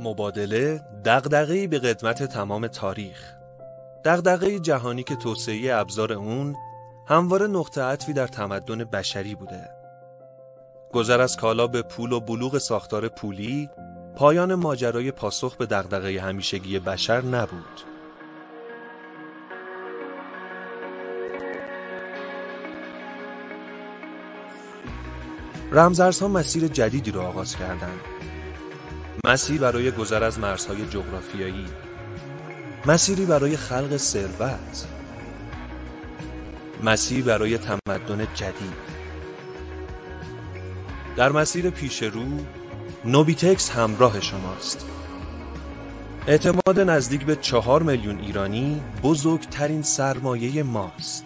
مبادله دغدغه‌ای به قدمت تمام تاریخ، دغدغه‌ای جهانی که توسعه ابزار اون همواره نقطه عطفی در تمدن بشری بوده. گذر از کالا به پول و بلوغ ساختار پولی پایان ماجرای پاسخ به دغدغه همیشگی بشر نبود. رمزارزها مسیر جدیدی را آغاز کردند. مسیر برای گذر از مرزهای جغرافیایی، مسیری برای خلق ثروت، مسیر برای تمدن جدید. در مسیر پیش رو نوبیتکس همراه شماست. اعتماد نزدیک به 4 میلیون ایرانی بزرگترین سرمایه ماست.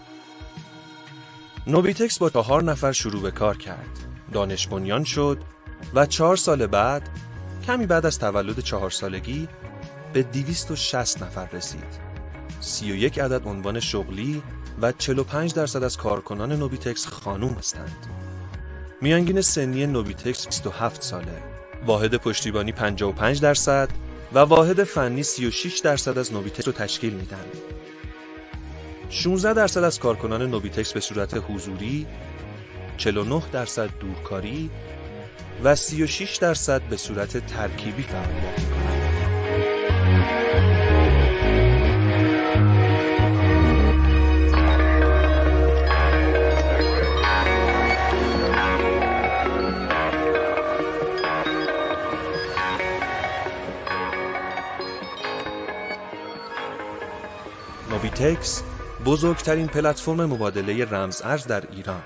نوبیتکس با 4 نفر شروع به کار کرد، دانش بنیان شد و 4 سال بعد، کمی بعد از تولد 4 سالگی، به 260 نفر رسید. 31 عدد عنوان شغلی و 45% از کارکنان نوبیتکس خانوم هستند. میانگین سنی نوبیتکس 27 ساله. واحد پشتیبانی 55% و واحد فنی 36% از نوبیتکس رو تشکیل میدن. 16% از کارکنان نوبیتکس به صورت حضوری، 49% دورکاری و 36% به صورت ترکیبی فعالیت میکنند. نوبیتکس بزرگترین پلتفرم مبادله رمزارز در ایران.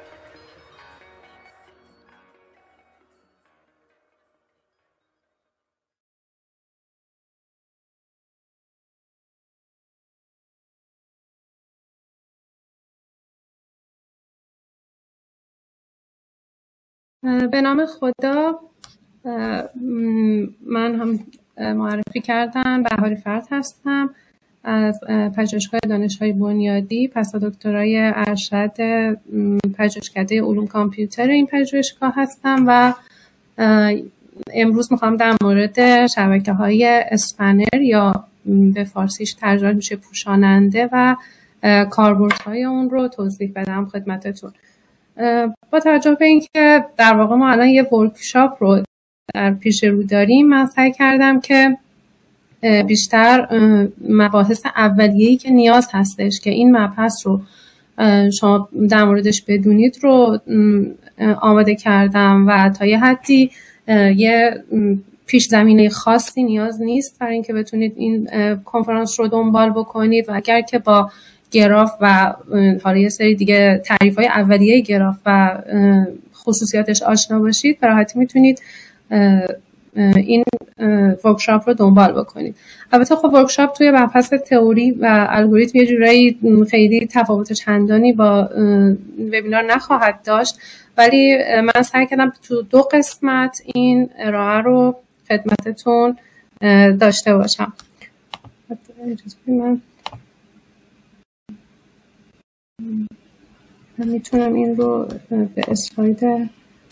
به نام خدا. من هم معرفی کردم، بهاریفرد هستم از پژوهشگاه دانش‌های بنیادی، پس دکترای ارشد پژوهشکده علوم کامپیوتر این پژوهشگاه هستم و امروز میخوام در مورد شبکه‌های اسپنر یا به فارسیش ترجمه میشه پوشاننده و کاربردهای اون رو توضیح بدم خدمتتون. با توجه به اینکه در واقع ما الان یه ورکشاپ رو در پیش رو داریم، من سعی کردم که بیشتر مباحث اولیه‌ای که نیاز هستش که این مبحث رو شما در موردش بدونید رو آماده کردم و تا یه حدی یه پیش زمینه خاصی نیاز نیست برای اینکه بتونید این کنفرانس رو دنبال بکنید و اگر که با گراف و حالا یه سری دیگه تعریف‌های اولیه گراف و خصوصیاتش آشنا باشید، به راحتی میتونید این ورکشاپ رو دنبال بکنید. البته خب ورکشاپ توی مبحث تئوری و الگوریتم یه جورایی خیلی تفاوت چندانی با وبینار نخواهد داشت، ولی من سعی کردم تو 2 قسمت این ارائه رو خدمتتون داشته باشم. من میتونم این رو به اسلاید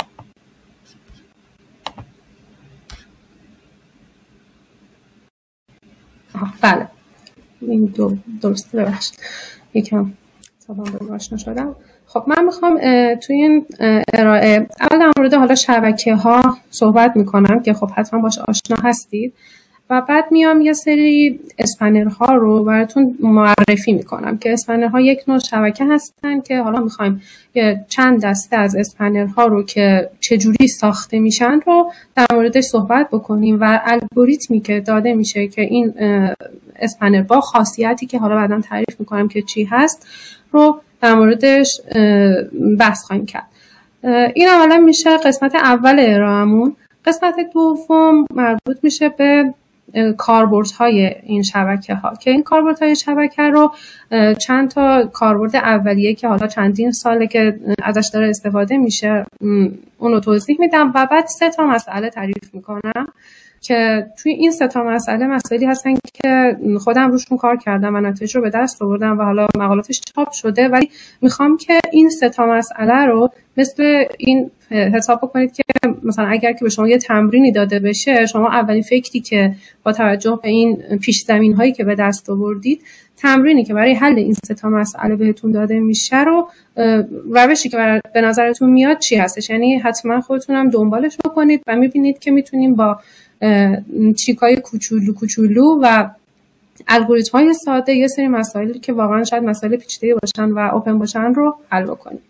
بله این درست ببخشید یکم تابم آشنا شدم. خب من میخوام توی این ارائه اول در مورد حالا شبکه ها صحبت میکنم که خب حتما باش آشنا هستید و بعد میام یه سری اسپنرها رو براتون معرفی میکنم که اسپنرها یک نوع شبکه هستن که حالا میخوایم یه چند دسته از اسپنرها رو که چجوری ساخته میشن رو در موردش صحبت بکنیم و الگوریتمی که داده میشه که این اسپنر با خاصیتی که حالا بعداً تعریف میکنم که چی هست رو در موردش بحث خواهیم کرد. این اولا میشه قسمت اول ارائه‌مون. قسمت دوم مربوط میشه به کاربردهای این شبکه ها که این کاربردهای شبکه رو چند تا کاربرد اولیه که حالا چندین ساله که ازش داره استفاده میشه اون رو توضیح میدم و بعد 3 تا مسئله تعریف میکنم که توی این سه تا مسئله مسائلی هستن که خودم روشون کار کردم و نتایج رو به دست آوردم و حالا مقالاتش چاپ شده، ولی میخوام که این سه تا مسئله رو مثل این حساب بکنید که مثلا اگر که به شما یه تمرینی داده بشه، شما اولین فکری که با توجه به این پیش زمین هایی که به دست آوردید، تمرینی که برای حل این سه تا مسئله بهتون داده میشه رو، روشی که به نظرتون میاد چی هستش، یعنی حتما خودتونم دنبالش بکنید و میبینید که میتونیم با چیکای کوچولو و الگوریتم های ساده یه سری مسائلی که واقعا شاید مسائل پیچیده باشن و اوپن باشن رو حل بکنید.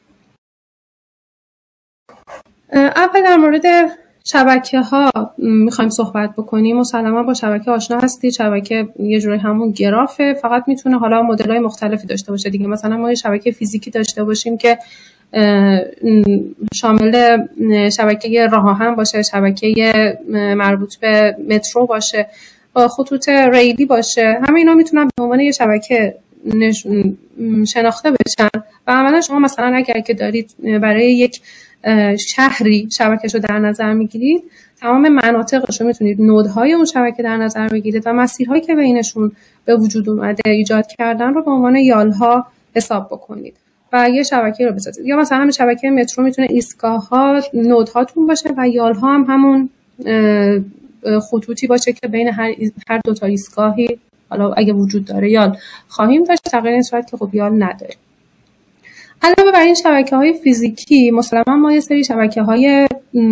اول در مورد شبکه ها میخوایم صحبت بکنیم. مسلما با شبکه آشنا هستید. شبکه یه جوری همون گرافه، فقط میتونه حالا مدل های مختلفی داشته باشه دیگه. مثلا ما یه شبکه فیزیکی داشته باشیم که شامل شبکه راه آهن باشه، شبکه مربوط به مترو باشه، خطوط ریلی باشه. همه اینا میتونن به عنوان یه شبکه شناخته بشن و عملا شما مثلا اگر که دارید برای یک شهری شبکه‌شو در نظر میگیرید، تمام مناطقش رو میتونید نودهای اون شبکه در نظر بگیرید و مسیرهایی که بینشون به وجود اومده ایجاد کردن رو به عنوان یالها حساب بکنید و یه شبکه رو بسازید. یا مثلا همین شبکه مترو میتونه ایستگاه‌ها نودهاتون باشه و یالها هم همون خطوطی باشه که بین هر دو تا ایستگاهی حالا اگه وجود داره یال خواهیم داشت، تغییر این صورت که خب یال نداره. علاوه بر این شبکه‌های فیزیکی، مثلا ما یه سری شبکه‌های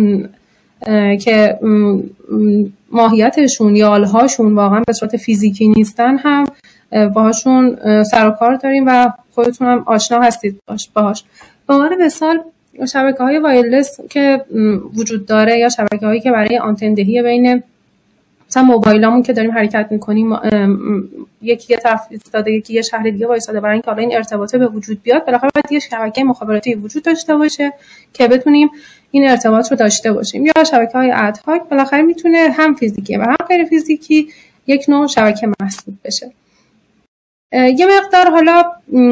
که ماهیتشون یالهاشون واقعا به صورت فیزیکی نیستن هم باهاشون سر و کار داریم و خودتون هم آشنا هستید باهاش. به عنوان مثال شبکه‌های وایرلس که وجود داره یا شبکه‌هایی که برای آنتن دهی بین مثلا موبایلامون که داریم حرکت می‌کنیم، یکی یه طرف ایستاده یکی یه شهر دیگه وایساده، برای اینکه حالا این ارتباطه به وجود بیاد بالاخره باید یه شبکه مخابراتی وجود داشته باشه که بتونیم این ارتباط رو داشته باشیم. یا شبکه‌های ادهاک بالاخره میتونه هم فیزیکی و هم غیر فیزیکی یک نوع شبکه محسوب بشه. یه مقدار حالا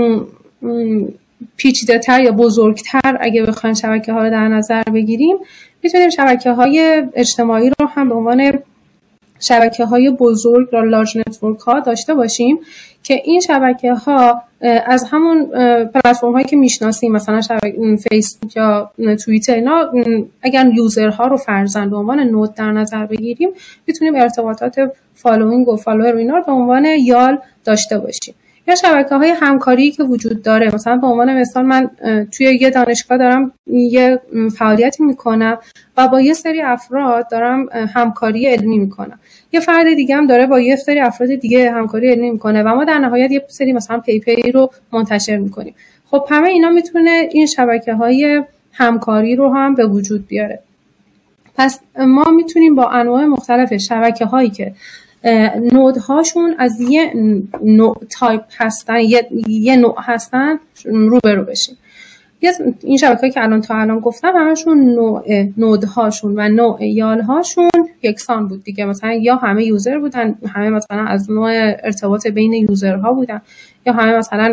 پیچیده‌تر یا بزرگتر اگه بخوایم شبکه‌ها رو در نظر بگیریم، میتونیم شبکه‌های اجتماعی رو هم به عنوان شبکه‌های بزرگ یا لارج نتورک ها داشته باشیم که این شبکه‌ها از همون پلتفرم‌هایی که میشناسیم، مثلا فیسبوک یا توییتر، اینا اگر یوزرها رو فرضاً به عنوان نود در نظر بگیریم، میتونیم ارتباطات فالوینگ و فالوور و اینا رو به عنوان یال داشته باشیم. یا شبکه‌های همکاری که وجود داره، مثلا به عنوان مثال من توی یه دانشگاه دارم یه فعالیتی میکنم و با یه سری افراد دارم همکاری علمی میکنم، یه فرد دیگه هم داره با یه سری افراد دیگه همکاری علمی میکنه و ما در نهایت یه سری مثلا پیپری رو منتشر میکنیم. خب همه اینا میتونه این شبکه‌های همکاری رو هم به وجود بیاره. پس ما میتونیم با انواع مختلف شبکه‌هایی که نودهاشون از یه نوع تایپ هستن، یه نوع هستن، روبرو بشیم. این شبکه‌هایی که الان گفتم همشون نوع نودهاشون و نوع یالهاشون یکسان بود دیگه. مثلا یا همه یوزر بودن، همه مثلا از نوع ارتباط بین یوزرها بودن، یا همه مثلا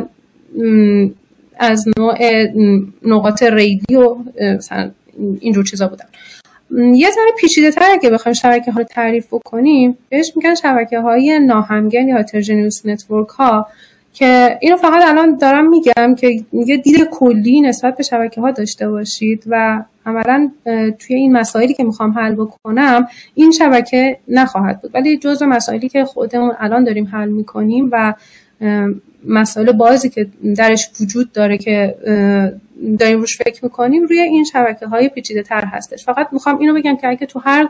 از نوع نقاط ریلی و مثلا اینجور چیزا بودن. یه ذره پیچیده‌تر اگه بخوایم شبکه‌ها رو تعریف بکنیم، بهش میگن شبکه‌های ناهمگن یا هتروژنیوس نتورک ها، که اینو فقط الان دارم میگم که یه دید کلی نسبت به شبکه‌ها داشته باشید و عملاً توی این مسائلی که میخوام حل بکنم این شبکه نخواهد بود، ولی جزء مسائلی که خودمون الان داریم حل میکنیم و مسائل بازی که درش وجود داره که داریم روش فکر میکنیم روی این شبکه‌های پیچیده‌تر هستش. فقط میخوام اینو بگم که اگه تو هر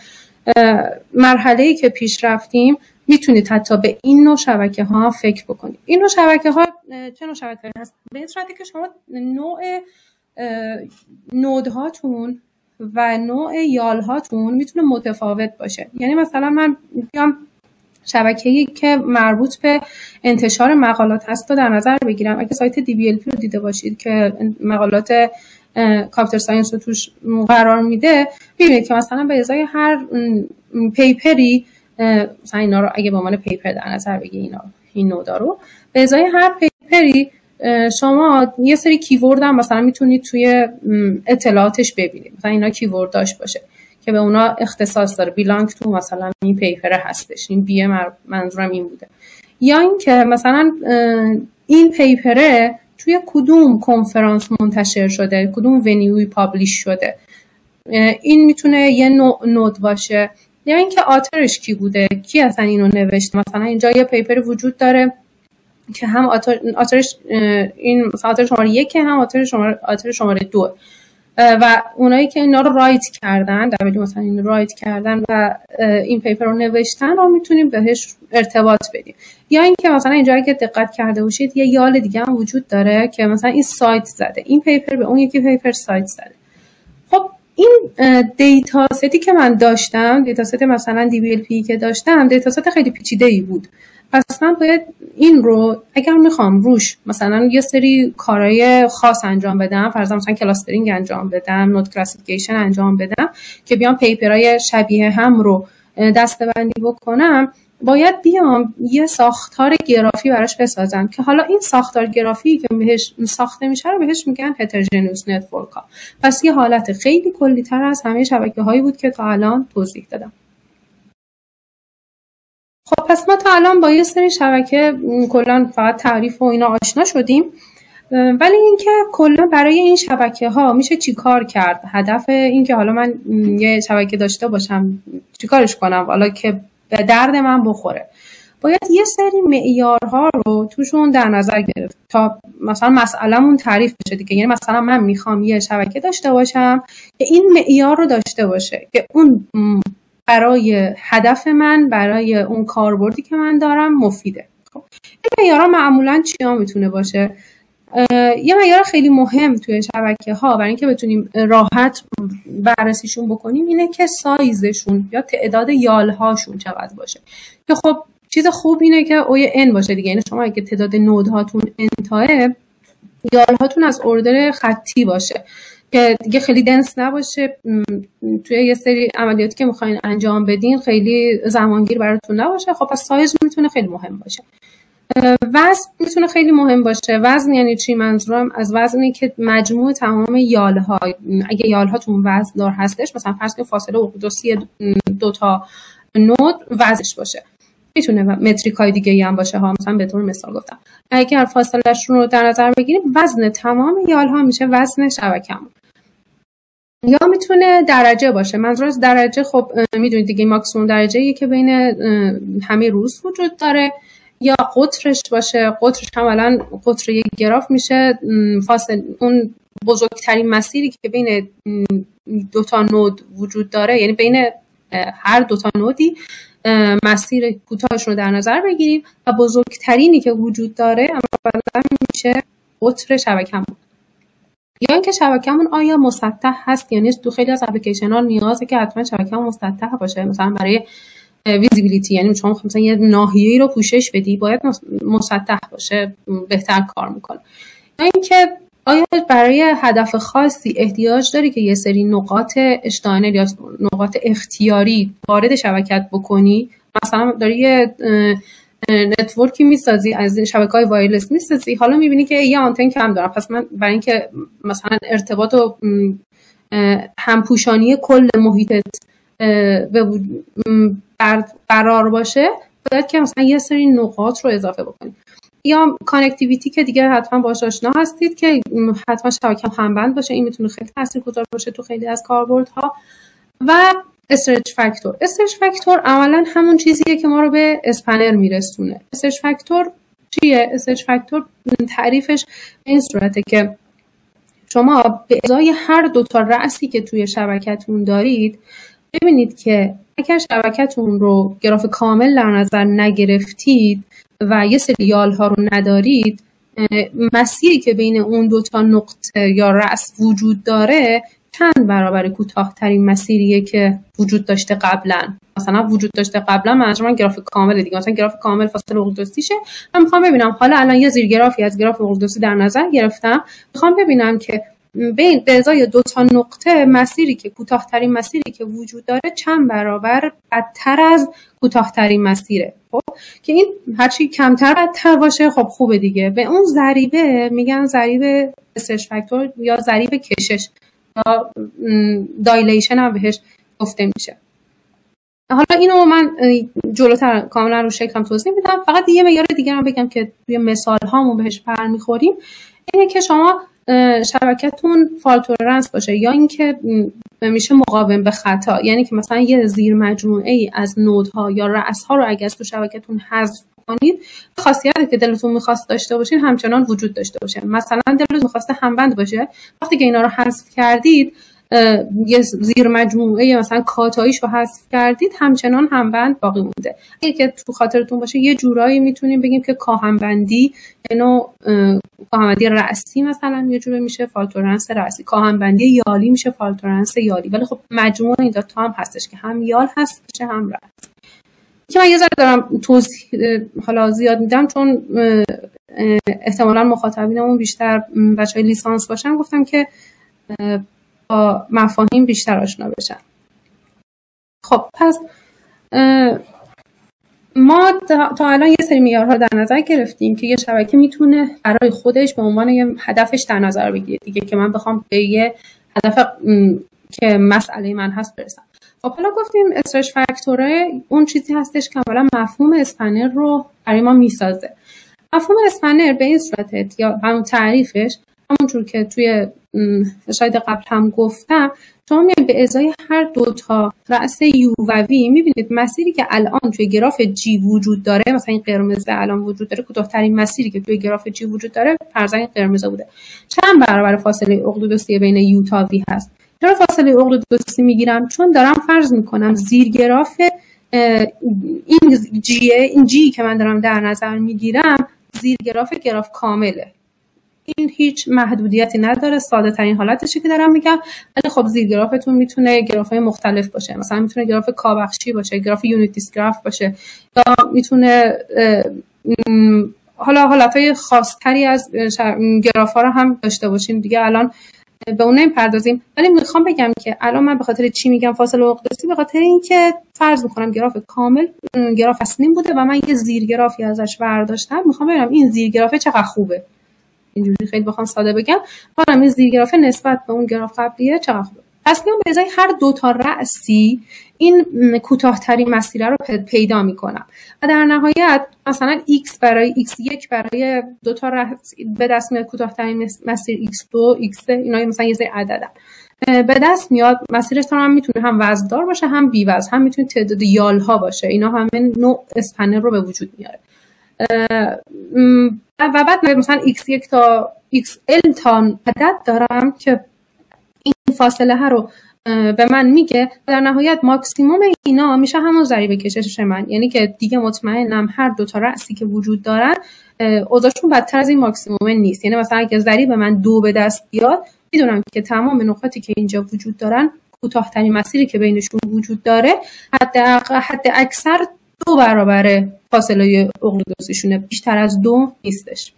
مرحله‌ای که پیش رفتیم میتونید حتی به این نوع شبکه‌ها فکر بکنید. این نوع شبکه‌ها چه نوع شبکه‌ای هست؟ به این صورتی که شما نوع نودهاتون و نوع یالهاتون میتونه متفاوت باشه. یعنی مثلا من بیام شبکه‌ای که مربوط به انتشار مقالات هست رو در نظر بگیرم. اگه سایت DBLP رو دیده باشید که مقالات کامپیوتر ساینس رو توش قرار میده، ببینید که مثلا به ازای هر پیپری، مثلا اینا رو اگه به عنوان پیپر در نظر بگیرید، این نودا رو به ازای هر پیپری شما یه سری کیورد هم مثلا میتونید توی اطلاعاتش ببینید. مثلا اینا کیورداش باشه که به اونا اختصاص داره، بیلانگ تو مثلا این پیپر هستش، این بی منظورم این بوده. یا اینکه مثلا این پیپره توی کدوم کنفرانس منتشر شده، کدوم ونیوی پابلیش شده، این میتونه یه نود باشه. یا اینکه آترش کی بوده، کی اصلا اینو نوشته. مثلا اینجا یه پیپر وجود داره که هم آترش این مثلا آتر شماره 1 هم آتر شماره 2 و اونایی که اینا رو رایت کردن، مثلا این رایت کردن و این پیپر رو نوشتن رو میتونیم بهش ارتباط بدیم. یا اینکه مثلا اینجا اگه دقت کرده باشید یه یال دیگه هم وجود داره که مثلا این سایت زده، این پیپر به اون یکی پیپر سایت زده. خب این دیتا ستی که من داشتم، دیتا ست مثلا DBLP که داشتم، دیتا ست خیلی پیچیده‌ای بود. پس من باید این رو اگر میخوام روش مثلا یه سری کارهای خاص انجام بدم، فرضاً مثلا کلاسترینگ انجام بدم، نود کلاسیفیکیشن انجام بدم که بیام پیپرهای شبیه هم رو دسته‌بندی بکنم، باید بیام یه ساختار گرافی براش بسازم که حالا این ساختار گرافی که بهش ساخته میشه رو بهش میگن هتروژنوس نتورک ها. پس یه حالت خیلی کلی‌تر از همه شبکه‌هایی بود که تا الان توضیح دادم. خب پس ما تا الان با یه سری شبکه کلا فقط تعریف و اینا آشنا شدیم، ولی اینکه کلا برای این شبکه ها میشه چی کار کرد؟ هدف این که حالا من یه شبکه داشته باشم چی کارش کنم حالا که به درد من بخوره؟ باید یه سری معیارها رو توشون در نظر گرفت تا مثلا مسئله‌مون تعریف بشه دیگه. یعنی مثلا من میخوام یه شبکه داشته باشم که این معیار رو داشته باشه که اون برای هدف من، برای اون کاربردی که من دارم مفیده. خب این معیارها معمولاً چیا میتونه باشه؟ یه معیار خیلی مهم توی شبکه ها برای اینکه بتونیم راحت بررسیشون بکنیم اینه که سایزشون یا تعداد یال هاشون چقدر باشه. که خب چیز خوب اینه که اوی n باشه دیگه. یعنی شما اگه تعداد نود هاتون n تاه، یال هاتون از اردر خطی باشه که دیگه خیلی دنس نباشه، توی یه سری عملیاتی که میخواین انجام بدین خیلی زمانگیر براتون نباشه. خب پس سایز میتونه خیلی مهم باشه. وزن میتونه خیلی مهم باشه. وزن یعنی چی؟ منظورم از وزنی که مجموع تمام یالها، اگه یالهاتون وزن دار هستش، مثلا فرض کنید فاصله اقیانوسی دو تا نود وزنش باشه. میتونه متریکای دیگه هم باشه ها، مثلا به طور مثال گفتم اگر فاصلهشون رو در نظر بگیریم وزن تمام یالها میشه وزن شبکه‌مون. یا میتونه درجه باشه. منظور از درجه خب میدونید دیگه ماکسیمم درجه‌ای که بین همه روز وجود داره. یا قطرش باشه. قطرش کاملا قطر یک گراف میشه فاصله اون بزرگترین مسیری که بین دو تا نود وجود داره، یعنی بین هر دو تا نودی مسیر کوتاهش رو در نظر بگیریم و بزرگترینی که وجود داره عملاً میشه قطر شبکه‌مون. یا اینکه شبکه‌مون آیا مسطح هست، یعنی تو خیلی از اپلیکیشن‌ها نیازه که حتما شبکه‌مون مسطح باشه. مثلا برای ویزیبیلیتی، یعنی شما مثلا یه ناحیه‌ای رو پوشش بدی باید مسطح باشه، بهتر کار میکنه. یا اینکه آیا برای هدف خاصی احتیاج داری که یه سری نقاط اشتانل یا نقاط اختیاری وارد شبکت بکنی؟ مثلا داری یه نتورکی میسازی، از این شبکه‌های وایرلس میسازی، حالا میبینی که یه آنتن کم دارم، پس من برای اینکه مثلا ارتباط و همپوشانی کل محیطت قرار باشه باید که مثلا یه سری نقاط رو اضافه بکنید. یا کانکتیویتی که دیگه حتما باهاش آشنا هستید که حتما شبکه همبند باشه. این میتونه خیلی تاثیرگذار باشه تو خیلی از کاربردها. و استرچ فاکتور. استرچ فاکتور عملا همون چیزیه که ما رو به اسپنر میرسونه. استرچ فاکتور چیه؟ استرچ فاکتور تعریفش به این صورته که شما به ازای هر دو تا رأسی که توی شبکتون دارید ببینید که اگر شبکتون رو گراف کامل در نظر نگرفتید و یه سری یالها رو ندارید، مسیری که بین اون دو تا نقطه یا رأس وجود داره چند برابر کوتاه‌ترین مسیریه که وجود داشته قبلا. مثلا وجود داشته قبلا منظورم گراف کامل دیگه. مثلا گراف کامل فاصله اقیانوسیشه، من میخوام ببینم حالا الان یه زیرگرافی از گراف اقیانوسی در نظر گرفتم، میخوام ببینم که به ازای دو تا نقطه مسیری که کوتاه‌ترین مسیری که وجود داره چند برابر بدتر از کوتاه‌ترین مسیره. خب که این هرچی کمتر بدتر باشه خب خوبه دیگه. به اون ضریبه میگن ضریب استرچ فاکتور یا ضریب کشش یا دایلیشن هم بهش گفته میشه. حالا اینو من جلوتر کاملا رو شکلم توضیح میدم. فقط یه معیار دیگه هم بگم که توی مثال هامون بهش برمیخوریم، اینه که شما شبکتون فالت تولرنس باشه یا اینکه میشه مقاوم به خطا، یعنی که مثلا یه زیر مجموعه ای از نودها یا رأس‌ها رو اگر تو شبکتون حذف کنید، خاصیتی که دلتون می‌خواست داشته باشین همچنان وجود داشته باشه. مثلا دلتون می‌خواسته همبند باشه، وقتی که اینا رو حذف کردید، یه زیر مجموعه مثلا کاتاییش رو حذف کردید، همچنان همبند باقی مونده. اگه که تو خاطرتون باشه یه جورایی میتونیم بگیم که کاهنبندی نوع کاهنبندی رأسی مثلا یه جوری میشه فالت تولرنس رأسی، کاهنبندی یالی میشه فالت تولرنس یالی، ولی خب مجموع این دو تا هم هستش که هم یال هست بشه هم رأس. که من یه ذره دارم توضیح حالا زیاد میدم چون احتمالاً مخاطبینمون بیشتر بچهای لیسانس باشن، گفتم که با مفاهیم بیشتر آشنا بشن. خب پس ما تا الان یه سری معیارها در نظر گرفتیم که یه شبکه میتونه برای خودش به عنوان یه هدفش در نظر بگیره دیگه، که من بخوام به یه هدف که مسئله من هست برسم. خب حالا گفتیم استرچ فاکتوره اون چیزی هستش که اولا مفهوم اسپنر رو برای ما میسازه. مفهوم اسپنر به این صورت یا همون تعریفش همونجور که توی اسلاید قبل هم گفتم، شما میایید به ازای هر دو تا رأس یو و وی میبینید مسیری که الان توی گراف جی وجود داره، مثلا این قرمز الان وجود داره، کوتاه‌ترین مسیری که توی گراف جی وجود داره فرضاً این قرمز بوده، چند برابر فاصله اقلیدوسی بین یو تا وی هست. چرا فاصله اقلیدوسی میگیرم؟ چون دارم فرض میکنم زیر گراف این جی که من دارم در نظر میگیرم زیر گراف کامله. این هیچ محدودیتی نداره، ساده ترین حالتشه که دارم میگم. ولی خب زیر گرافتون میتونه گراف‌های مختلف باشه، مثلا میتونه گراف کابخشی باشه، گراف یونیت دیسگراف باشه، یا میتونه حالا حالتهای خاص‌تری از گراف‌ها رو هم داشته باشیم دیگه. الان به اون نمی‌پردازیم، ولی میخوام بگم که الان من به خاطر چی میگم فاصله اقلیدوسی؟ به خاطر اینکه فرض میکنم گراف کامل گراف اصلیم بوده و من یه زیر گرافی ازش برداشتم، میخوام ببینم این زیر گراف چقدر خوبه. اینجوری خیلی بخوام ساده بگم، حالا این زیر گراف نسبت به اون گراف قبلیه چقدر خوبه. پس میام به ازای هر دو تا رأسی این کوتاه‌ترین مسیر رو پیدا میکنم و در نهایت مثلا x برای x1 برای دو تا رأس به دست میاد کوتاه‌ترین مسیر x2 x3 اینا مثلا یه سری عددن به دست میاد. مسیرش هم میتونه هم وزندار باشه هم بی وزن، هم میتونه تعداد یال ها باشه. اینا همه نوع اسپنر رو به وجود میاره. و بعد مثلا x1 تا xl تا عدد دارم که این فاصله ها رو به من میگه. در نهایت ماکسیموم اینا میشه همون ضریب کشش من، یعنی که دیگه مطمئنم هر دو تا رأسی که وجود دارن اوضاعشون بدتر از این ماکسیموم نیست. یعنی مثلا اگه ضریب من 2 به دست بیاد، میدونم که تمام نقاطی که اینجا وجود دارن کوتاه‌ترین مسیری که بینشون وجود داره حد اکثر 2 برابر فاصله اقلیدوسیشونه، بیشتر از 2 نیستش.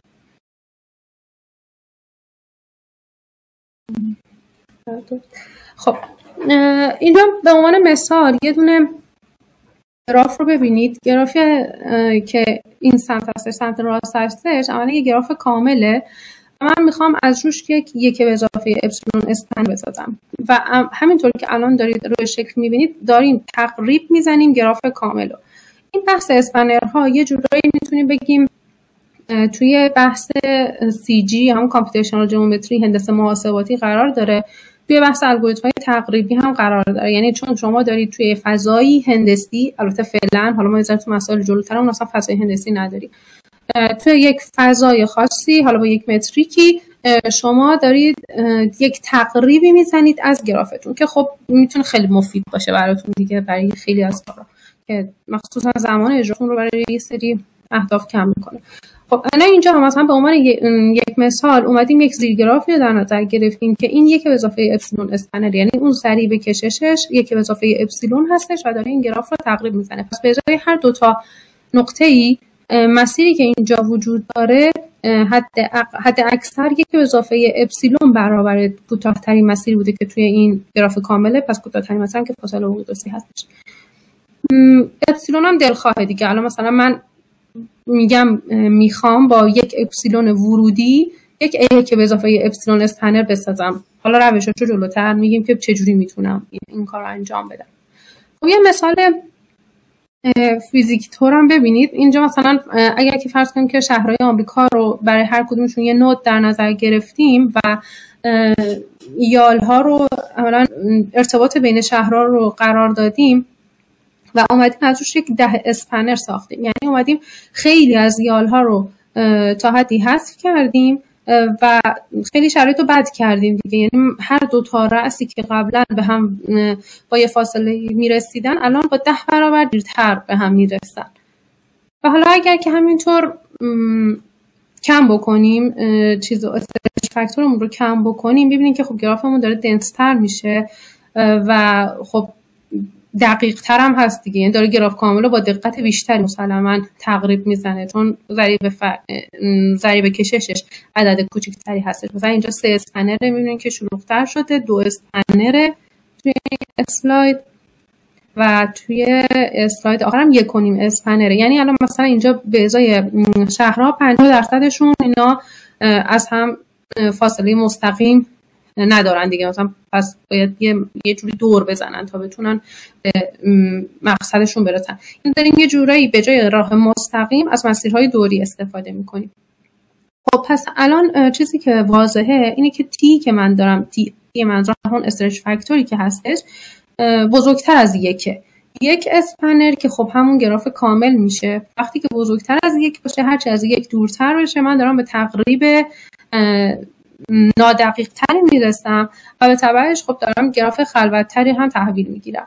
خب اینجا به عنوان مثال یه دونه گراف رو ببینید. گرافی که این سمت هستش، سمت راست هستش، اولا یه گراف کامله. من میخوام از روش یک به اضافه اپسیلون اسپن بسازم و همینطور که الان دارید روی شکل میبینید داریم تقریب میزنیم گراف کامل. این بحث اسپنرها یه جورایی میتونیم بگیم توی بحث CG هم کامپیوتیشنال جیومتری، هندسه محاسباتی قرار داره، توی بحث الگوریتم‌های تقریبی هم قرار داره. یعنی چون شما دارید توی فضایی هندسی، البته فعلا حالا ما یه ذره تو مسائل جلوترمون اصلا فضای هندسی نداریم، توی یک فضای خاصی حالا با یک متریکی شما دارید یک تقریبی میزنید از گرافتون که خب میتونه خیلی مفید باشه براتون دیگه، برای خیلی از کارا که مخصوصا زمان اجراتون رو برای یه سری اهداف کم میکنه. خب الان اینجا مثلا به عنوان یک مثال اومدیم یک زیرگرافی رو در نظر گرفتیم که این یک به اضافه اپسیلون اسپنر، یعنی اون ضریب کششش یک به اضافه اپسیلون هستش و داره این گراف رو تقریب میزنه. پس به ازای هر دو تا نقطه‌ای مسیری که اینجا وجود داره حد اکثر یک به اضافه اپسیلون برابر کوتاه‌ترین مسیری بوده که توی این گراف کامله. پس کوتاه‌ترین مسیر هم که فاصله اقلیدوسی هستش. اپسیلون هم دلخواه دیگه. الان مثلا من میگم میخوام با یک اپسیلون ورودی یک که به اضافه اپسیلون اسپنر بسازم. حالا روشاشو جلوتر میگیم که چجوری میتونم این کار رو انجام بدم. خب یه مثال فیزیکی طور هم ببینید. اینجا مثلا اگر که فرض کنیم که شهرهای آمریکا رو برای هر کدومشون یه نود در نظر گرفتیم و یالها رو اولا ارتباط بین شهرها رو قرار دادیم و اومدیم ازش یک 10 اسپنر ساختیم، یعنی اومدیم خیلی از یالها رو تا حدی حذف کردیم و خیلی شرایط رو بد کردیم دیگه، یعنی هر دو تا رأسی که قبلا به هم با یه فاصله میرسیدن الان با 10 برابر دیرتر به هم میرسن. و حالا اگر که همینطور کم بکنیم چیزو استرچ فاکتورمون رو کم بکنیم، ببینیم که خب گرافمون داره دنس‌تر میشه و خب دقیق تر هم هست دیگه، یعنی داره گراف کامل رو با دقت بیشتری مسلماً تقریب میزنه چون ضریب کششش عدد کوچکتری هستش. مثلا اینجا 3 اسپنره میبینید که شلوغ‌تر شده، 2 اسپنره توی اسلاید و توی اسلاید آخرم 1.5 اسپنره. یعنی الان مثلا اینجا به ازای شهرها 50%شون اینا از هم فاصله مستقیم ندارن دیگه، مثلا پس باید یه جوری دور بزنن تا بتونن به مقصدشون برسن. این داریم یه جورایی به جای راه مستقیم از مسیرهای دوری استفاده میکنیم. خب پس الان چیزی که واضحه اینه که تی که من دارم، تی منظورم اون استرچ فاکتوری که هستش بزرگتر از یک اسپنر که خب همون گراف کامل میشه. وقتی که بزرگتر از 1 باشه، هرچی از 1 دورتر بشه، من دارم به تقریب نادقیق تری میرسم و به تبعش خب دارم گراف خلوت تری هم تحویل میگیرم.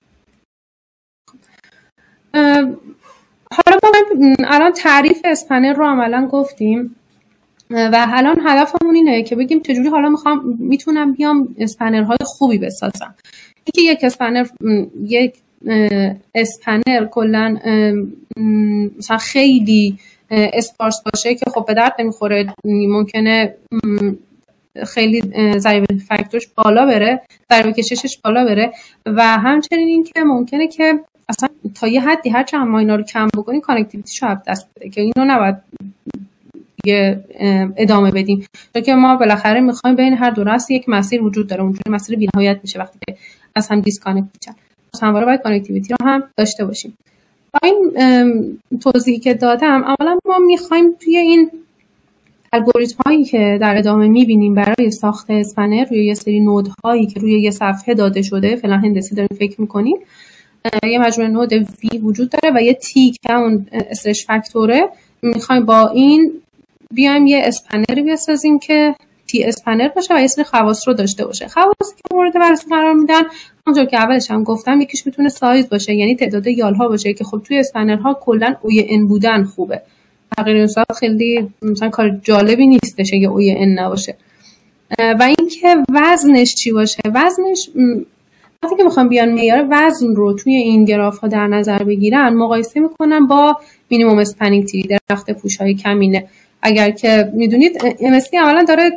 حالا ما الان تعریف اسپنر رو عملا گفتیم و الان هدفمون اینه که بگیم چجوری حالا میتونم بیام اسپنرهای خوبی بسازم. اینکه یک اسپنر کلا مثلا خیلی اسپارس باشه که خب به درد نمیخوره، ممکنه خیلی ضریب فاکتورش بالا بره، ضریب کششش بالا بره و همچنین این که ممکنه که اصلا تا یه حدی هر چند ما اینا رو کم بکنیم کانکتیویتیشو از دست بده که اینو نباید ادامه بدیم، چون که ما بالاخره میخوایم بین هر دو راست یک مسیر وجود داره، اونجوری مسیر بی‌نهایت میشه وقتی که از هم دیسکانکت میشن. پس همواره باید کانکتیویتی رو هم داشته باشیم. با این توضیحی که دادم اولا ما میخوایم توی این الگوریتم هایی که در ادامه میبینیم برای ساخت اسپنر روی یه سری نود هایی که روی یه صفحه داده شده، فعلا هندسی داریم فکر میکنیم، یه مجموعه نود وی وجود داره و یه تی که اون استرچ فاکتوره، میخوایم با این بیایم یه اسپنری بسازیم که تی اسپنر باشه و یه سری خواص رو داشته باشه. خواصی که مورد بررسی قرار میدن همونطور که اولش هم گفتم یکیش میتونه سایز باشه، یعنی تعداد یالها باشه که خب توی اسپنرها کلا اوی ان بودن خوبه، تغییر این صورت خیلی مثلا کار جالبی نیستش اگه اوی ان نباشه. و اینکه وزنش چی باشه، وزنش وقتی که میخوام بیان معیار وزن رو توی این گراف ها در نظر بگیرن مقایسه میکنن با مینیمم اسپنینگ تری، درخت پوش‌های کمینه. اگر که میدونید MST اولا داره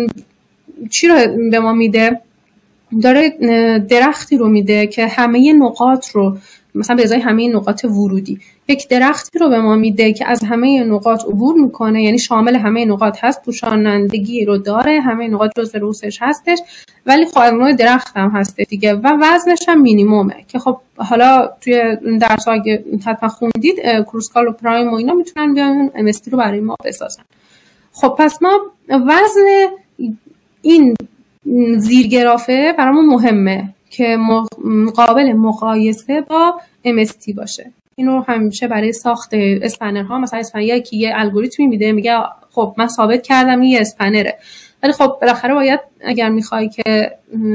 چی رو به ما میده؟ داره درختی رو میده که همه نقاط رو مثلا به ازای همه نقاط ورودی یک درختی رو به ما میده که از همه نقاط عبور میکنه، یعنی شامل همه نقاط هست، پوشانندگی رو داره، همه نقاط جزء رؤوسش هستش، ولی خب نوع درخت هم هسته دیگه و وزنش هم مینیمومه که خب حالا توی درس اگه حتما خوندید کروسکال و پرایم و اینا میتونن بیان MST رو برای ما بسازن. خب پس ما وزن این زیرگرافه برامون مهمه که قابل مقایسه با MST باشه. اینو همیشه برای ساخت اسپنرها، مثلا اسپنر یکی یه الگوریتمی میده میگه خب من ثابت کردم این اسپنره، ولی خب بالاخره باید اگر میخوای که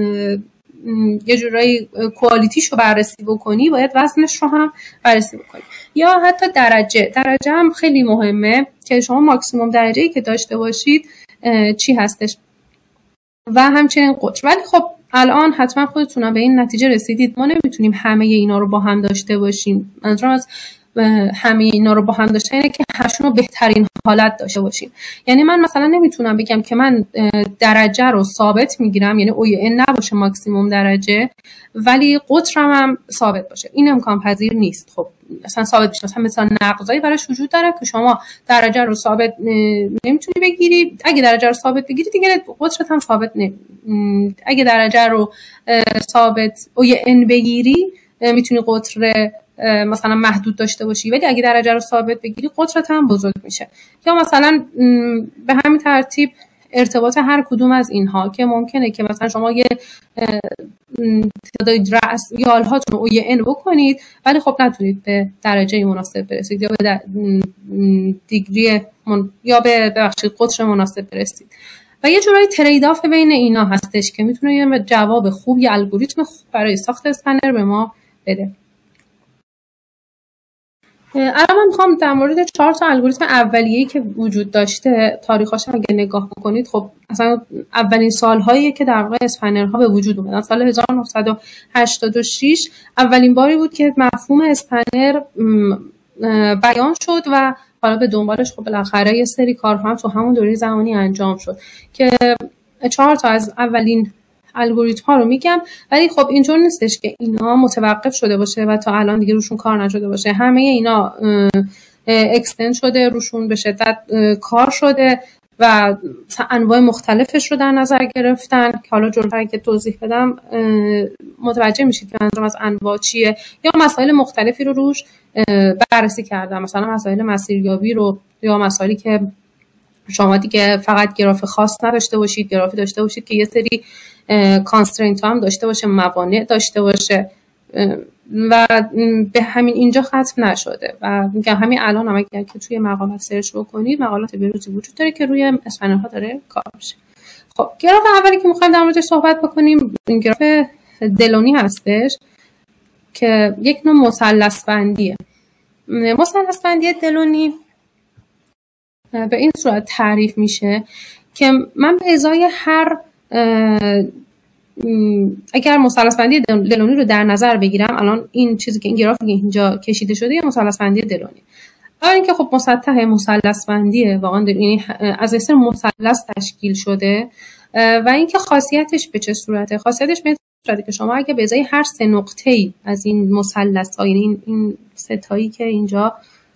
یه جورایی کوالیتیشو بررسی بکنی باید وزنش رو هم بررسی بکنی. یا حتی درجه هم خیلی مهمه که شما ماکسیموم درجه‌ای که داشته باشید چی هستش و همچنین قطر. ولی خب الان حتما خودتونم به این نتیجه رسیدید ما نمیتونیم همه اینا رو با هم داشته باشیم. منظورم از همه اینا رو با هم داشتن اینه که هرشون رو بهترین حالت داشته باشیم. یعنی من مثلا نمیتونم بگم که من درجه رو ثابت میگیرم، یعنی ON نباشه ماکسیموم درجه ولی قطرم هم ثابت باشه، این امکان پذیر نیست. خب اصلا ثابت بشه، مثلا نقضایی براش وجود داره که شما درجه رو ثابت نمیتونی بگیری، اگه درجه رو ثابت بگیری دیگه قطرت هم ثابت اگه درجه رو ثابت ON بگیری میتونی قطر مثلا محدود داشته باشی، ولی اگه درجه رو ثابت بگیری قطرت هم بزرگ میشه. یا مثلا به همین ترتیب ارتباط هر کدوم از اینها که ممکنه که مثلا شما یه تعداد رأس یالهاتون رو ON بکنید ولی خب نتونید به درجه مناسب برسید یا به دیگری یا به قطر مناسب برسید. و یه جورایی ترید آف بین اینا هستش که میتونه یه جواب خوب یا الگوریتم خوب برای ساخت اسپنر به ما بده. الان من میخوام در مورد 4 تا الگوریتم اولیه‌ای که وجود داشته تاریخش اگه نگاه بکنید، خب اصلا اولین سالهایی که در واقع اسپنرها به وجود اومدن سال 1986 اولین باری بود که مفهوم اسپنر بیان شد و حالا به دنبالش خب بالاخره یه سری کارها هم تو همون دوره زمانی انجام شد که 4 تا از اولین الگوریتم ها رو میگم، ولی خب اینطور نیستش که اینا متوقف شده باشه و تا الان دیگه روشون کار نشده باشه. همه اینا اکستند شده، روشون به شدت کار شده و انواع مختلفش رو در نظر گرفتن که حالا جلوتر که توضیح بدم متوجه میشید که منظورم از انواع چیه. یا مسائل مختلفی رو روش بررسی کردم، مثلا مسائل مسیریابی رو یا مسائلی که شما دیگه فقط گراف خاص نداشته باشید، گرافی داشته باشید که یه سری کانسترینت هم داشته باشه، موانع داشته باشه و به همین اینجا ختم نشده. و میگم همین الان هم اگر که توی مقالات سرچ بکنید مقالات بروزی وجود داره که روی اسپنرها داره کار میشه. خب گراف اولی که میخوایم در موردش صحبت بکنیم این گراف دلونی هستش که یک نوع مثلث بندیه. مثلث بندی دلونی به این صورت تعریف میشه که من به ازای هر اگر مثلث بندی دلونی رو در نظر بگیرم، الان این چیزی که این گراف اینجا کشیده شده یه مثلث بندی دلونی. اول اینکه خب مسطح مثلث بندیه واقعا، یعنی از اصل مثلث تشکیل شده و اینکه خاصیتش به چه صورته؟ خاصیتش به صورتی که شما اگه به ازای هر 3 نقطه‌ای از این مثلث ها، یعنی این 3 تایی که اینجا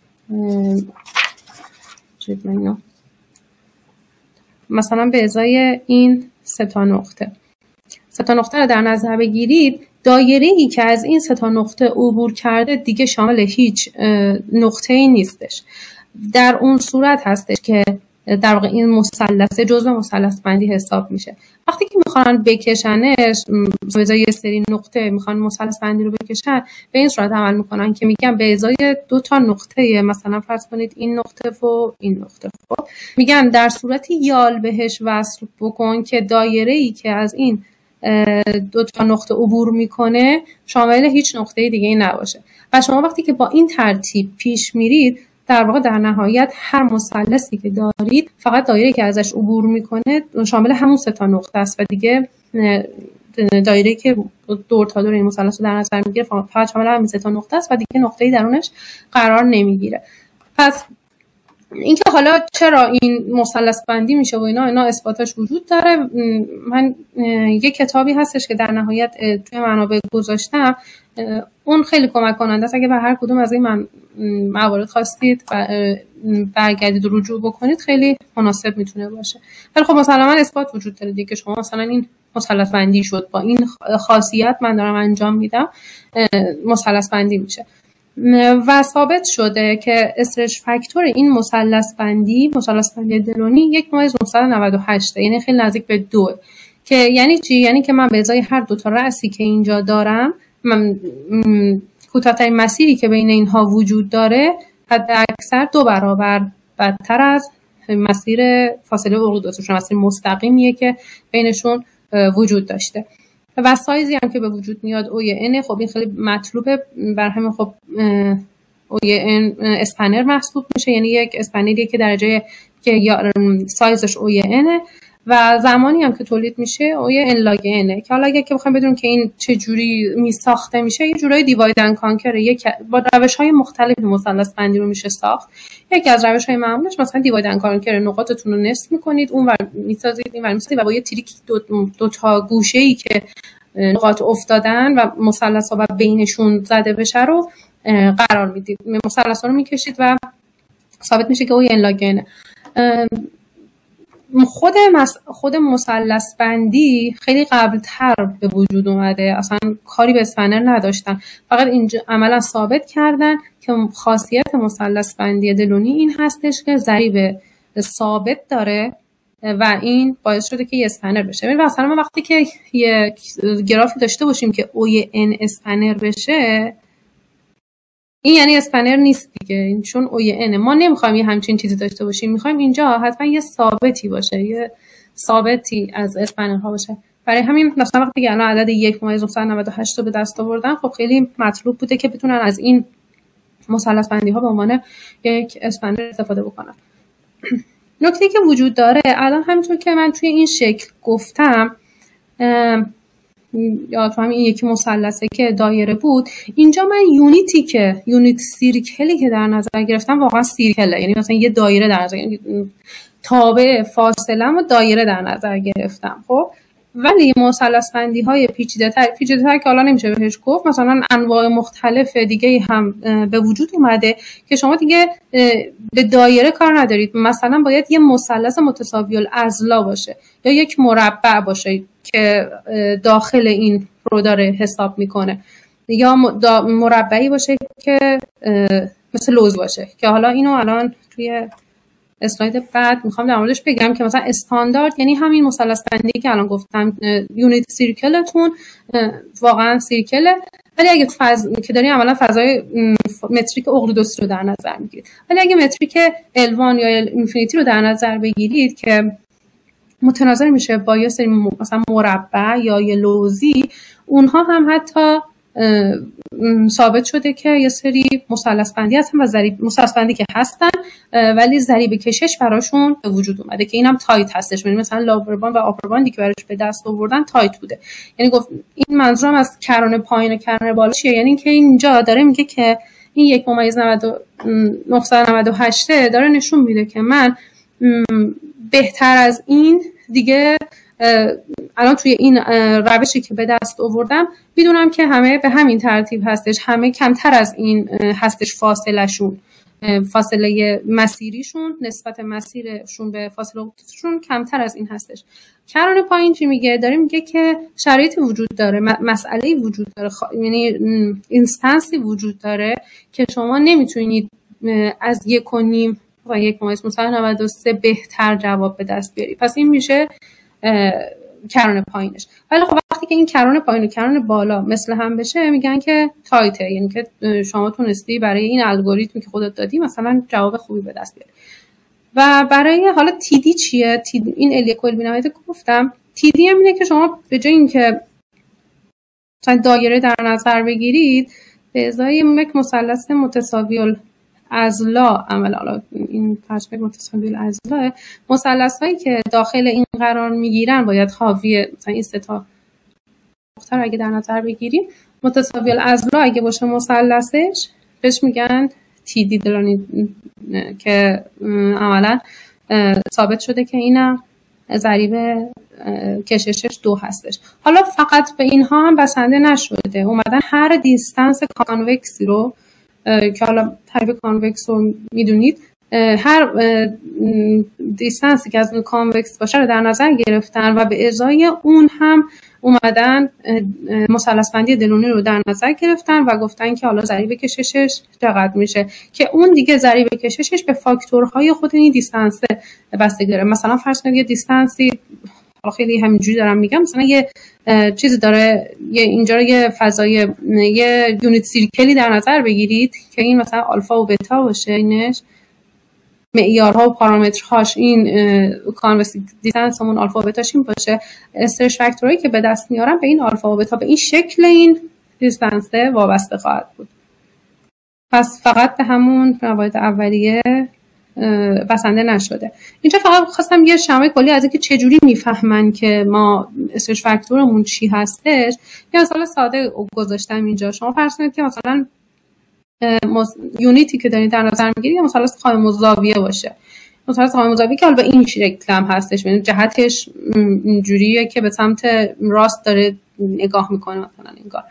مثلا به ازای این 3 تا نقطه رو در نظر بگیرید، دایره‌ای که از این 3 تا نقطه عبور کرده دیگه شامل هیچ نقطه‌ای نیستش. در اون صورت هستش که در واقع این مثلث جزء مثلث بندی حساب میشه. وقتی که میخوان بکشنش به ازای یه سری نقطه میخوان مثلث بندی رو بکشن، به این صورت عمل میکنن که میگن به ازای 2 تا نقطه، مثلا فرض کنید این نقطه و این نقطه، خب میگن در صورتی یال بهش وصل بکن که دایره‌ای که از این 2 تا نقطه عبور میکنه شامل هیچ نقطه دیگه ای نباشه. و شما وقتی که با این ترتیب پیش میرید در واقع در نهایت هر مثلثی که دارید فقط دایره‌ای که ازش عبور میکنه شامل همون 3 تا نقطه است و دیگه دایره‌ای که دور تا دور این مثلث رو در نظر میگیره فقط شامل همین 3 تا نقطه است و دیگه نقطه‌ای درونش قرار نمیگیره. پس اینکه حالا چرا این مثلث بندی میشه و اینا اثباتش وجود داره. من یه کتابی هستش که در نهایت توی منابع گذاشتم، اون خیلی کمک کننده است. اگه به هر کدوم از این موارد خواستید برگردید و رجوع بکنید خیلی مناسب میتونه باشه. ولی خب مثلا من اثبات وجود داره دیگه که شما مثلا این مثلث بندی شد، با این خاصیت من دارم انجام میدم مثلث بندی میشه. و ثابت شده که استرچ فاکتور این مثلث بندی دلونی 1.998 یعنی خیلی نزدیک به 2 که یعنی چی؟ یعنی که من به ازای هر 2 تا رأسی که اینجا دارم، من کوتاه‌ترین مسیری که بین اینها وجود داره حد اکثر 2 برابر بدتر از مسیر فاصله عقده‌شون، مسیر مستقیمیه که بینشون وجود داشته. و سایزی هم که به وجود میاد ON، خب این خیلی مطلوبه، بر همین خب ON اسپنر محسوب میشه، یعنی یک اسپنری که درجه که سایزش ON و زمانی هم که تولید میشه اوی ان لاگ انه، که حالا اگه که بخوایم بدونیم که این چه جوری ساخته میشه، یه جورای دیواید اند کانکر، با روش‌های مختلفی مثلث بندی رو میشه ساخت. یکی از روش‌های معمولش مثلا دیواید اند کانکر، نقاطتون رو نصف میکنید، اونور میسازید اینور میسازید و با یه تریک دو تا گوشه‌ای که نقاط افتادن و مثلث‌ها و بینشون زده بشه رو قرار میدید، مثلث‌ها رو میکشید و ثابت میشه که اوی ان لاگ انه. خود مثلث بندی خیلی قبلتر به وجود اومده، اصلا کاری به اسپنر نداشتن، فقط اینجا عملا ثابت کردن که خاصیت مثلث بندی دلونی این هستش که ضریب ثابت داره و این باعث شده که یه اسپنر بشه. ببین مثلا ما وقتی که یک گرافی داشته باشیم که اوی ان اسپنر بشه، این یعنی اسپنر نیست دیگه، چون اوی ان. ما نمیخوایم یه همچین چیزی داشته باشیم، میخوایم اینجا حتما یه ثابتی باشه، یه ثابتی از اسپنرها باشه. برای همین مثلا وقتی که الان عدد 1.998 رو به دست آوردن، خب خیلی مطلوب بوده که بتونن از این مثلث بندی ها به عنوان یک اسپنر استفاده بکنن. نکته که وجود داره الان همونطور که من توی این شکل گفتم، یا تو همین یکی مثلثه که دایره بود، اینجا من یونیت سیرکلی که در نظر گرفتم واقعا سیرکله، یعنی مثلا یه دایره در نظر، تابع فاصله و دایره در نظر گرفتم. خب ولی مثلث بندی های پیچیده‌تر که حالا نمیشه بهش گفت، مثلا انواع مختلف دیگه هم به وجود اومده که شما دیگه به دایره کار ندارید، مثلا باید یه مثلث متساوی الاضلاع باشه یا یک مربع باشه که داخل این رو داره حساب میکنه، یا مربعی باشه که مثل لوز باشه، که حالا اینو الان توی اسلاید بعد میخوام در موردش بگم که مثلا استاندارد یعنی همین مثلث بندی که الان گفتم، یونیت سیرکلتون واقعا سیرکله، ولی اگه که دارین عملا فضای متریک اقلیدوسی رو در نظر میگیرید، ولی اگه متریک L1 یا اینفینیتی رو در نظر بگیرید که متناظر میشه با یه سری مثلا مربع یا یه لوزی، اونها هم حتی ثابت شده که یه سری مثلث بندی هستن و مثلث بندی که هستن ولی ضریب کشش براشون به وجود اومده که اینم تایت هستش، یعنی مثلا لابربان و آپرباندی که براش به دست آوردن تایت بوده. یعنی گفت این منظورم از کرانه پایین و کرانه بالا چیه، یعنی اینکه اینجا داره میگه که این 1.998 داره نشون میده که من بهتر از این دیگه الان توی این روشی که به دست آوردم میدونم که همه به همین ترتیب هستش، همه کمتر از این هستش فاصله مسیریشون، نسبت مسیرشون به فاصله اقلیدوسیشون کمتر از این هستش. کرانه پایین چی میگه؟ داره میگه که شرایطی وجود داره، مسئله‌ای وجود داره، یعنی اینستنسی وجود داره که شما نمیتونید از 1.5 و 1.93 بهتر جواب به دست بیاری، پس این میشه کرانه پایینش. ولی خب وقتی که این کرانه پایین و کرانه بالا مثل هم بشه میگن که تایته، یعنی که شما تونستی برای این الگوریتمی که خودت دادی مثلا جواب خوبی به دست بیاری. و برای حالا تیدی چیه؟ این الیه کل بینهایت گفتم. تیدی هم اینه که شما به جای اینکه مثلا دایره در نظر بگیرید، به ازای یک مثلث متساوی اضلاع عملا، این پرسپکتیو متساوی الاضلاع، مثلث‌هایی که داخل این قرار میگیرن باید حاوی مثلا این سه تا نقطه اگه در نظر بگیریم، متساوی الاضلاع اگه باشه مثلثش بهش میگن تیدی دلانی، که عملا ثابت شده که اینم ضریب کششش 2 هستش. حالا فقط به اینها هم بسنده نشده، اومدن هر دیستانس کانوکسی رو که حالا تعریف کانوکس رو میدونید، هر دیستانسی که از اون کانوکس باشه رو در نظر گرفتن و به ازای اون هم اومدن مثلث بندی دلونی رو در نظر گرفتن و گفتن که حالا ضریب کششش چقدر میشه، که اون دیگه ضریب کششش به فاکتورهای خود این دیستانس بستگی داره. مثلا فرض کنید یه دیستانسی، خیلی همینجوری دارم میگم، مثلا یه چیزی داره، اینجا یه فضای یه یونیت سیرکلی در نظر بگیرید که این مثلا آلفا و بتا باشه، اینش معیارها و پارامترهاش این کانوکس دیستانسمون آلفا و بتاش این باشه، استرس فاکتورایی که به دست میارن به این آلفا و بتا به این شکل این دیستانس وابسته خواهد بود. پس فقط به همون قواعد اولیه بسنده نشده. اینجا فقط خواستم یه شمای کلی از اینکه چجوری میفهمن که ما استرچ فاکتورمون چی هستش یه مثال ساده گذاشتم اینجا. شما فرض کنید که مثلا یونیتی که دارید در نظر میگیرید یه مثلث قائم الزاویه باشه. مثلث قائم الزاویه که حالا به این شکل هم هستش، یعنی جهتش اینجوریه که به سمت راست داره نگاه میکنه، مثلا انگار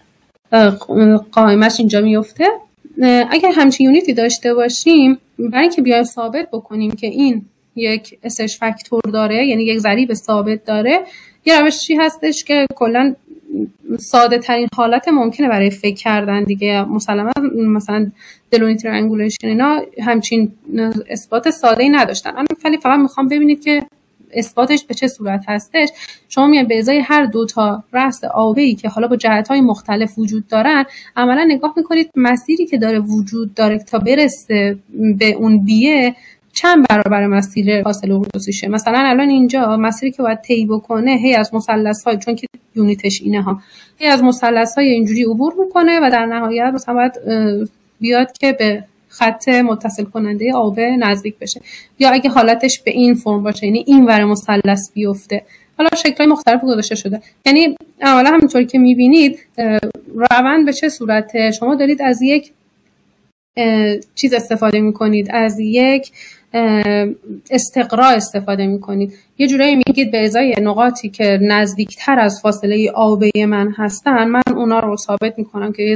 قائمش اینجا میفته. اگر همچین یونیتی داشته باشیم، برای اینکه بیایم ثابت بکنیم که این یک استرچ فاکتور داره، یعنی یک ضریب ثابت داره، یه روش چی هستش که کلا ساده ترین حالت ممکنه برای فکر کردن دیگه. مسلما مثلا دلونی ترانگولیشن اینا همچین اثبات ساده ای نداشتن. ولی فقط میخوام ببینید که اثباتش به چه صورت هستش. شما میان به ازای هر دو تا رأس آبی که حالا با جهت‌های مختلف وجود دارن عملا نگاه میکنید مسیری که داره وجود داره تا برسه به اون بیه چند برابر مسیر فاصله اقیانوسیشه. مثلا الان اینجا مسیری که باید طی بکنه هی از مثلث‌های، چون که یونیتش اینه ها، هی از مثلث‌های اینجوری عبور میکنه و در نهایت مثلا باید بیاد که به خط متصل کننده آبه نزدیک بشه، یا اگه حالتش به این فرم باشه یعنی این ور مثلث بیفته. حالا شکل‌های مختلف گذاشته شده. یعنی اولا همینطوری که می‌بینید روند به چه صورته. شما دارید از یک چیز استفاده می‌کنید، از یک استقرا استفاده می‌کنید. یه جورایی میگید به ازای نقاطی که نزدیکتر از فاصله آبه من هستن، من اونا رو ثابت می‌کنم که یه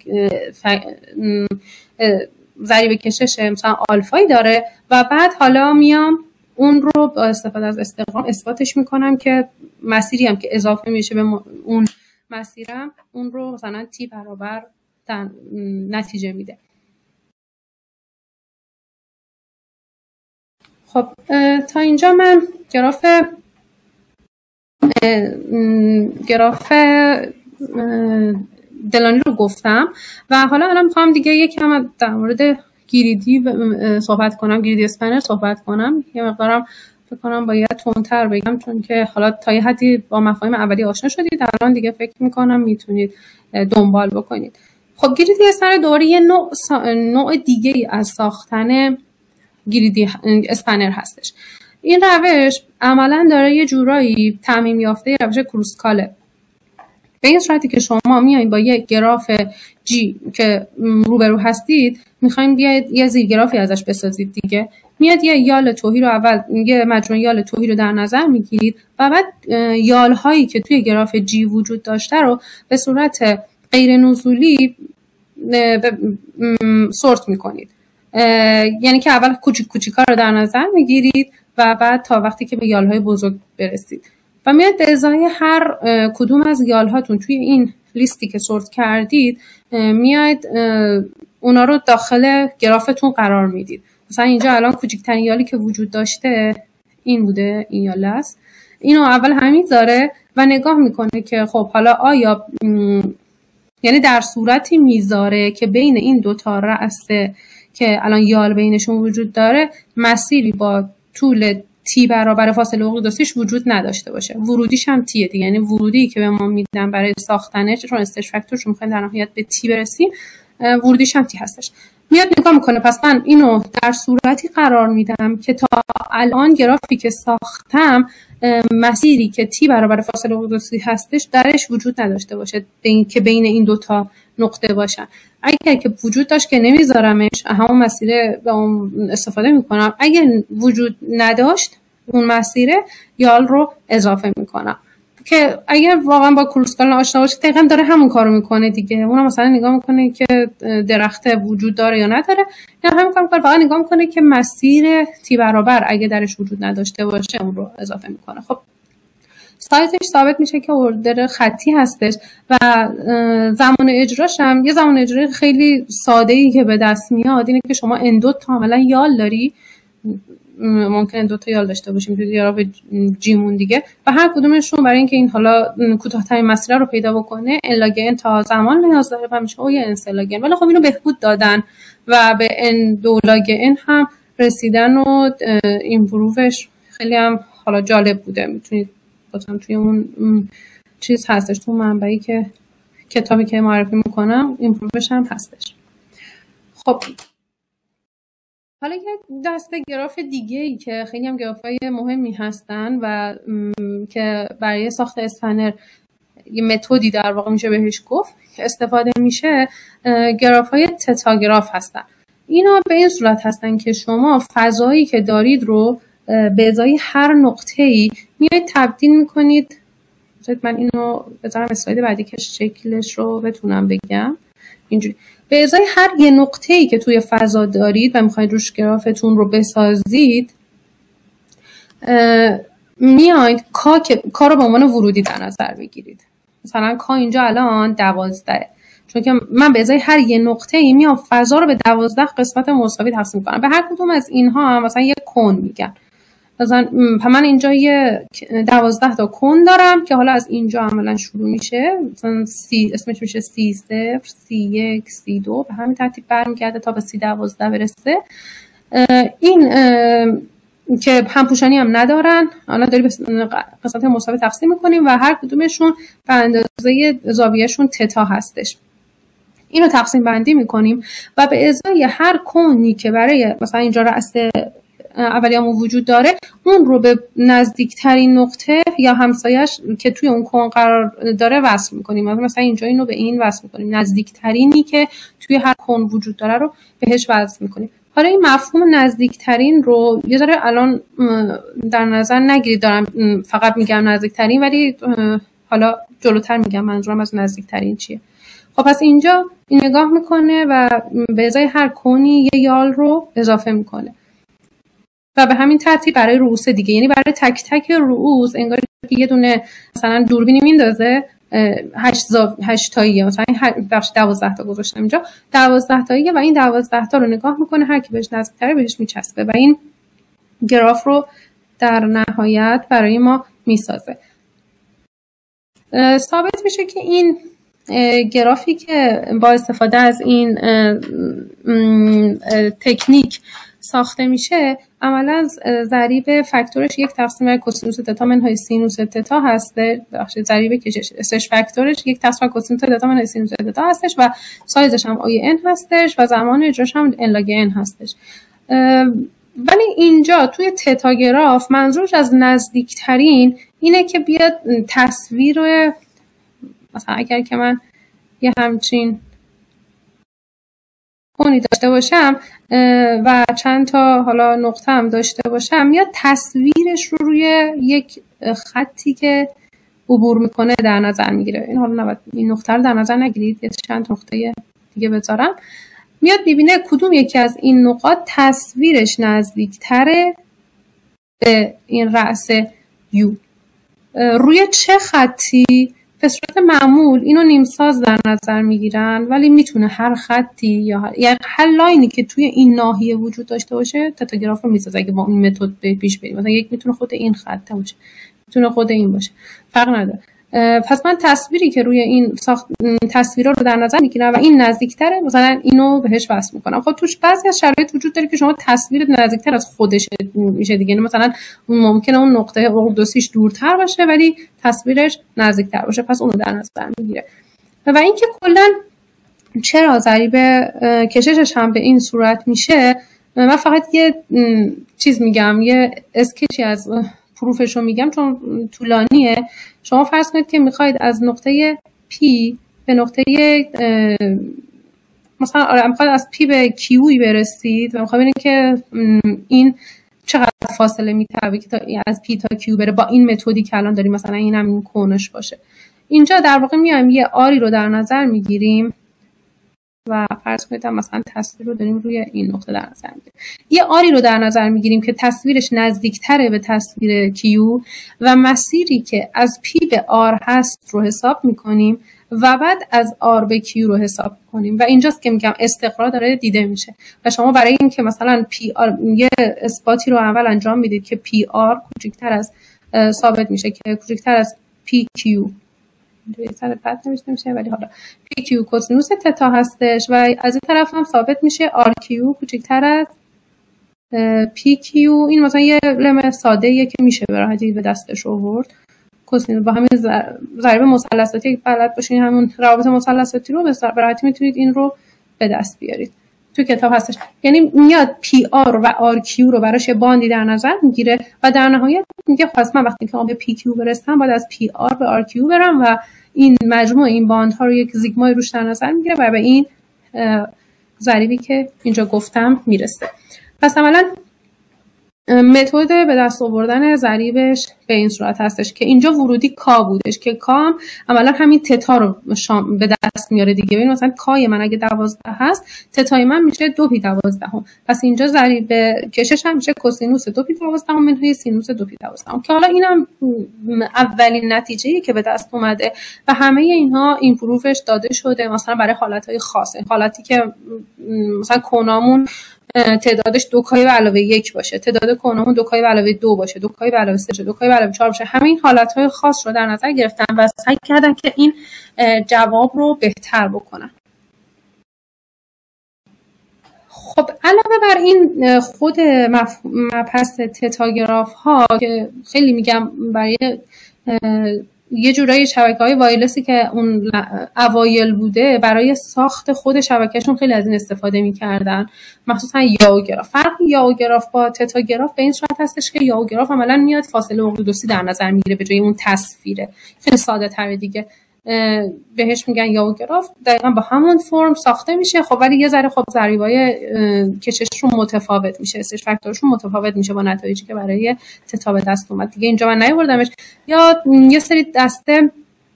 ضریب کشش مثلا آلفایی داره و بعد حالا میام اون رو با استفاده از استقرام اثباتش میکنم که مسیری هم که اضافه میشه به اون مسیرم اون رو مثلا تی برابر نتیجه میده. خب تا اینجا من گراف دلانی رو گفتم و حالا الان میخوام دیگه یکم در مورد گریدی صحبت کنم، گریدی اسپنر صحبت کنم. یه مقدارم فکر کنم باید تندتر بگم چون که حالا تا یه حدی با مفاهیم اولی آشنا شدید، الان دیگه فکر میکنم میتونید دنبال بکنید. خب گریدی اسپنر دوباره یه نوع دیگه ای از ساختن گریدی اسپنر هستش. این روش عملا داره یه جورایی تعمیم یافته روش کروسکاله. به این صورتی که شما میایین با یک گراف جی که روبرو هستید میخواین بیاید یه زیرگرافی ازش بسازید دیگه. میاد یه یال توهی رو اول یه مجموعه یال توهی رو در نظر میگیرید و بعد یال هایی که توی گراف جی وجود داشته رو به صورت غیر نزولی سورت میکنید. یعنی که اول کوچیکا رو در نظر میگیرید و بعد تا وقتی که به یال های بزرگ برسید و میاد به ازای هر کدوم از یال هاتون توی این لیستی که سورت کردید میاد اونا رو داخل گرافتون قرار میدید. مثلا اینجا الان کوچکترین یالی که وجود داشته این بوده، این یال است. اینو اول همین داره و نگاه میکنه که خب حالا آیا یعنی در صورتی میذاره که بین این دوتا رأسه که الان یال بینشون وجود داره مسیری با طول تی برابر فاصله اقیانوسیش وجود نداشته باشه. ورودیش هم تیه دیگه، یعنی ورودی که به ما میدن برای ساختنش چون استرچ فاکتور چون میخوایم در نهایت به تی برسیم، ورودیش هم تی هستش. میاد نگاه میکنه پس من اینو در صورتی قرار میدم که تا الان گرافی که ساختم مسیری که تی برابر فاصله اقیانوسی هستش درش وجود نداشته باشه که بین این دوتا نقطه باشن. اگر که وجود داشت که نمیذارمش، همون مسیر به اون استفاده میکنم. اگر وجود نداشت اون مسیره یال رو اضافه میکنم که اگر واقعا با کروسکال آشنا باشید دقیقاً داره همون کارو میکنه دیگه. اونم مثلا نگاه میکنه که درخت وجود داره یا نداره، یا همین کار فقط نگاه میکنه که مسیر تی برابر اگه درش وجود نداشته باشه اون رو اضافه میکنه. خب سایزش ثابت میشه که اوردر خطی هستش و زمان اجراش هم یه زمان اجرای خیلی ساده‌ای که به دست میاد اینه که شما اندوت کاملا یال داری، ممکنه دو تا یال داشته باشیم توی گراف جیمون دیگه و هر کدومشون برای اینکه این حالا کوتاه‌ترین مسیر رو پیدا بکنه ان لاگ ان تا زمان نیاز داره و میشه یه ان سه لاگ ان. ولی خب اینو بهبود دادن و به ان دو لاگ ان هم رسیدن و ایمپرووش خیلی هم حالا جالب بوده. میتونید بازم توی اون چیز هستش، تو منبعی که کتابی که معرفی میکنم ایمپرووش هم هستش. خب حالا یک دسته گراف دیگه ای که خیلی هم گراف‌های مهمی هستن و که برای ساخت اسپنر یه متدی در واقع میشه بهش گفت که استفاده میشه، گراف‌های تتا گراف هستن. اینا به این صورت هستن که شما فضایی که دارید رو به ازای هر نقطه‌ای میایید تبدیل میکنید. من اینو بذارم اسلاید بعدی که شکلش رو بتونم بگم. اینجوری به ازای هر یه نقطه‌ای که توی فضا دارید و میخواید روش گرافتون رو بسازید، میایید کا رو به عنوان ورودی در نظر بگیرید. مثلا کا اینجا الان 12، چون که من به ازای هر یه نقطه‌ای میام فضا رو به 12 قسمت مساوی تقسیم کنم. به هر کدوم از اینها هم مثلا یه کون میگن. مثلا من اینجا یه 12 تا کون دارم که حالا از اینجا عملا شروع میشه، مثلا اسمش میشه C0 C1 C2 به همین ترتیب برمیگرده تا به C12 برسه. این که همپوشانی هم ندارن، حالا داری به قسمت مساوی تقسیم میکنیم و هر کدومشون به اندازه زاویهشون تتا هستش. اینو تقسیم بندی میکنیم و به ازای هر کونی که برای مثلا اینجا رأس اولیه‌مون وجود داره، اون رو به نزدیکترین نقطه یا همسایش که توی اون کون قرار داره وصل میکنیم. مثلا اینجا اینو به این وصل میکنیم، نزدیکترینی که توی هر کون وجود داره رو بهش وصل میکنیم. حالا این مفهوم نزدیکترین رو یه ذره الان در نظر نگیرید، دارم فقط میگم نزدیکترین، ولی حالا جلوتر میگم منظورم از نزدیکترین چیه. خب پس اینجا این نگاه میکنه و به ازای هر کونی یه یال رو اضافه میکنه و به همین ترتیب برای رؤوس دیگه، یعنی برای تک تک رؤوس انگار یه دونه مثلا دوربینی میندازه 8 تاییه، مثلا بخش 12 تا گذاشتم اینجا 12 تاییه و این 12 تا رو نگاه میکنه، هر کی بهش نزدیک‌تره بهش میچسبه و این گراف رو در نهایت برای ما میسازه. ثابت میشه که این گرافی که با استفاده از این تکنیک ساخته میشه عملا ضریب فاکتورش 1 تقسیم بر کوسینوس تتا منهای سینوس تتا هسته. بخش ضریب کشش فاکتورش 1 تقسیم بر کوسینوس تتا منهای سینوس تتا هستش و سایزش هم آی ان هستش و زمان اجراش هم ان لاگ ان هستش. ولی اینجا توی تتا گراف منظورش از نزدیکترین اینه که بیاد تصویر رو، مثلا اگر که من یه همچین کونی داشته باشم و چند تا حالا نقطه هم داشته باشم، میاد تصویرش رو روی یک خطی که عبور میکنه در نظر میگیره. این حالا نباید این نقطه رو در نظر نگیرید، یه چند نقطه دیگه بذارم. میاد ببینه کدوم یکی از این نقاط تصویرش نزدیکتره به این رأس یو، روی چه خطی. به صورت معمول اینو نیمساز در نظر میگیرن، ولی میتونه هر خطی یا هر لاینی که توی این ناحیه وجود داشته باشه تتا گراف رو میسازه. اگه با این متد پیش بریم، مثلا یک میتونه خود این خط باشه، میتونه خود این باشه، فرق نداره. پس من تصویری که روی این تصویرا رو در نظر میگیرم و این نزدیکتره، مثلا اینو بهش وصل میکنم. خب توش بعضی از شرایط وجود داره که شما تصویر نزدیکتر از خودش میشه دیگه، مثلا ممکنه اون نقطه اقیانوسیش دورتر باشه ولی تصویرش نزدیکتر باشه، پس اونو در نظر میگیره. و اینکه کلا چرا ضریب کششش هم به این صورت میشه، من فقط یه چیز میگم، یه اسکچی از پروفش رو میگم چون طولانیه. شما فرض کنید که میخواید از نقطه P به نقطه مثلا میخواید از P به Q برسید و میخواید ببینید که این چقدر فاصله میتونه که تا از P تا Q بره با این متدی که الان داریم، مثلا این هم کونش باشه. اینجا در واقع میایم یه آری رو در نظر میگیریم و فرض کنید مثلا تصویر رو داریم روی این نقطه در نظر میگیریم. یه آری رو در نظر میگیریم که تصویرش نزدیکتره به تصویر Q و مسیری که از P به R هست رو حساب میکنیم و بعد از R به Q رو حساب کنیم و اینجاست که میگم استقرار داره دیده میشه. و شما برای اینکه مثلا PR یه اثباتی رو اول انجام میدید که PR کوچکتر از ثابت میشه که کوچکتر از PQ، یه سر پد نوشته میشه ولی حالا PQ کوسینوس تتا هستش و از این طرف هم ثابت میشه RQ کوچکتر از PQ. این مثلا یه لم ساده ایه که میشه به راحتی به دستش آورد. کوسینوس با همین ضریب مثلثاتی که بلد باشین همون روابط مثلثاتی رو به راحتی میتونید این رو به دست بیارید. تو کتاب هستش. یعنی میاد پی آر و آر کیو رو براش باندی در نظر میگیره و در نهایت میگه خواست من وقتی که به پی کیو برسم باید از پی آر به آر کیو برم و این مجموع این باندها رو یک سیگمای روش در نظر میگیره و به این ضریبی که اینجا گفتم میرسه. پس عملاً متد به دست آوردن ضریبش به این صورت هستش که اینجا ورودی کا بودش که کا هم عملا همین تتا رو به دست میاره دیگه. ببین مثلا کای من اگه 12 هست، تتای من میشه 2p12. پس اینجا ضریب کشش هم میشه کوسینوس 2p12 منهای سینوس 2p12 که حالا اینم اولین نتیجه‌ای که به دست اومده و همه اینها ایمپروفش داده شده مثلا برای حالتهای خاصه، حالتی که مثلا کنامون تعدادش 2k+1 باشه، تعداد کنامون 2k+2 باشه، 2k+3 باشه، 2k+4 باشه. همین حالتهای خاص رو در نظر گرفتن و سعی کردن که این جواب رو بهتر بکنن. خب علاوه بر این خود مبحث تتاگراف ها که خیلی میگم برای یه جورایی شبکه‌های وایرلسی که اون اوایل بوده برای ساخت خود شبکهشون خیلی از این استفاده می‌کردن، مخصوصا یاوگراف. فرق یاوگراف با تتاگراف به این صورت هستش که یاوگراف عملاً میاد فاصله اقلیدوسی در نظر میگیره به جای اون تصویره. خیلی ساده تره دیگه. بهش میگن یاوگراف، دقیقاً با همون فرم ساخته میشه. خب ولی یه ذره خب ضریبای کشششون متفاوت میشه، استش فاکتورشون متفاوت میشه با نتایجی که برای تتا به دست اومد دیگه. اینجا من نیاوردمش. یا یه سری دسته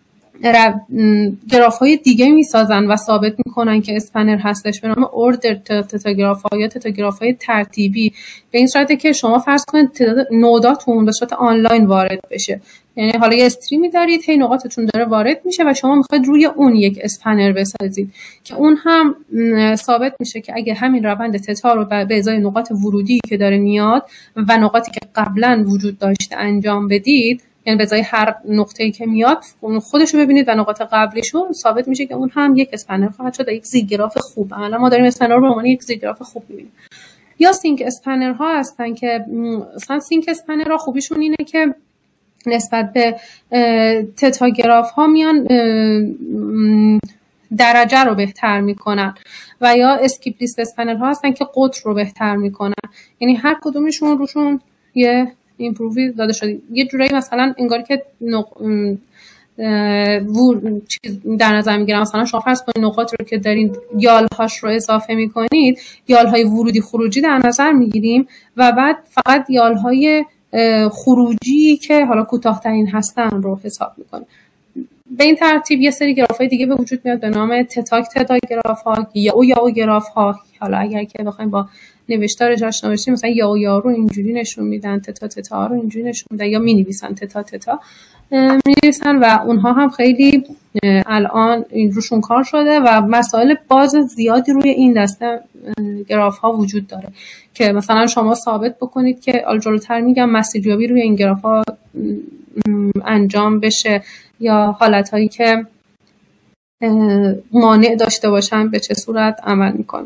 گراف های دیگه میسازن و ثابت میکنن که اسپنر هستش به نام اوردر تتاگراف ها یا تتاگراف های ترتیبی، به این صورته که شما فرض کنید تعداد نوداتون به صورت آنلاین وارد بشه. یعنی حالا یه استریمی دارید، هی نقاطتون داره وارد میشه و شما میخواید روی اون یک اسپنر بسازید که اون هم ثابت میشه که اگه همین روند تتا رو به ازای نقاط ورودی که داره میاد و نقاطی که قبلا وجود داشته انجام بدید، یعنی به ازای هر نقطه‌ای که میاد خودشو ببینید و نقاط قبلیشو، ثابت میشه که اون هم یک اسپنر خواهد شد، یک زیگراف خوب. حالا ما داریم اسپنر رو به عنوان یک زیگراف خوب میبینیم. یا سینک اسپنر ها هستن که مثلا سینک اسپنر ها خوبیشون اینه که نسبت به تتاگراف ها میان درجه رو بهتر میکنن. و یا اسکیپ لیست اسپنر ها هستن که قطر رو بهتر میکنن. یعنی هر کدومشون روشون یه ایمپرووی داده شده. یه جورایی مثلا انگاری که در نظر میگیرم مثلا شما فرض کنید نقاط رو که دارین یالهاش رو اضافه میکنید، یالهای ورودی خروجی در نظر میگیریم و بعد فقط یالهای خروجی که حالا کوتاه‌ترین هستن رو حساب میکنه. به این ترتیب یه سری گراف‌های دیگه به وجود میاد به نام تتاگراف ها یا گراف ها. حالا اگر که بخوایم با نوشتارش آشنا بشیم، مثلا یا رو اینجوری نشون میدن، تتا رو اینجوری نشون میدن، یا مینویسن تتا مینویسن و اونها هم خیلی الان روشون کار شده و مسائل باز زیادی روی این دسته گراف ها وجود داره که مثلا شما ثابت بکنید که جلوتر میگم مسیریابی روی این گراف ها انجام بشه یا حالت هایی که مانع داشته باشن به چه صورت عمل میکنه.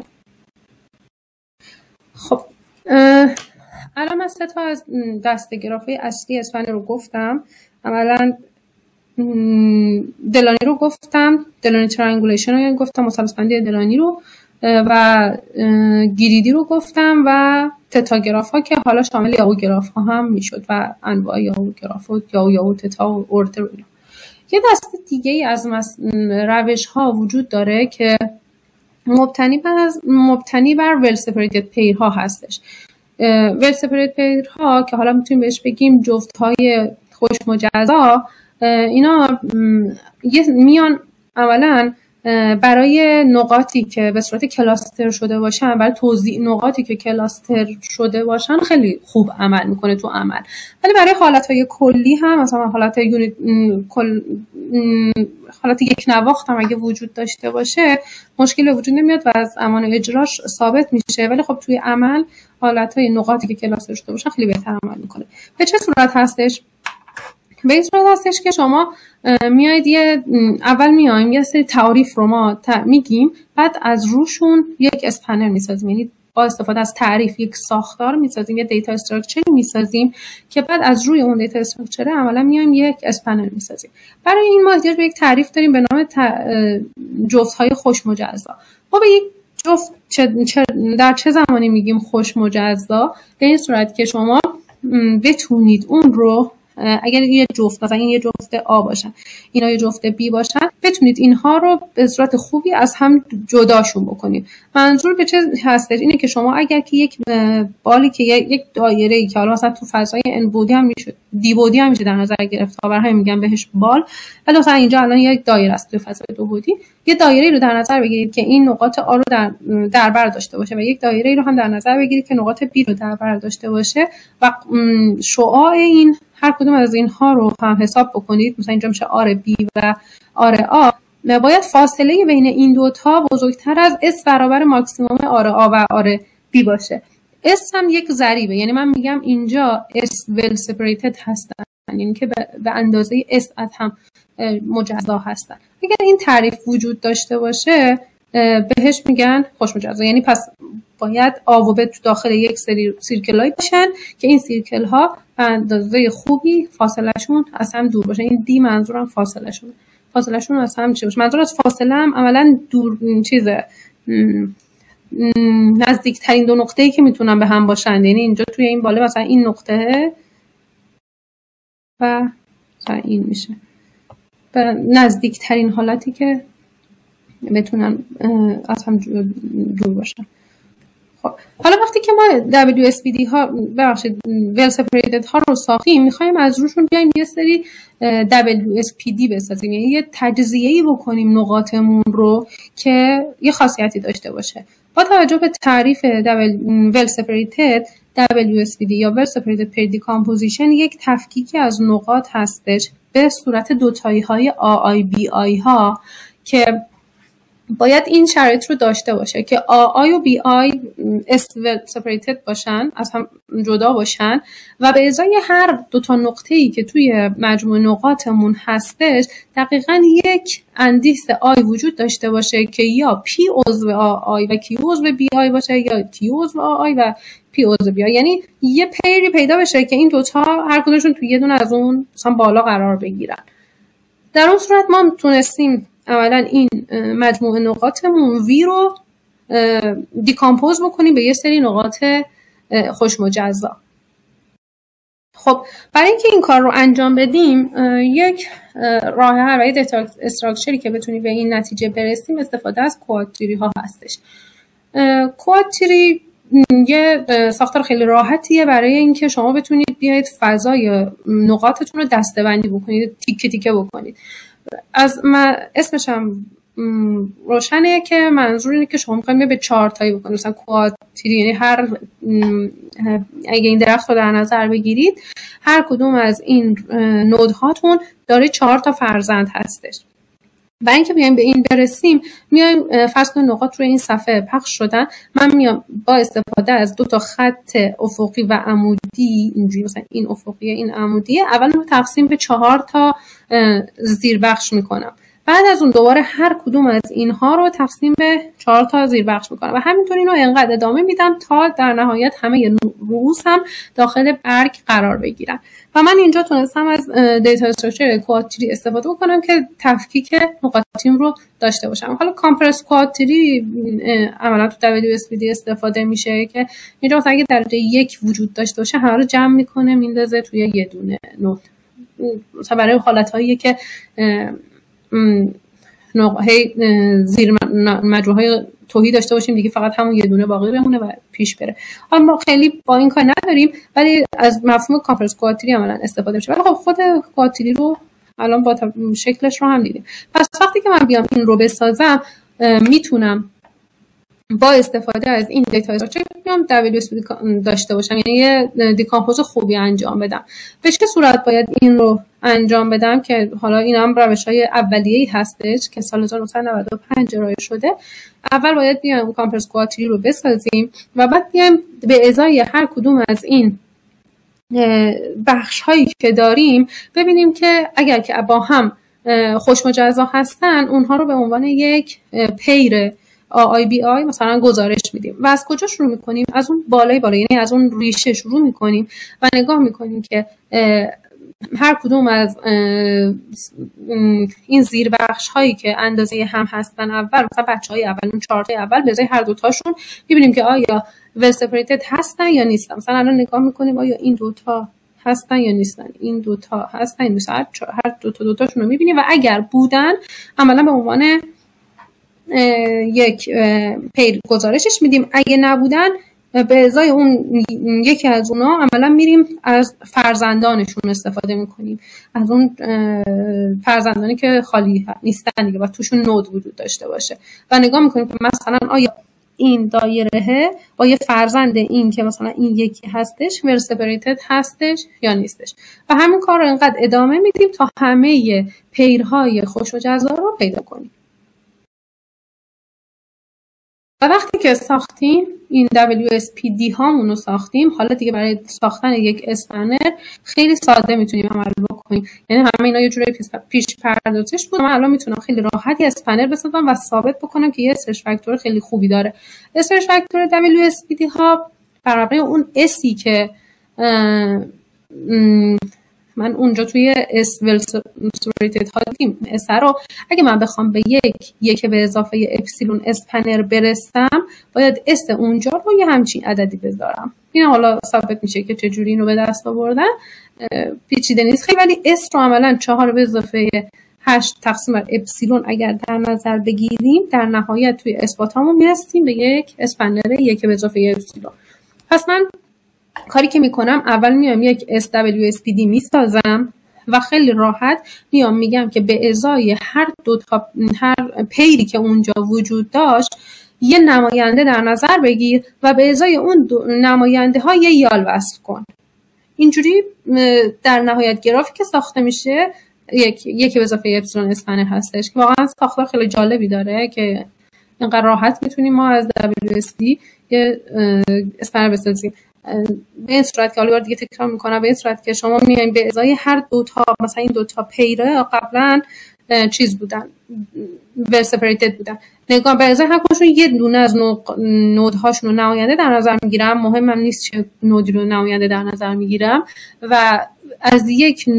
خب الان من 3 تا از دسته گراف‌های اصلی اسپنر رو گفتم. عملاً دلانی رو گفتم، دلانی ترانگولیشن رو گفتم، مثلث بندی دلانی رو و گریدی رو گفتم و تتاگراف ها که حالا شامل یاوگراف ها هم میشد و انواع یاوگراف و یاو تتا و اوردر. یه دسته دیگه ای از روش ها وجود داره که مبتنی بر ول سپریتد پیر ها هستش. ول سپریتد پیر ها که حالا میتونیم بهش بگیم جفت های خوش مجزا، اینا میان عملاً برای نقاطی که به صورت کلاستر شده باشن، برای توزیع نقاطی که کلاستر شده باشن خیلی خوب عمل میکنه تو عمل. ولی برای حالتهای کلی هم مثلا حالت حالت یک نواخت هم اگه وجود داشته باشه مشکل وجود نمیاد و از زمان اجراش ثابت میشه. ولی خب توی عمل حالتهای نقاطی که کلاستر شده باشن خیلی بهتر عمل میکنه. به چه صورت هستش؟ به این صورت هستش که شما میایید اول میایم یه سری تعریف رو ما میگیم، بعد از روشون یک اسپنر میسازیم. یعنی با استفاده از تعریف یک ساختار میسازیم، یه دیتا استراکچر میسازیم که بعد از روی اون دیتا استراکچر عملا میایم یک اسپنر میسازیم. برای این ما احتیاج به یک تعریف داریم به نام جفت‌های خوش مجزا. ما به یک جفت در چه زمانی میگیم خوش مجزا؟ به این صورت که شما بتونید اون رو اگر یه جفت مثلا این یه جفت آ باشن اینا یه جفت بی باشن بتونید اینها رو به صورت خوبی از هم جداشون بکنید. منظور به چه هستش؟ اینه که شما اگر که یک بالی که یک دایره‌ای که حالا مثلا تو فضای ان بعدی هم میشه دی بعدی هم میشه در نظر گرفت، برای همین میگم بهش بال، ولی مثلا اینجا الان یک دایره است تو فضای دو بعدی، یه دایره‌ای رو در نظر بگیرید که این نقاط آ رو در بر داشته باشه و یک دایره‌ای رو هم در نظر بگیرید که نقاط بی رو در بر داشته باشه و شعاع این هر کدوم از اینها رو هم حساب بکنید. مثلا اینجا میشه آر بی و آر آ، باید فاصله بین این دوتا بزرگتر از اس برابر ماکسیموم آر آ و آر بی باشه. اس هم یک ضریبه، یعنی من میگم اینجا اس well separated هستن، یعنی که به اندازه اس از هم مجزا هستن. اگر این تعریف وجود داشته باشه بهش میگن خوش مجزا، یعنی پس باید آ و ب تو داخل یک سری سیرکل‌هایی باشن که این سیرکل‌ها به اندازه خوبی فاصله‌شون از هم دور باشه. این دی منظورم فاصله‌شون از هم چه باشه؟ منظور از فاصله هم عملاً دور چیزه، نزدیکترین دو نقطه‌ای که میتونن به هم باشن، یعنی اینجا توی این باله مثلا این نقطه و مثلا این میشه به نزدیکترین حالتی که بتونن از هم دور باشن. خب حالا وقتی که ما WSPD ها well separated ها رو ساختیم، میخوایم از روشون بیایم یه سری WSPD بسازیم، یعنی یه تجزیه‌ای بکنیم نقاطمون رو که یه خاصیتی داشته باشه. با توجه به تعریف well separated WSPD یا well separated per decomposition یک تفکیکی از نقاط هستش به صورت دوتایی های AI BI ها که باید این شرایط رو داشته باشه که AI و BI separated باشن، از هم جدا باشن و به ازای هر دوتا نقطه‌ای که توی مجموع نقاطمون هستش دقیقاً یک اندیس I وجود داشته باشه که یا P عضو AI و Q عضو BI باشه یا Q عضو AI و P عضو BI، یعنی یه پیری پیدا بشه که این دوتا هر کدومشون توی یه دونه از اون مثلا بالا قرار بگیرن. در اون صورت ما تونستیم اولا این مجموعه نقاطمون وی رو دیکامپوز بکنیم به یه سری نقاط خوش مجزا. خب برای اینکه این کار رو انجام بدیم یک راه حل و یک استراکچری که بتونیم به این نتیجه برسیم استفاده از کوادتری ها هستش. کوادتری یه ساختار خیلی راحتیه برای اینکه شما بتونید بیاید فضای نقاطتون رو دسته‌بندی بکنید، تیکه تیکه بکنید. از اسمش هم روشنه که منظور اینه که شما می‌خواید به 4 تایی بکنید، مثلا کوادتری، یعنی هر اگه این درخت رو در نظر بگیرید هر کدوم از این نودهاتون داره 4 تا فرزند هستش. برای اینکه بیایم به این برسیم میایم فرض کنید نقاط روی این صفحه پخش شدن، من میام با استفاده از 2 تا خط افقی و عمودی، اینجوری مثلا این افقیه این عمودیه، اول رو تقسیم به 4 تا زیربخش میکنم، بعد از اون دوباره هر کدوم از اینها رو تقسیم به 4 تا زیربخش میکنم و همینطور اینو انقدر ادامه میدم تا در نهایت همه رؤوس هم داخل برگ قرار بگیرن. و من اینجا تونستم از دیتا استراکچر کوادتری استفاده بکنم که تفکیک نقاطیم رو داشته باشم. حالا کامپرس کوادتری عملا تو WSPD استفاده میشه که اینجا مثلا اگه درجه 1 وجود داشته باشه همه رو جمع میکنه میندازه توی یه دونه نود، مثلا برای حالت‌هایی که زیر مجموعه‌های توهی داشته باشیم دیگه فقط همون یه دونه باقی بمونه و پیش بره. اما خیلی با این کار نداریم، ولی از مفهوم کامپرس کوادتری عملاً استفاده میشه. ولی خب خود کوادتری رو الان با شکلش رو هم دیدیم. پس وقتی که من بیام این رو بسازم میتونم با استفاده از این دیتا استراکچر بیام WSPD داشته باشم، یعنی یه دیکامپوز خوبی انجام بدم. به چه صورت باید این رو انجام بدم که حالا این هم روش‌های اولیه‌ای هستش که سال 1995 ارائه شده. اول باید بیام کامپرس کوادتری رو بسازیم و بعد بیام به ازای هر کدوم از این بخش هایی که داریم ببینیم که اگر که با هم خوش مجزا هستن اونها رو به عنوان یک پیر AI مثلا گزارش میدیم و از کجا شروع میکنیم؟ از اون بالای بالا، یعنی از اون ریشه شروع میکنیم و نگاه میکنیم که هر کدوم از این زیربخش هایی که اندازه هم هستن اول، مثلا بچهای اول اون 4 تا اول به ازای هر دو تاشون ببینیم که آیا well separated هستن یا نیستن. مثلا الان نگاه میکنیم آیا این دوتا هستن یا نیستن، این دوتا هستن یا نیستن، هر دوتاشون رو میبینیم و اگر بودن عملا به عنوان یک پیر گزارشش میدیم، اگه نبودن به ازای اون یکی از اونا عملا میریم از فرزندانشون استفاده میکنیم، از اون فرزندانی که خالی نیستن دیگه و توشون نود وجود داشته باشه و نگاه میکنیم که مثلا آیا این دایره با یه فرزند این که مثلا این یکی هستش well separated هستش یا نیستش و همین کار رو اینقدر ادامه میدیم تا همه پیرهای خوش و جذاب رو پیدا کنیم. و وقتی که ساختیم این WSPD هامون رو ساختیم، حالا دیگه برای ساختن یک اسپنر خیلی ساده میتونیم عمل بکنیم، یعنی همه اینا یه جوری پیش پردازش بود. من الان میتونم خیلی راحت یه اسپنر بسازم و ثابت بکنم که یه سرچ فاکتور خیلی خوبی داره. سرچ فاکتور WSPD ها بر مبنای اون اسی که من اونجا توی اس well separated ها دیدیم، اس رو اگه من بخوام به یک به اضافه اپسیلون اسپنر برسم باید اس اونجا رو یه همچین عددی بذارم. این حالا ثابت میشه که چجوری اینو به دست آوردن، پیچیده نیست خیلی، ولی اس رو عملا 4 به اضافه 8 تقسیم بر اپسیلون اگر در نظر بگیریم در نهایت توی اثباتامون میرسیم به یک اسپنر 1 به اضافه اپسیلون. پس من کاری که میکنم اول میام یک SWSPD میسازم و خیلی راحت میام میگم که به ازای هر پیری که اونجا وجود داشت یه نماینده در نظر بگیر و به ازای اون نماینده ها یه یال وصل کن. اینجوری در نهایت گرافی که ساخته میشه یک به اضافه اپسیلون اسپنر هستش که واقعا ساختار خیلی جالبی داره که اینقدر راحت میتونیم ما از WSD یه اسپنر بسازیم. به این صورت که حالا دیگه تکرار میکنم، به این صورت که شما میایین به ازای هر دوتا مثلا این دوتا پیره قبلا چیز بودن well separated بودن، نگاه به ازای هر کدومشون یه دونه از نودهاشون رو نماینده در نظر میگیرم، مهمم نیست چه نودی رو نماینده در نظر میگیرم و از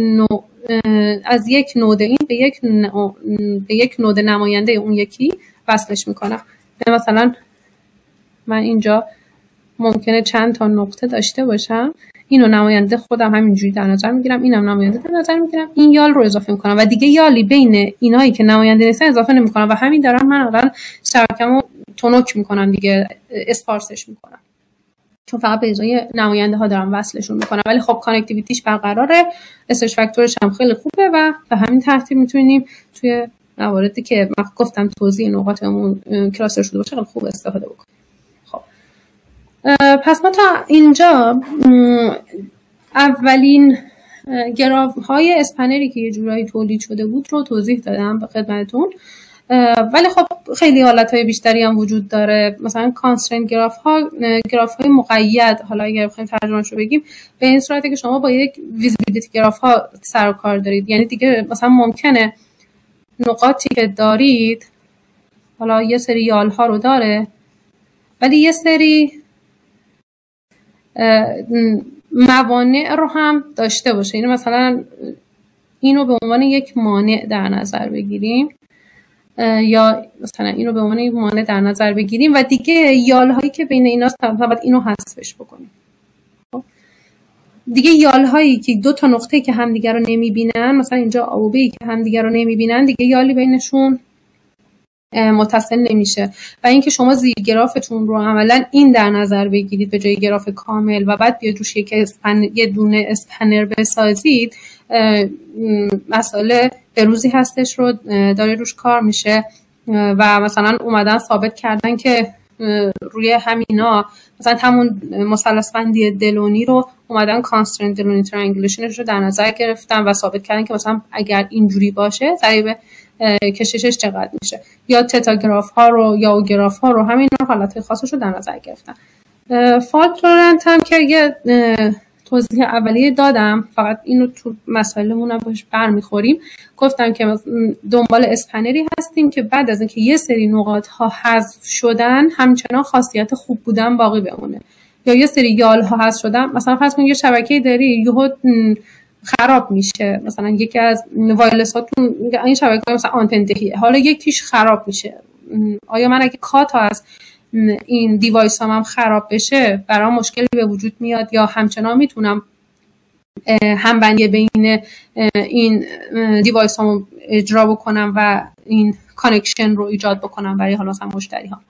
یک نود این به یک نود نماینده اون یکی وصلش میکنم. مثلا من اینجا ممکنه چند تا نقطه داشته باشم، اینو نماینده خودم همینجوری در نظر میگیرم، اینم نماینده در نظر میگیرم، این یال رو اضافه میکنم و دیگه یالی بین اینایی که نماینده نیستن اضافه نمیکنم و همین دارم من الان شبکه‌مو تونوک میکنم دیگه، اسپارسش میکنم چون فقط به ازای نماینده ها دارم وصلشون میکنم، ولی خب کانکتیویتیش برقراره، سرچ فاکتورش هم خیلی خوبه و به همین ترتیب میتونیم توی مواردی که من گفتم توضیح نقاطمون کلاستر شده باشه خیلی خوب استفاده بکنیم. پس ما تا اینجا اولین گراف های اسپنری که یه جورایی تولید شده بود رو توضیح دادم به خدمتتون، ولی خب خیلی حالت های بیشتری هم وجود داره. مثلا کانسترینت گراف های مقید، حالا اگر بخوایم ترجمهش رو بگیم به این صورته که شما با یک ویزیبیلیتی گراف ها سر و کار دارید، یعنی دیگه مثلا ممکنه نقاطی که دارید حالا یه سری یال ها رو داره ولی یه سری موانع رو هم داشته باشه، یعنی مثلا اینو به عنوان یک مانع در نظر بگیریم یا مثلا اینو به عنوان یک مانع در نظر بگیریم و دیگه یال هایی که بین اینا باید اینو حذفش بکنیم. دیگه یال هایی که دو تا نقطه که همدیگه رو نمیبینن، مثلا اینجا آ و ب که همدیگه رو نمیبینن، دیگه یالی بینشون متصل نمیشه و اینکه شما زیر گرافتون رو عملا این در نظر بگیرید به جای گراف کامل و بعد بیاید روش یه دونه اسپنر بسازید، مسئله به روزی هستش رو داره روش کار میشه و مثلا اومدن ثابت کردن که روی همینا مثلا همون مثلث بندی دلونی رو اومدن کانسترینت دلونی ترانگولیشنش رو در نظر گرفتن و ثابت کردن که مثلا اگر اینجوری باشه ضریب کششش چقدر میشه، یا تتا گراف ها رو یا او گراف ها رو همین حالت خاصش رو در نظر گرفتن. فالت تولرنت هم که یه توضیح اولیه دادم، فقط اینو تو مسائلمون هم باش برمیخوریم، گفتم که دنبال اسپنری هستیم که بعد از اینکه یه سری نقاط ها حذف شدن همچنان خاصیت خوب بودن باقی بمونه، یا یه سری یال ها حذف شدن. مثلا فرض کن یه شبکه داری یهو خراب میشه. مثلا یکی از وایرلس هاتون این شبکه مثلا آنتن دهیه، حالا یکیش خراب میشه، آیا من اگه کاتا از این دیوایس هم خراب بشه برام مشکلی به وجود میاد یا همچنان میتونم همبندی بین این دیوایس هم اجرا بکنم و این کانکشن رو ایجاد بکنم برای حالا مثلا مشتری ها.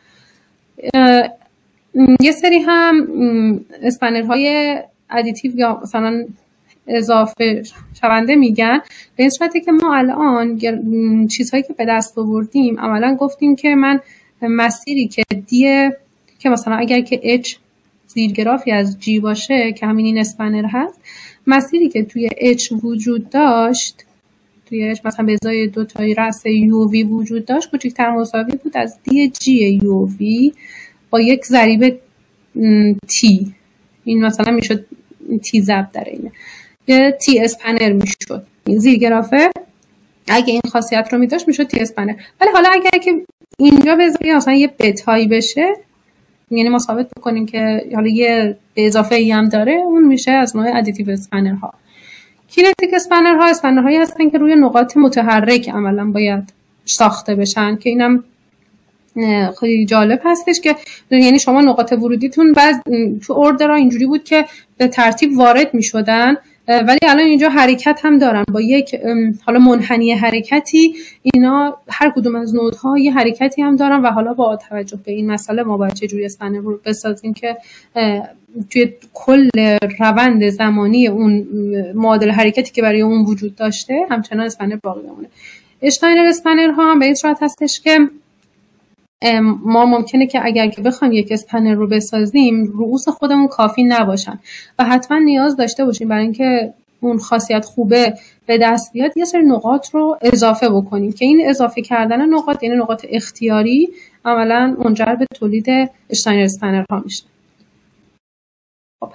یه سری هم اسپنرهای ادیتیو یا مثلا اضافه شونده میگن، به این صورتی که ما الان چیزهایی که به دست آوردیم عملا گفتیم که من مسیری که دیه که مثلا اگر که H زیرگرافی از G باشه که همین این اسپنر هست، مسیری که توی H وجود داشت، توی H مثلا به ازای دو تایی رأس UV وجود داشت، کوچکتر مساوی بود از دی G UV با یک ضریب T. این مثلا میشد T ضرب در اینه، یه T اسپنر میشد. این زیرگرافه اگه این خاصیت رو میداشت میشد T اسپنر. ولی حالا اگر که اینجا بذاری مثلا یه بتایی بشه، یعنی ما ثابت بکنیم که حالا یه به اضافه ای هم داره، اون میشه از نوع ادیتیو اسپنرها. کینتیک اسپنرها اسپنرهایی هستن که روی نقاط متحرک عملا باید ساخته بشن که اینم خیلی جالب هستش که یعنی شما نقاط ورودیتون بعد تو اوردرها اینجوری بود که به ترتیب وارد میشدن، ولی الان اینجا حرکت هم دارن با یک حالا منحنی حرکتی، اینا هر کدوم از نودها یه حرکتی هم دارن و حالا با توجه به این مسئله ما باید چجوری اسپنر رو بسازیم که توی کل روند زمانی اون معادل حرکتی که برای اون وجود داشته همچنان اسپنر باقی بمونه. اشتاینر اسپنر ها هم به این صورت هستش که ما ممکنه که اگر که بخوایم یک اسپنر رو بسازیم رؤوس خودمون کافی نباشن و حتما نیاز داشته باشیم برای اینکه اون خاصیت خوبه به دست بیاد یه سری نقاط رو اضافه بکنیم که این اضافه کردن نقاط یعنی نقاط اختیاری عملا منجر به تولید اشتاینر اسپنر ها میشه. خب.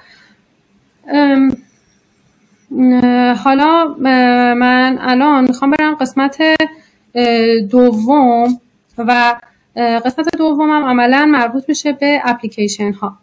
حالا من الان میخوام برم قسمت دوم و قسمت دومم عملا مربوط میشه به اپلیکیشن ها.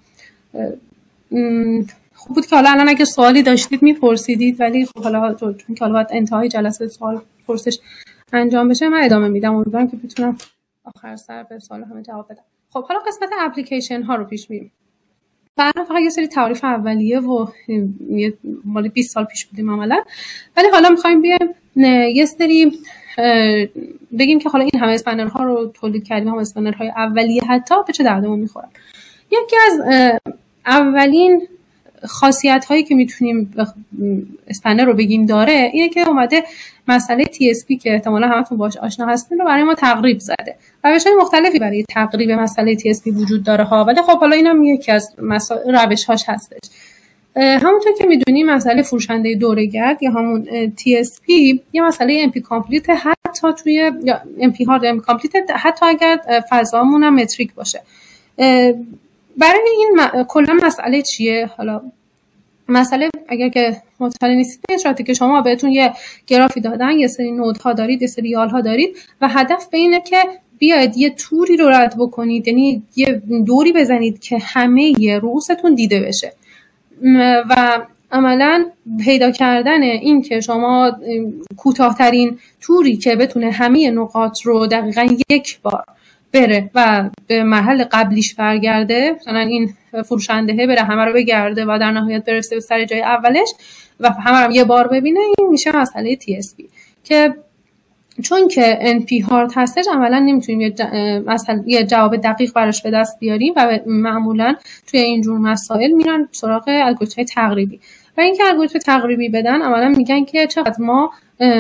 خوب بود که حالا الان اگه سوالی داشتید میپرسیدید، ولی خب حالا چون که حالا باید انتهای جلسه سوال پرسش انجام بشه من ادامه میدم، امیدوارم که بتونم آخر سر به سوال همه جواب بدم. خب حالا قسمت اپلیکیشن ها رو پیش میریم. فقط یه سری تعریف اولیه و مال 20 سال پیش بودیم عملا، ولی حالا میخوایم بیایم یه سری بگیم که حالا این همه اسپنرها رو تولید کردیم، هم اسپنرهای اولیه حتی به چه دردمون میخورن. یکی از اولین خاصیت هایی که میتونیم اسپنر رو بگیم داره اینه که اومده مسئله TSP که احتمالا همتون باهاش آشنا هستین رو برای ما تقریب زده. روش‌های مختلفی برای تقریب مسئله TSP وجود داره ها، ولی خب حالا اینم یکی از روش‌هاش هستش. همونطور که میدونیم مسئله فروشنده دوره‌گرد یا همون TSP یه مسئله MP کامپلیت حتی توی یا MP هارد MP کامپلیت حتی اگر فضامون هم متریک باشه. برای این کلا مسئله چیه؟ حالا مسئله اگر که مطلع نیستید به صورتی که شما بهتون یه گرافی دادن، یه سری نودها دارید، یه سری یالها دارید و هدف به اینه که بیاید یه توری رو رد بکنید، یعنی یه دوری بزنید که همه رؤوستون دیده بشه و عملا پیدا کردن این که شما کوتاه‌ترین توری که بتونه همه نقاط رو دقیقاً یک بار بره و به محل قبلیش برگرده، مثلا این فروشنده بره همه رو بگرده و در نهایت برسه به سر جای اولش و همه رو یه بار ببینه، این میشه مسئله TSP که چون که NP هارد هستش عملا نمیتونیم یه جواب دقیق براش به دست بیاریم و معمولا توی اینجور مسائل میرن سراغ الگوریتم‌های تقریبی و اینکه الگوریتم تقریبی بدن عملا میگن که چقدر ما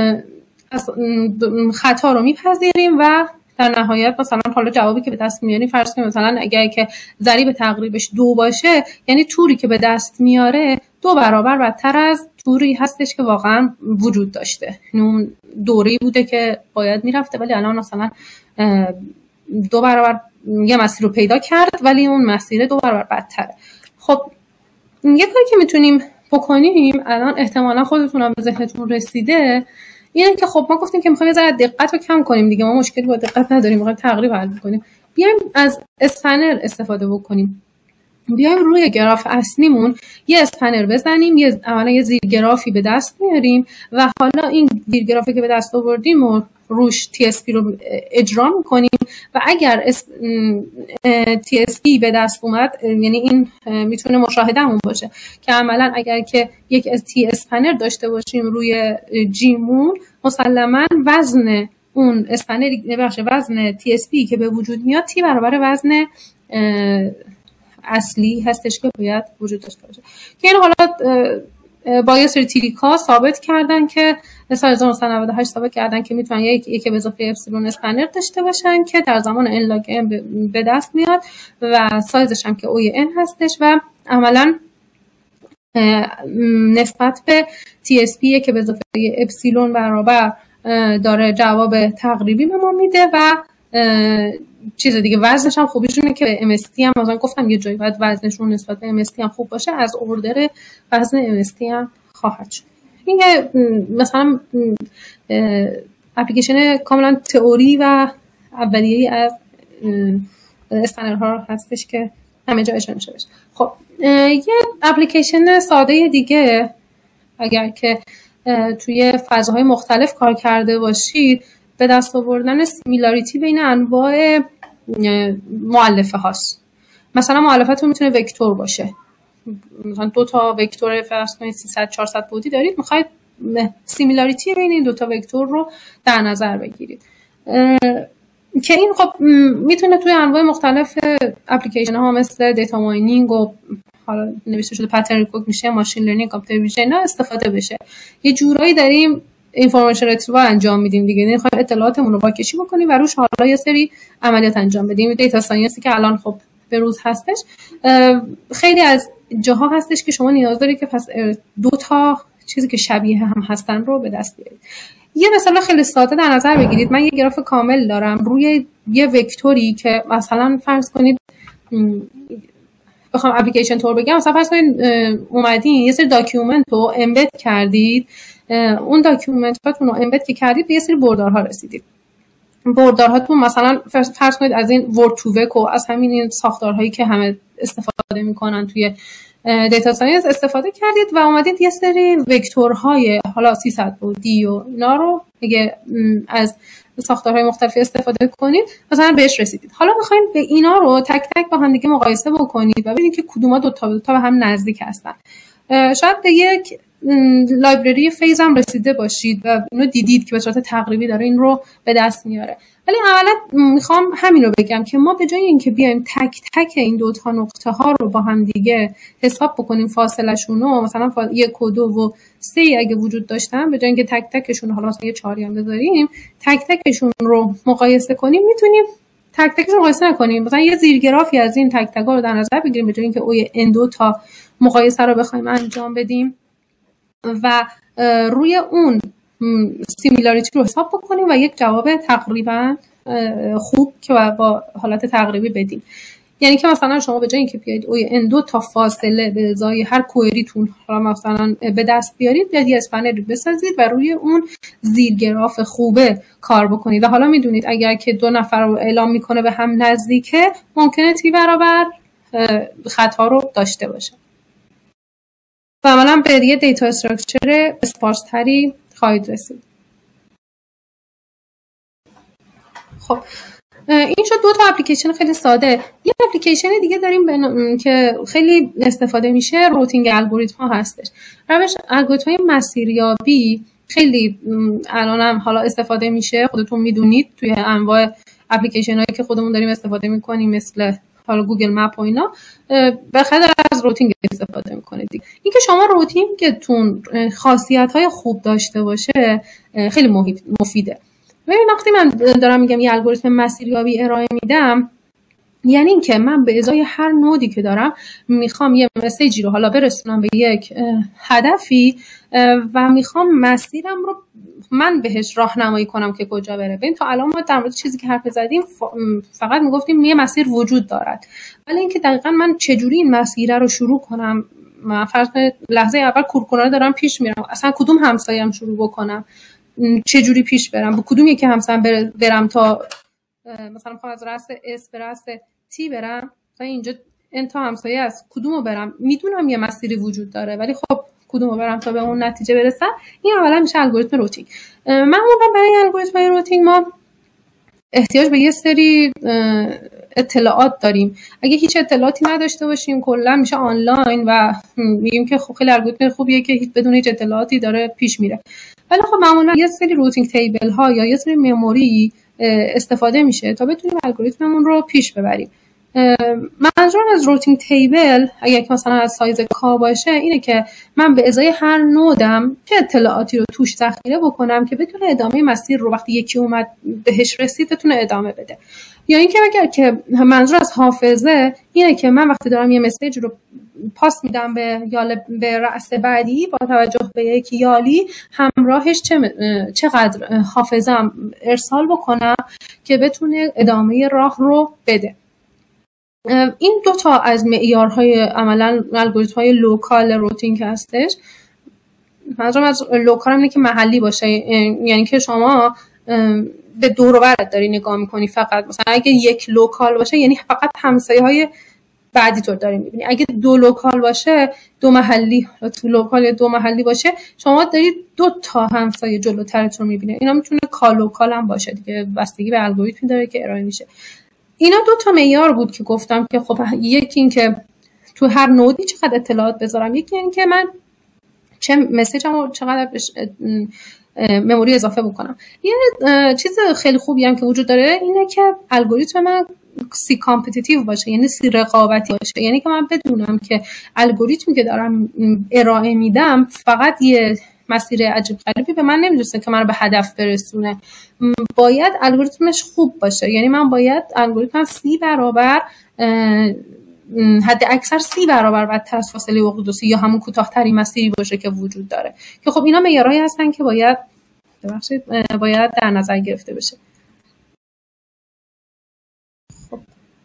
خطا رو میپذیریم و در نهایت مثلا حالا جوابی که به دست میاریم فرض کنیم مثلا اگر که ضریب تقریبش 2 باشه، یعنی توری که به دست میاره 2 برابر بدتر از توری هستش که واقعا وجود داشته، اون دوره‌ای بوده که باید میرفته ولی الان مثلا 2 برابر یه مسیر رو پیدا کرد ولی اون مسیر 2 برابر بدتره. خب یه کاری که میتونیم بکنیم الان احتمالا خودتون هم به ذهنتون رسیده اینه که خب ما گفتیم که میخوایم یه ذره دقت رو کم کنیم دیگه، ما مشکلی با دقت نداریم، میخوایم تقریب حل کنیم، بیایم از اسپنر استفاده بکنیم. بیایم روی گراف اصلیمون یه اسپنر بزنیم، اولا یه زیرگرافی به دست میاریم و حالا این زیرگرافی که به دست آوردیم و روش TSP رو اجرا میکنیم و اگر TSP به دست اومد، یعنی این میتونه مشاهدهمون باشه که عملا اگر که یک T اسپنر داشته باشیم روی جیمون، مسلما وزن اون اسپنری وزن TSP که به وجود میاد T برابر وزن اصلی هستش که باید وجود داشته باشه. که این حالا با یه سری تریک‌ها ثابت کردن که سال 1998 ثابت کردن که میتونن یک به اضافه اپسیلون اسپنر داشته باشن که در زمان n لاگ n به دست میاد و سایزش هم که اوی n هستش و عملا نسبت به TSP که به اضافه اپسیلون برابر داره جواب تقریبی به ما میده و چیز دیگه وزنش هم خوبیشونه که به MST هم مثلا گفتم یه جایی باید وزنشون نسبت به MST هم خوب باشه، از اوردر وزن MST هم خواهد شد. این مثلا اپلیکیشن کاملا تئوری و اولیه‌ای از اسپنرها هستش که همه جا اشاره میشه. خب یه اپلیکیشن ساده دیگه اگر که توی فضاهای مختلف کار کرده باشید، به دست آوردن سیمیلاریتی بین انواع مؤلفه هاست. مثلا مؤلفتون میتونه وکتور باشه، مثلا 2 تا وکتور فرض کنید 300 400 بعدی دارید، میخواید سیمیلاریتی بین این 2 تا وکتور رو در نظر بگیرید که این خب میتونه توی انواع مختلف اپلیکیشن ها مثل دیتا ماینینگ و حالا نوشته شده پترن ریکگنیشن، ماشین لرنینگ، کامپیوتر ویژن استفاده بشه. یه جورایی داریم اینفورمیشن ریتریوال انجام میدیم دیگه، یعنی میخوایم اطلاعاتمون رو واکشی بکنیم و روش حالا یه سری عملیات انجام بدیم. دیتا ساینسی که الان خب به روز هستش، خیلی از جاها هستش که شما نیاز دارید که پس 2 تا چیزی که شبیه هم هستن رو به دست بیارید. یه مثلا خیلی ساده در نظر بگیرید، من یه گراف کامل دارم روی یه وکتوری که مثلا فرض کنید بخوام اپلیکیشن تور بگم، مثلا فرض کنید اومدین یه سری داکیومنت رو امبد کردید، اون داکیومنتاتون رو امبد که کردید به یه سری بردارها رسیدید. بردارهاتون مثلا فرض کنید از این ورد تو وک و از همین این ساختارهایی که همه استفاده میکنن توی دیتا ساینس استفاده کردید و اومدید یه سری وکتورهای حالا 300 بعدی و اینا رو دیگه از ساختارهای مختلفی استفاده کنید، مثلا بهش رسیدید. حالا می‌خواید به اینا رو تک تک با هم دیگه مقایسه بکنید و ببینید که کدوما دو تا به هم نزدیک هستن. شاید به یک لایبرری فیز هم رسیده باشید و اینو دیدید که به صورت تقریبی داره این رو به دست میاره. ولی اولا میخوام همین رو بگم که ما به جای اینکه بیایم تک تک این 2 تا نقطه ها رو با هم دیگه حساب بکنیم فاصله شون رو، مثلا 1 و 2 و 3 اگه وجود داشتن، به جای اینکه تک تکشون حالا مثلا یه 4 هم بذاریم تک تکشون رو مقایسه کنیم، میتونیم تک تکشون رو مقایسه نکنیم، مثلا یه زیرگرافی از این تک تکا رو در نظر بگیریم به جای اینکه این 2 تا مقایسه رو بخوایم انجام بدیم و روی اون سیمیلاریتی رو حساب بکنیم و یک جواب تقریبا خوب که با حالت تقریبی بدیم. یعنی که مثلا شما به جای اینکه بیاید این 2 تا فاصله به ازای هر کوئریتون مثلا به دست بیارید، بیاید یه اسپنری بسازید و روی اون زیرگراف خوبه کار بکنید. و حالا میدونید اگر که 2 نفر رو اعلام میکنه به هم نزدیکه، ممکنه تی برابر خطا رو داشته باشه و عملا به یه دیتا استراکچر اسپارس تری خواهید رسید. خب این شد 2 تا اپلیکیشن خیلی ساده. یه اپلیکیشن دیگه داریم که خیلی استفاده میشه، روتینگ الگوریتم ها هستش. روش الگوریتم های مسیریابی خیلی الان هم حالا استفاده میشه، خودتون میدونید توی انواع اپلیکیشن هایی که خودمون داریم استفاده میکنیم مثل حالا گوگل مپ و اینا، بخاطر از روتینگ استفاده میکنید. این که شما روتینگتون خاصیت های خوب داشته باشه خیلی مفیده. ببین وقتی من دارم میگم یه الگوریتم مسیریابی ارائه میدم، یعنی این که من به ازای هر نودی که دارم میخوام یه مسیجی رو حالا برسونم به یک هدفی و میخوام مسیرم رو من بهش راهنمایی کنم که کجا بره. ببین تا الان ما در مورد چیزی که حرف زدیم فقط میگفتیم یه مسیر وجود دارد، ولی اینکه دقیقاً من چجوری این مسیر رو شروع کنم، من فرض کنید لحظه اول کورکورانه دارم پیش میرم، اصلا کدوم همسایم شروع بکنم، چجوری پیش برم، با کدوم یکی برم تا مثلا میخوام از رأس S به رأس T برم، مثلا اینجا n تا همسایه است، کدومو برم؟ میدونم یه مسیری وجود داره ولی خب کدومو برم تا به اون نتیجه برسم؟ این اولا میشه الگوریتم روتینگ. معمولا برای الگوریتم روتینگ ما احتیاج به یه سری اطلاعات داریم. اگه هیچ اطلاعاتی نداشته باشیم کلا میشه آنلاین و میگیم که خب خیلی الگوریتم خوبیه که بدون هیچ اطلاعاتی داره پیش میره. ولی خب معمولا یه سری روتینگ تیبل ها یا یه سری مموری استفاده میشه تا بتونیم الگوریتممون رو پیش ببریم. منظورم از روتینگ تیبل اگه مثلا از سایز کا باشه اینه که من به ازای هر نودم چه اطلاعاتی رو توش ذخیره بکنم که بتونه ادامه مسیر رو وقتی یکی اومد بهش رسید بتونه ادامه بده. یا اینکه اگر که منظور از حافظه اینه که من وقتی دارم یه مسیج رو پاس میدم به رأس بعدی با توجه به یک یالی همراهش چقدر حافظه‌ام ارسال بکنم که بتونه ادامه راه رو بده. این دو تا از معیارهای عملاً الگوریتم‌های لوکال روتینگ هستش. منظورم از لوکال اینه که محلی باشه، یعنی که شما به دور و برت داری نگاه میکنی فقط. مثلا اگه یک لوکال باشه یعنی فقط همسایه‌های بعدی تو داری میبینی. اگه دو لوکال باشه، دو محلی، تو لوکال یا دو محلی باشه شما دارید دو تا همسایه جلوترتون میبینی. اینا میتونه کالوکال هم باشه دیگه، بستگی به الگوریتمی داره که ارائه میشه. اینا دو تا معیار بود که گفتم که خب یکی این که تو هر نودی چقدر اطلاعات بذارم، یکی این که من چه مسیجمو چقدر مموری اضافه بکنم. یه چیز خیلی خوبی هم که وجود داره اینه که الگوریتم من سی کامپتیتیو باشه، یعنی سی رقابتی باشه. یعنی که من بدونم که الگوریتمی که دارم ارائه میدم فقط یه مسیر عجیب غریبی به من نمیرسه که من رو به هدف برسونه. باید الگوریتمش خوب باشه، یعنی من باید الگوریتم 30 برابر حد اکثر 30 برابر بدتر از فاصله اقیانوسی یا همون کوتاه‌ترین مسیری باشه که وجود داره. که خب اینا معیارهایی هستن که باید در نظر گرفته بشه. خب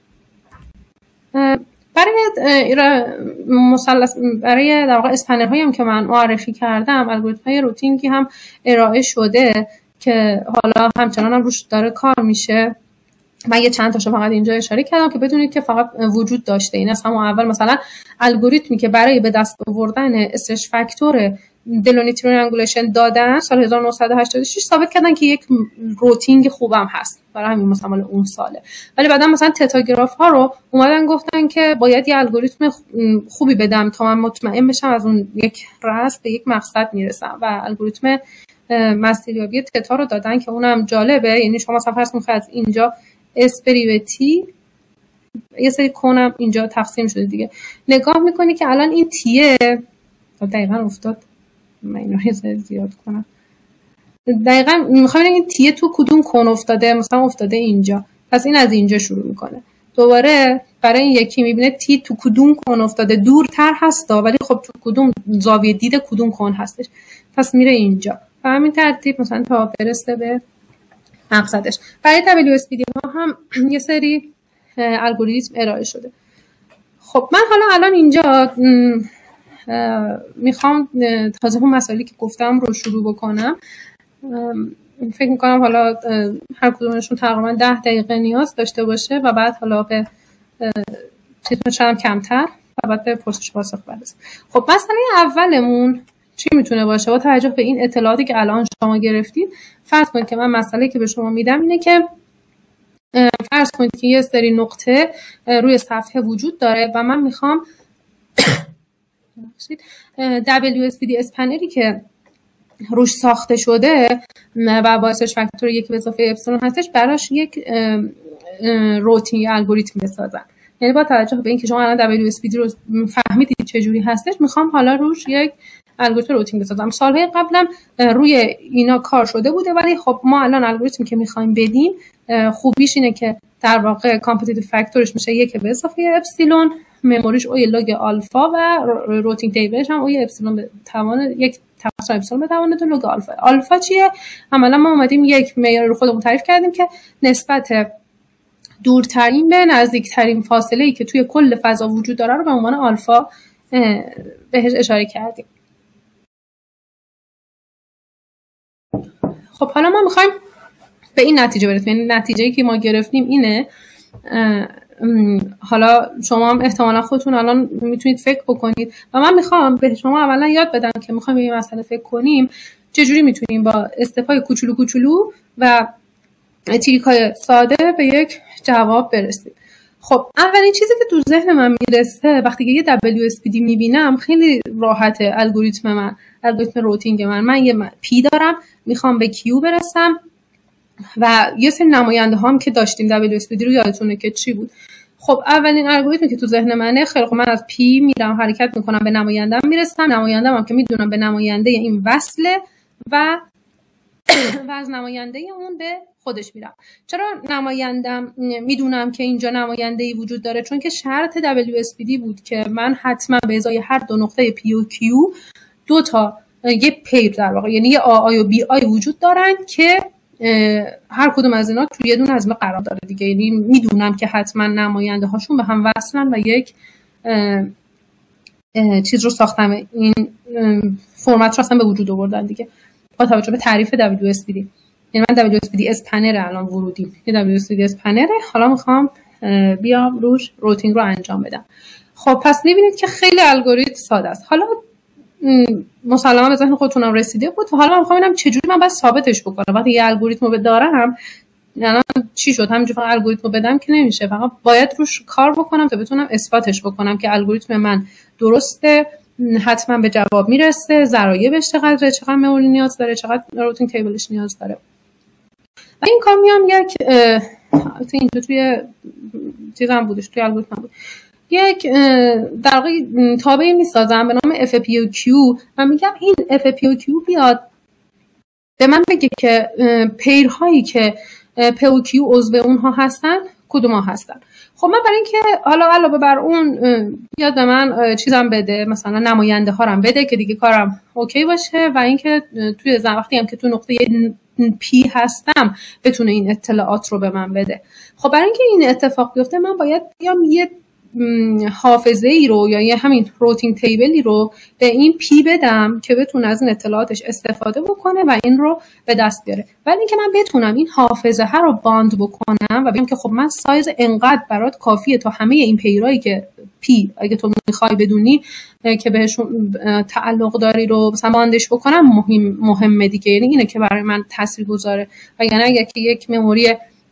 برای در واقع اسپنرهایی هم که من معرفی کردم الگوریتم‌های روتینگی هم ارائه شده که حالا همچنان هم روش داره کار میشه. من یه چند تاشو فقط اینجا اشاره کردم که بدونید که فقط وجود داشته. این از همون اول مثلا الگوریتمی که برای به دست آوردن استرچ فاکتور دلونیتی رنگولیشن دادن سال 1986 ثابت کردن که یک روتینگ خوبم هست، برای همین مثلا مال اون ساله. ولی بعدا مثلا تتاگراف ها رو اومدن گفتن که باید یه الگوریتم خوبی بدم تا من مطمئن بشم از اون یک رأس به یک مقصد میرسم و الگوریتم مسیریابی تتا رو دادن که اونم جالبه. یعنی شما مثلا فرض کنید از اینجا اسپری به تی یه سری کونم اینجا تقسیم شده دیگه، نگاه میکنی که الان این تیه دقیقاً افتاد. من اینو یه ذره زیاد کنم. دقیقاً میخوام این تیه تو کدوم کون افتاده، مثلا افتاده اینجا، پس این از اینجا شروع میکنه. دوباره برای این یکی میبینه تی تو کدوم کون افتاده، دورتر هستا ولی خب تو کدوم زاویه دید کدوم کون هستش، پس میره اینجا. و همین ترتیب مثلا تا برسه به مقصدش. برای WSPD ها هم یه سری الگوریتم ارائه شده. خب من حالا الان اینجا میخوام تازه اون مسائلی که گفتم رو شروع بکنم. فکر میکنم حالا هر کدومشون تقریبا 10 دقیقه نیاز داشته باشه و بعد حالا به چیزون شدم کمتر و بعد به پرسش پاسخ برسیم. خب مسئله اولمون چی میتونه باشه؟ با توجه به این اطلاعاتی که الان شما گرفتید فرض کنید که من مسئله که به شما میدم اینه که فرض کنید که یه سری نقطه روی صفحه وجود داره و من میخوام WSPD اسپنری که روش ساخته شده و با استرچ فاکتور 1 به اضافه اپسیلون هستش براش یک روتینگ الگوریتم بسازم. یعنی با توجه به اینکه شما الان WSPD رو فهمیدید چجوری هستش، میخوام حالا روش یک الگوریتم روتینگ بسازم. سالهای قبلم روی اینا کار شده بوده ولی خب ما الان الگوریتمی که میخوایم بدیم خوبیش اینه که در واقع کامپتیتیو فاکتورش میشه 1 به اضافه اپسیلون، مموریش اوی لوگ آلفا و روتینگ تیبلش هم اوی اپسیلون به توان 1 تقسیم اپسیلون به توان 2 لوگ آلفا. آلفا چیه؟ عملا ما اومدیم یک معیار رو خودمون تعریف کردیم که نسبت دورترین به نزدیکترین فاصله‌ای که توی کل فضا وجود داره رو به عنوان آلفا بهش اشاره کردیم. خب حالا ما میخوایم به این نتیجه برسیم. یعنی نتیجه‌ای که ما گرفتیم اینه حالا شما هم احتمالا خودتون الان میتونید فکر بکنید و من میخوام به شما عملا یاد بدم که میخوایم به این مسئله فکر کنیم چجوری میتونیم با استپای کوچولو کوچولو و تریکای ساده به یک جواب برسیم. خب اولین چیزی که تو ذهن من میرسه وقتی که یه WSPD میبینم خیلی راحته. الگوریتم روتینگ من یه پی دارم، میخوام به کیو برسم و یه سری نماینده هم که داشتیم WSPD رو یادتونه که چی بود. خب اولین الگوریتمی که تو ذهن منه، خیلی خب من از پی میرم حرکت میکنم به نماینده‌ام میرسم، نماینده‌ام هم که میدونم به نماینده این وصله و از نماینده اون به خودش میرم. چرا نمایندم میدونم که اینجا نماینده‌ای وجود داره؟ چون که شرط WSPD بود که من حتما به ازای هر دو نقطه پی و کیو دو تا یه پیر در واقع، یعنی یه آی و بی آی وجود دارن که هر کدوم از اینا توی یه دونه از ما قرار داره دیگه. یعنی میدونم که حتما نماینده هاشون به هم وصلن و یک چیز رو ساختم، این فرمت رو اصلا به وجود آوردن دیگه با توجه به تعریف WSPD. یعنی من WSPD اسپنر الان ورودی، یه WSPD اسپنره، حالا میخوام بیام روش روتینگ رو انجام بدم. خب پس میبینید که خیلی الگوریتم ساده است. حالا مسلما به ذهن خودتونم رسیده بود و حالا من میخوام ببینم چجوری من باید ثابتش بکنم. وقتی یه الگوریتم رو دارم، یعنی چی شد؟ همینجوری فقط الگوریتم رو بدم که نمیشه، فقط باید روش کار بکنم تا بتونم اثباتش بکنم که الگوریتم من درسته، حتما به جواب میرسه، ضرایبش چقدره، چقدر مموری نیاز داره، چقدر روتینگ تیبلش نیاز داره. و این کار میام یک اینجا توی چیزام بودش، توی الگوریتم بود، یک در واقع تابعی میسازم به نام FAPOQ و میگم این FAPOQ بیاد به من بگه که پیرهایی که POQ عضو اونها هستن کدوم ها هستن. خب من برای اینکه حالا علاوه بر اون بیاد به من چیزام بده، مثلا نماینده ها رو بده که دیگه کارم اوکی باشه و اینکه توی وقتی هم که تو نقطه پی هستم بتونه این اطلاعات رو به من بده. خب برای اینکه این اتفاق بیفته من باید بیام یه حافظه ای رو یا یه همین روتینگ تیبلی رو به این پی بدم که بتونه از این اطلاعاتش استفاده بکنه و این رو به دست بیاره. ولی اینکه من بتونم این حافظه ها رو باند بکنم و بگم که خب من سایز انقدر برات کافیه تا همه این پیرایی که پی اگه تو میخوای بدونی که بهشون تعلق داری رو مثلا باندش بکنم، مهمه دیگه. یعنی اینه که برای من تاثیرگذاره و یعنی اگه که یک مموری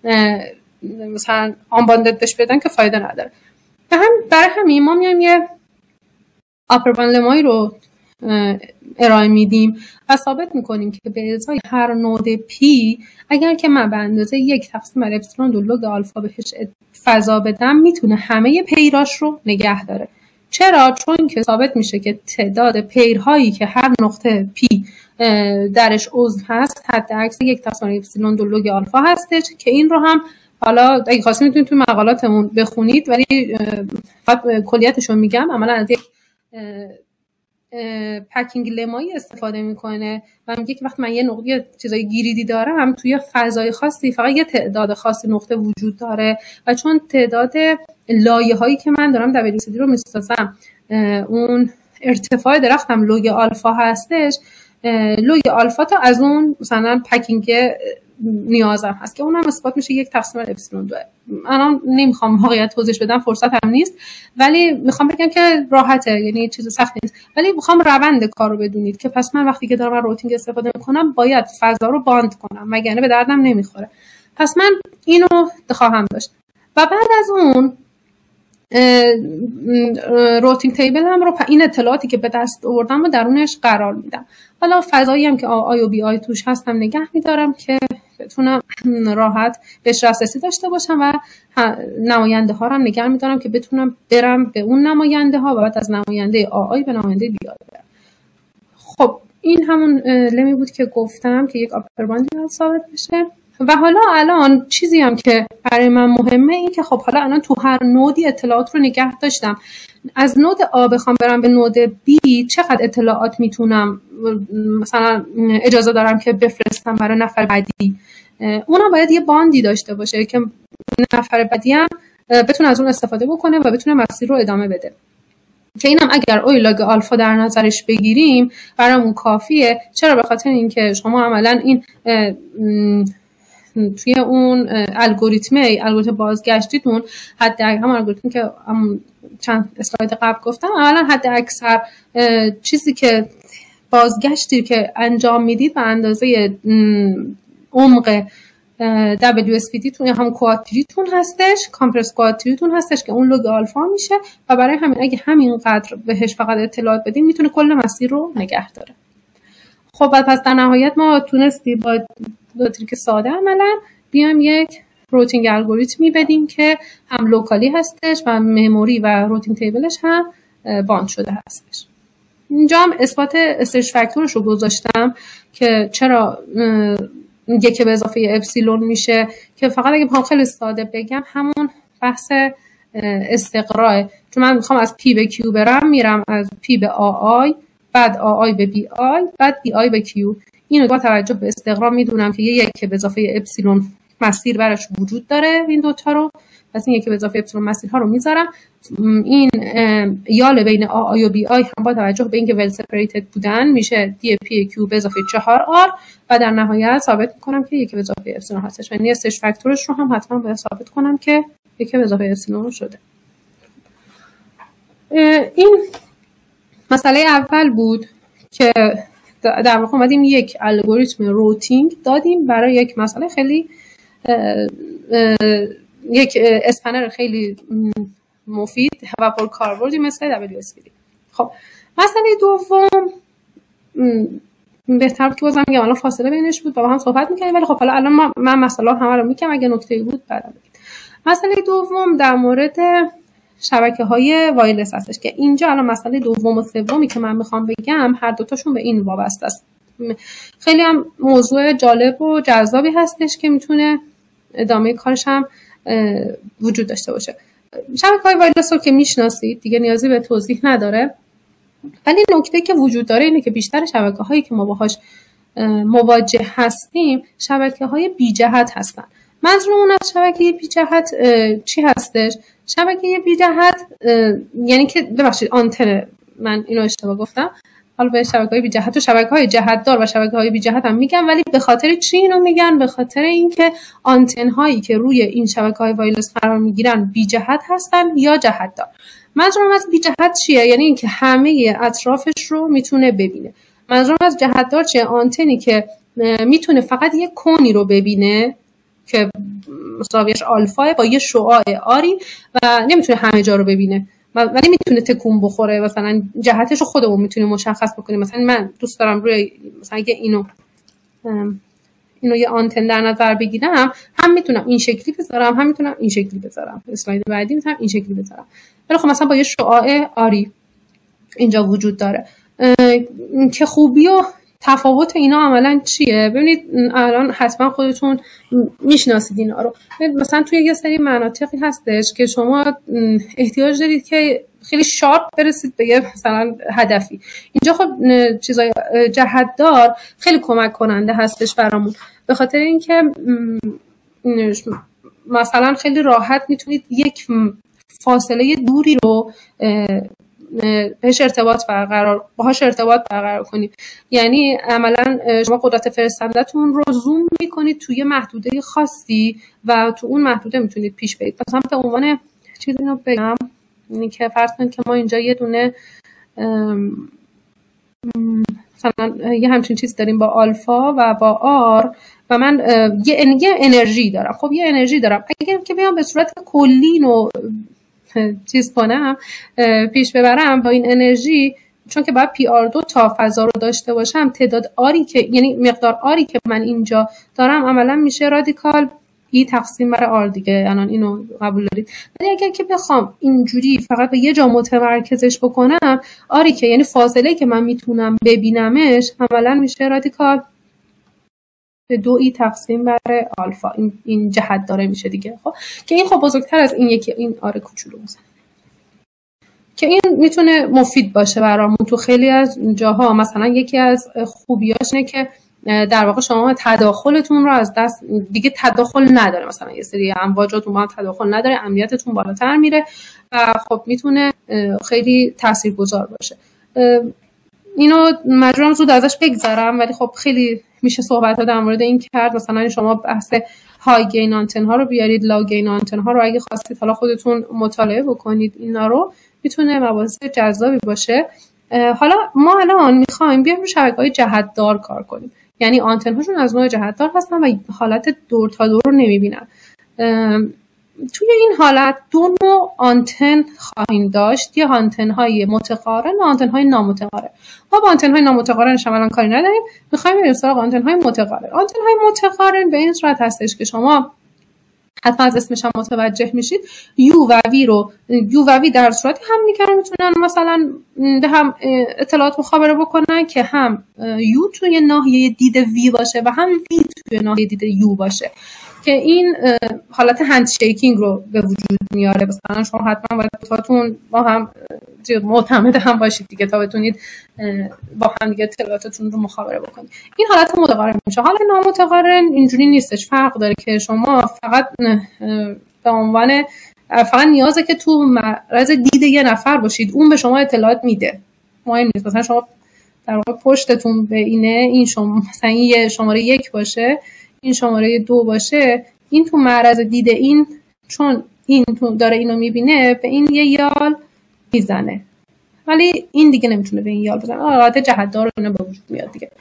مثلا آن باندد بهش بدن که فایده نداره. برای همین ما میایم یه آپر باند لمایی رو ارائه میدیم و ثابت میکنیم که به ازای هر نود پی اگر که من به اندازه 1/(epsilon دو log آلفا بهش فضا بدم میتونه همه پیراش رو نگه داره. چرا؟ چون که ثابت میشه که تعداد پیرهایی که هر نقطه پی درش عضو هست حد اکثر 1/(epsilon دو log آلفا هستش که این رو هم حالا اگه خواستید میتونید توی مقالاتمون بخونید، ولی فقط کلیتش رو میگم. عملا از یک پکینگ لمایی استفاده میکنه و میگه که وقتی من یه نقطه چیزای گریدی دارم توی فضای خاصی فقط یه تعداد خاصی نقطه وجود داره و چون تعداد لایه هایی که من دارم WSPD رو میسازم اون ارتفاع درختم لوگ آلفا هستش، لوگ آلفا تا از اون مثلا پکینگ نیازم هست که اونم اثبات میشه 1/(epsilon 2. الان نمیخوام واقعیت توضیح بدم، فرصت هم نیست، ولی میخوام بگم که راحته، یعنی چیز سختی نیست، ولی میخوام روند کار رو بدونید که پس من وقتی که دارم از روتینگ استفاده میکنم باید فضا رو باند کنم وگرنه به دردم نمیخوره. پس من اینو خواهم داشت و بعد از اون روتینگ تیبل هم رو این اطلاعاتی که به دست آوردم رو درونش قرار میدم. حالا فضایی هم که آی و بی آی توش هستم نگه میدارم که بتونم راحت بهش دسترسی داشته باشم و نماینده ها رو هم نگه میدارم که بتونم برم به اون نماینده ها و بعد از نماینده آی به نماینده بی آی برم. خب این همون لمی بود که گفتم که یک آپر باند ثابت بشه. و حالا الان چیزی هم که برای من مهمه این که خب حالا الان تو هر نودی اطلاعات رو نگه داشتم، از نود آ بخوام برم به نود بی چقدر اطلاعات میتونم مثلا اجازه دارم که بفرستم برای نفر بعدی. اونم باید یه باندی داشته باشه که نفر بعدی هم بتونه از اون استفاده بکنه و بتونه مسیر رو ادامه بده، که اینم اگر اوی لاگ آلفا در نظرش بگیریم برامون کافیه. چرا؟ به خاطر اینکه شما عملا این توی اون الگوریتم بازگشتیتون هم الگوریتمی که چند اسلاید قبل گفتم، اولا حد اکثر چیزی که بازگشتی که انجام میدید به اندازه عمق WSPD تون یا هم کوادتری تون هستش، کامپرس کوادتری تون هستش که اون لوگ آلفا میشه و برای همین اگه همینقدر بهش فقط اطلاعات بدیم میتونه کل مسیر رو نگه داره. خب پس در نهایت ما تونستیم با تریک ساده عملا بیام یک روتینگ الگوریتمی بدیم که هم لوکالی هستش و مموری و روتینگ تیبلش هم باند شده هستش. اینجا هم اثبات استرچ فاکتورش رو گذاشتم که چرا یک به اضافه اپسیلون میشه، که فقط اگه بخوام خیلی ساده بگم همون بحث استقراه، چون من میخوام از پی به کیو برم، میرم از پی به آی، بعد آی به بی آی، بعد بی آی به کیو. اینو با توجه به استقرا میدونم که یک به اضافه اپسیلون مسیر براش وجود داره این دوتا رو، پس این یک به اضافه اپسیلون مسیرها رو میذارم. این یال بین آی و بی آی هم با توجه به اینکه ول سپریتد بودن میشه دی پی کیو به اضافه 4 آر و در نهایت ثابت میکنم که یک به اضافه اپسیلون هستش. یعنی استرچ فاکتورش رو هم حتما باید ثابت کنم که یک به اضافه اپسیلون شده. این مسئله اول بود که در واقع اومدیم یک الگوریتم روتینگ دادیم برای یک مسئله خیلی یک اسپنر خیلی مفید و پرکاربردی مثل WSPD. خب مسئله دوم بهتر بود که بازم میگم الان فاصله بینش بود با هم صحبت میکنیم، ولی خب حالا الان من مسئله همه رو میگم، اگه نکته‌ای بود بعدا بگید. مسئله دوم در مورد شبکه‌های وایرلس هستش که اینجا الان مسئله دوم و سومی که من میخوام بگم هر دوتاشون به این وابسته است. خیلی هم موضوع جالب و جذابی هستش که میتونه ادامه کارش هم وجود داشته باشه. شبکه‌های وایرلس رو که میشناسید دیگه نیازی به توضیح نداره، ولی نکته که وجود داره اینه که بیشتر شبکه‌هایی که ما باهاش مواجه هستیم شبکه‌های بی جهت هستن. منظورمون از شبکه بی جهت چی هستش؟ شبکه بی جهت یعنی که ببخشید آنتن، من اینو اشتباه گفتم، حالا به شبکه‌های بی جهت و شبکه‌های جهت‌دار و شبکه‌های بی جهت هم میگن، ولی به خاطر چی اینو میگن؟ به خاطر اینکه آنتن‌هایی که روی این شبکه‌های وایرلس قرار میگیرن بی جهت هستن یا جهت‌دار. منظورم از بی جهت چیه؟ یعنی اینکه همه اطرافش رو میتونه ببینه. منظورم از جهت‌دار چیه؟ آنتنی که میتونه فقط یک کونی رو ببینه که مساویش آلفا با یه شعاع آری و نمیتونه همه جا رو ببینه، ولی میتونه تکون بخوره. مثلا جهتش رو خودمون میتونیم مشخص بکنیم. مثلا من دوست دارم روی مثلا اگه اینو یه آنتن در نظر بگیرم، هم میتونم این شکلی بذارم، هم میتونم این شکلی بذارم. اسلاید بعدی میتونم این شکلی بذارم. ولی خب مثلا با یه شعاع آری اینجا وجود داره. که خوبی و تفاوت اینا عملا چیه؟ ببینید الان حتما خودتون میشناسید اینا رو. مثلا توی یه سری مناطقی هستش که شما احتیاج دارید که خیلی شارپ برسید به یه مثلا هدفی. اینجا خب چیزای جهت‌دار خیلی کمک کننده هستش برامون، به خاطر اینکه مثلا خیلی راحت میتونید یک فاصله دوری رو باهاش ارتباط برقرار کنید. یعنی عملا شما قدرت فرستنده‌تون رو زوم میکنید توی محدوده خاصی و تو اون محدوده میتونید پیش برید. مثلا به عنوان چیزی رو بگم، اینی که فرض کنید که ما اینجا یه دونه مثلا یه همچین چیز داریم با آلفا و با آر و من یه انرژی دارم. خب یه انرژی دارم، اگر که بیام به صورت کلی رو چیز کنم پیش ببرم با این انرژی، چون که باید پی آر 2 تا فضا رو داشته باشم، تعداد آری که یعنی مقدار آری که من اینجا دارم عملا میشه رادیکال ای تقسیم بر آر دیگه. الان اینو قبول دارید؟ ولی اگر که بخوام اینجوری فقط به یه جا متمرکزش بکنم، آری که یعنی فاصله که من میتونم ببینمش عملا میشه رادیکال به 2 ای تقسیم بر آلفا. این جهت داره میشه دیگه. خب که این خب بزرگتر از این یکی این آر کوچولو مثلا، که این میتونه مفید باشه برامون تو خیلی از جاها. مثلا یکی از خوبیاش اینه که در واقع شما تداخلتون رو از دست دیگه تداخل نداره. مثلا یه سری امواجاتون با هم تداخل نداره، امنیتتون بالاتر میره و خب میتونه خیلی تاثیرگذار باشه. اینو مجبورم زود ازش بگذرم، ولی خب خیلی میشه صحبت ها در مورد این کرد. مثلا شما بحث های گین آنتن ها رو بیارید، لا گین آنتن ها رو اگه خواستید حالا خودتون مطالعه بکنید، اینا رو میتونه مباحث جذابی باشه. حالا ما الان میخوایم بیایم رو شبکه‌های جهت‌دار کار کنیم، یعنی آنتن هاشون از نوع جهت‌دار هستن و حالت دور تا دور رو نمیبینن. توی این حالت دو نوع آنتن خواهیم داشت، یه آنتن های متقارن و آنتن های نامتقارن. ما با آنتن های نامتقارن الان کاری نداریم، میخوایم بریم سراغ آنتن های متقارن. آنتن های متقارن به این صورت هستش که شما حتما از اسمش هم متوجه میشید، یو و وی در صورت هم دیگر میتونن مثلا به هم اطلاعات مخابره بکنن که هم یو توی ناحیه دید وی باشه و هم وی توی ناحیه دید یو باشه، که این حالت هند شیکینگ رو به وجود میاره. مثلا شما حتما باید دوتاتون با هم معتمد هم باشید دیگه تا بتونید با هم دیگه اطلاعاتتون رو مخابره بکنید. این حالت متقارن میشه. حالت نامتقارن اینجوری نیستش، فرق داره که شما فقط به عنوان فقط نیازه که تو معرض دید یه نفر باشید، اون به شما اطلاعات میده. مهم نیست مثلا شما در واقع پشتتون به اینه، این شما مثلا این شماره 1 باشه، این شماره 2 باشه، این تو معرض دید این، چون این تو داره اینو میبینه، به این یه یال میزنه، ولی این دیگه نمیتونه به این یال بزنه. حالت جهت‌دار رو به وجود میاد دیگه،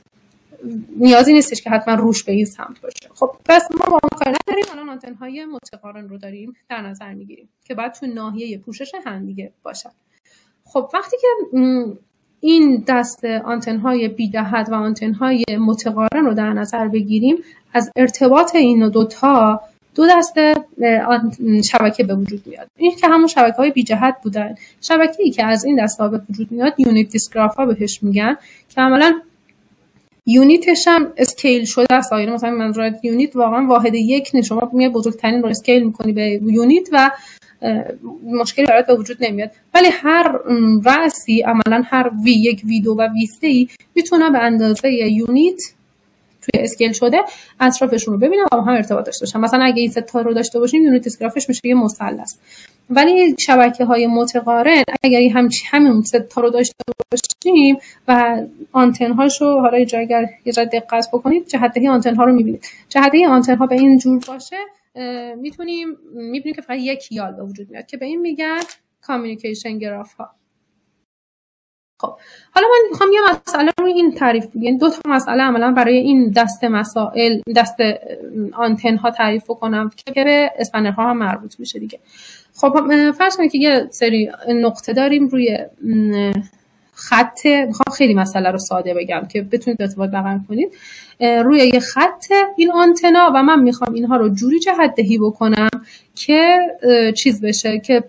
نیازی نیستش که حتما روش به این سمت باشه. خب پس ما با اون کار نداریم. الان آنتن‌های متقارن رو داریم در نظر میگیریم که باید تو ناحیه پوشش هم دیگه باشن. خب وقتی که این دست آنتن‌های بی جهت و آنتن‌های متقارن رو در نظر بگیریم، از ارتباط این دو دسته شبکه به وجود میاد. این که همون شبکه‌های بی جهت بودن. شبکه‌ای که از این دسته به وجود میاد یونیت دیسکراف ها بهش میگن، که عملاً یونیتش هم اسکیل شده است. مثلا منظور یونیت واقعا واحد یک نیست، شما میای بزرگترین رو اسکیل می‌کنی به یونیت و مشکلی برات به وجود نمیاد، ولی هر رأسی عملاً هر V1 V2 و V3 میتونه به اندازه یونیت توی اسکیل شده اطرافشون رو ببینم و هم ارتباط داشته باشن. مثلا اگه این سه تا رو داشته باشیم یونیت اسکرافش میشه یه مثلث، ولی شبکه‌های متقارن اگر همین سه تا رو داشته باشیم و آنتن هاشو حالا اگر یه ذره دقت بکنید جهت‌دهی آنتن ها رو می‌بینید، جهت‌دهی آنتن ها به این جور باشه می‌بینیم که فقط یک یال به وجود میاد که به این میگن کامیونیکیشن گراف ها. خب حالا من میخوام یه مسئله رو این تعریف بگم، یعنی دو تا مسئله عملا برای این دست مسائل دست آنتن ها تعریف کنم که به اسپنرها هم مربوط میشه دیگه. خب فرض کنید که یه سری نقطه داریم روی خط، میخوام خیلی مسئله رو ساده بگم که بتونید ارتباط برقرار کنید. روی یه خط این آنتنا و من میخوام اینها رو جوری جهت‌دهی بکنم که چیز بشه، که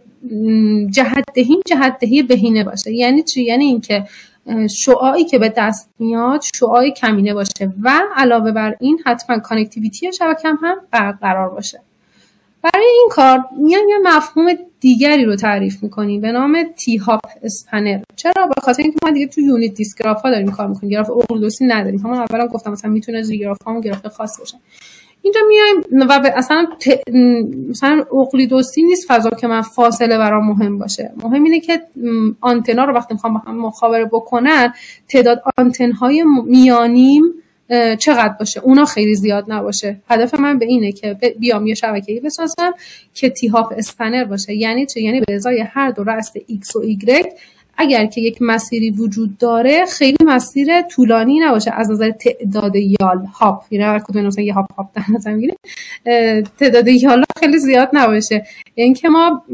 جهت‌دهی بهینه باشه. یعنی چی؟ یعنی اینکه شعاعی که به دست میاد شعاع کمینه باشه و علاوه بر این حتما کانکتیویتی شبکه هم برقرار باشه. برای این کار میایم یه مفهوم دیگری رو تعریف میکنیم به نام تی هاپ اسپنر. چرا؟ به خاطر اینکه ما دیگه تو یونیت دیسکراف ها داریم کار میکنیم، گراف اقلیدوسی نداریم. همون اولا گفتم مثلا میتونه گراف ها گراف خاص باشه. اینجا میایم و اصلا مثلا اقلیدوسی نیست فضا که من فاصله برام مهم باشه. مهم اینه که آنتنا رو وقتی میخوام با هم مخابره بکنن تعداد آنتن های میانیم چقدر باشه، اونا خیلی زیاد نباشه. هدف من به اینه که بیام یه شبکه‌ای بسازم که تی هاپ اسپنر باشه. یعنی چه؟ یعنی به ازای هر دو رأس ایکس و ایگرگ اگر که یک مسیری وجود داره خیلی مسیر طولانی نباشه از نظر تعداد یال هاپ، یعنی هر کدوم مثلا یه هاپ در نظر میگیریم تعداد یالا خیلی زیاد نباشه. یعنی که ما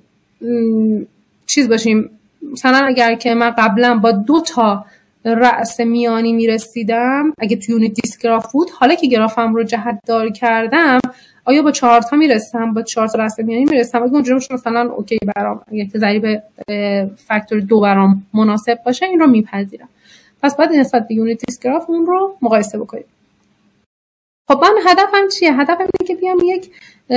چیز باشیم، مثلا اگر که من قبلا با 2 تا رأس میانی میرسیدم اگه تو یونیت دیسکراف بود، حالا که گرافم رو جهت دار کردم آیا با 4 تا میرسم، با 4 تا رأس میانی میرسم؟ اگه اونجوری باشه مثلا اوکی برام، اگه که ضریب فاکتور 2 برام مناسب باشه این رو میپذیرم. پس باید نسبت به یونیت دیسکراف اون رو مقایسه بکنیم. خب من هدفم چیه؟ هدفم اینه که بیام یک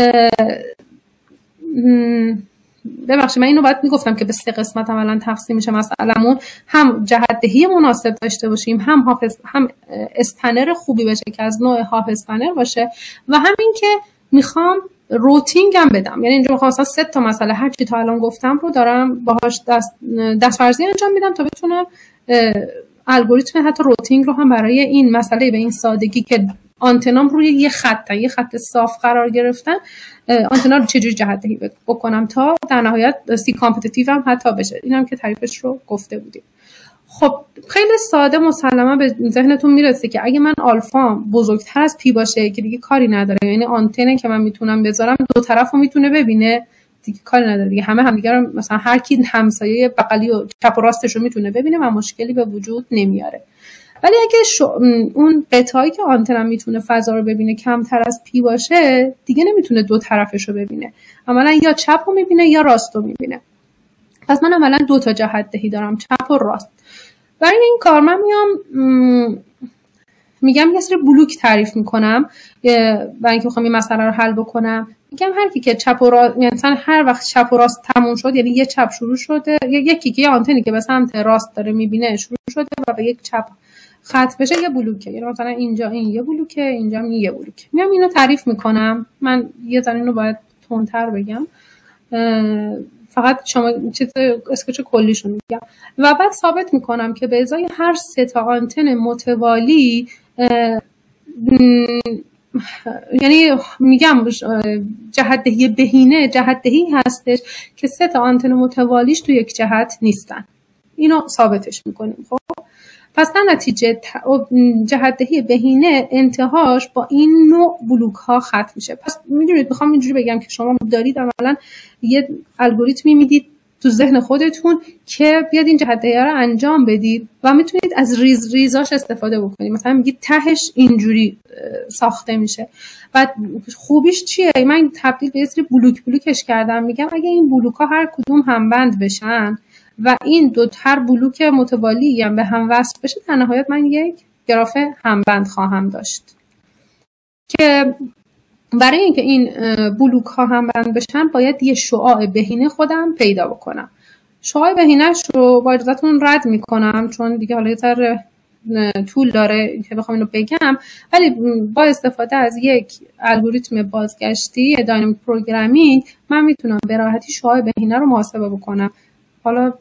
ببخشید من اینو باید میگفتم که به 3 قسمت عملا تقسیم میشه مسئلهمون، هم جهت‌دهی مناسب داشته باشیم، هم اسپنر خوبی باشه که از نوع هاپ اسپنر باشه، و همین که میخوام روتینگ هم بدم. یعنی اینجا میخوام مثلا 3 تا مسئله هر چی تا الان گفتم رو دارم باهاش دستورزی انجام میدم تا بتونم الگوریتم حتی روتینگ رو هم برای این مسئله به این سادگی که آنتنام روی یه خط صاف قرار گرفتن، آنتنا رو چجوری جهت‌دهی بکنم تا در نهایت سی کامپتیتیو هم حتی بشه. اینم که تعریفش رو گفته بودیم. خب خیلی ساده مسلما به ذهنتون میرسه که اگه من آلفا بزرگتر از پی باشه که دیگه کاری نداره، یعنی آنتنه که من میتونم بذارم دو طرفو میتونه ببینه، دیگه کاری نداره دیگه، همه دیگه رو مثلا هر کی همسایه بغلی و چپ و راستش رو میتونه ببینه و مشکلی به وجود نمیاره. ولی اگه اون بتایی که آنتنم میتونه فضا رو ببینه کمتر از پی باشه، دیگه نمیتونه دو طرفش رو ببینه، عملا یا چپ رو میبینه یا راست رو میبینه. پس من عملا دو تا جهت دهی دارم، چپ و راست. برای این کار من میگم یه سری بلوک تعریف میکنم برای اینکه بخوام این مسئله رو حل بکنم. میگم هر کی که چپ و راست، مثلا هر وقت چپ و راست تموم شد، یعنی یه چپ شروع شده، یکی که آنتنی که به سمت راست داره میبینه شروع شده و به یک چپ خط بشه، یه بلوکه. یعنی مثلا اینجا این یه بلوکه، اینجا هم یه بلوکه. میام اینو تعریف میکنم. من یه ذره اینو باید تندتر بگم، فقط شما چیز اسکچ کلیشو میگم و بعد ثابت میکنم که به ازای هر سه تا آنتن متوالی، یعنی میگم جهت‌دهی بهینه جهت‌دهی هستش که سه تا آنتن متوالیش تو یک جهت نیستن. اینو ثابتش میکنیم. خب پس در نتیجه جهت‌دهی بهینه انتهاش با این نوع بلوک ها ختم میشه. پس میدونید میخوام اینجوری بگم که شما دارید عملا یه الگوریتمی میدید تو ذهن خودتون که بیاد این جهت‌دهی ها رو انجام بدید و میتونید از ریزاش استفاده بکنید. مثلا میگید تهش اینجوری ساخته میشه و خوبیش چیه؟ من تبدیل به یه سری بلوکش کردم. میگم اگه این بلوک ها هر کدوم همبند بشن و این دو هر بلوک متوالی هم به هم وصل بشه، در نهایت من یک گراف همبند خواهم داشت که برای اینکه این بلوک ها همبند بشن باید یه شعاع بهینه خودم پیدا بکنم. شعاع بهینه‌اش رو با اجازهتون رد میکنم چون دیگه حالا یه ذره طول داره که بخوام اینو بگم، ولی با استفاده از یک الگوریتم بازگشتی داینامیک پروگرامینگ من میتونم به راحتی شعاع بهینه رو محاسبه بکنم. حالا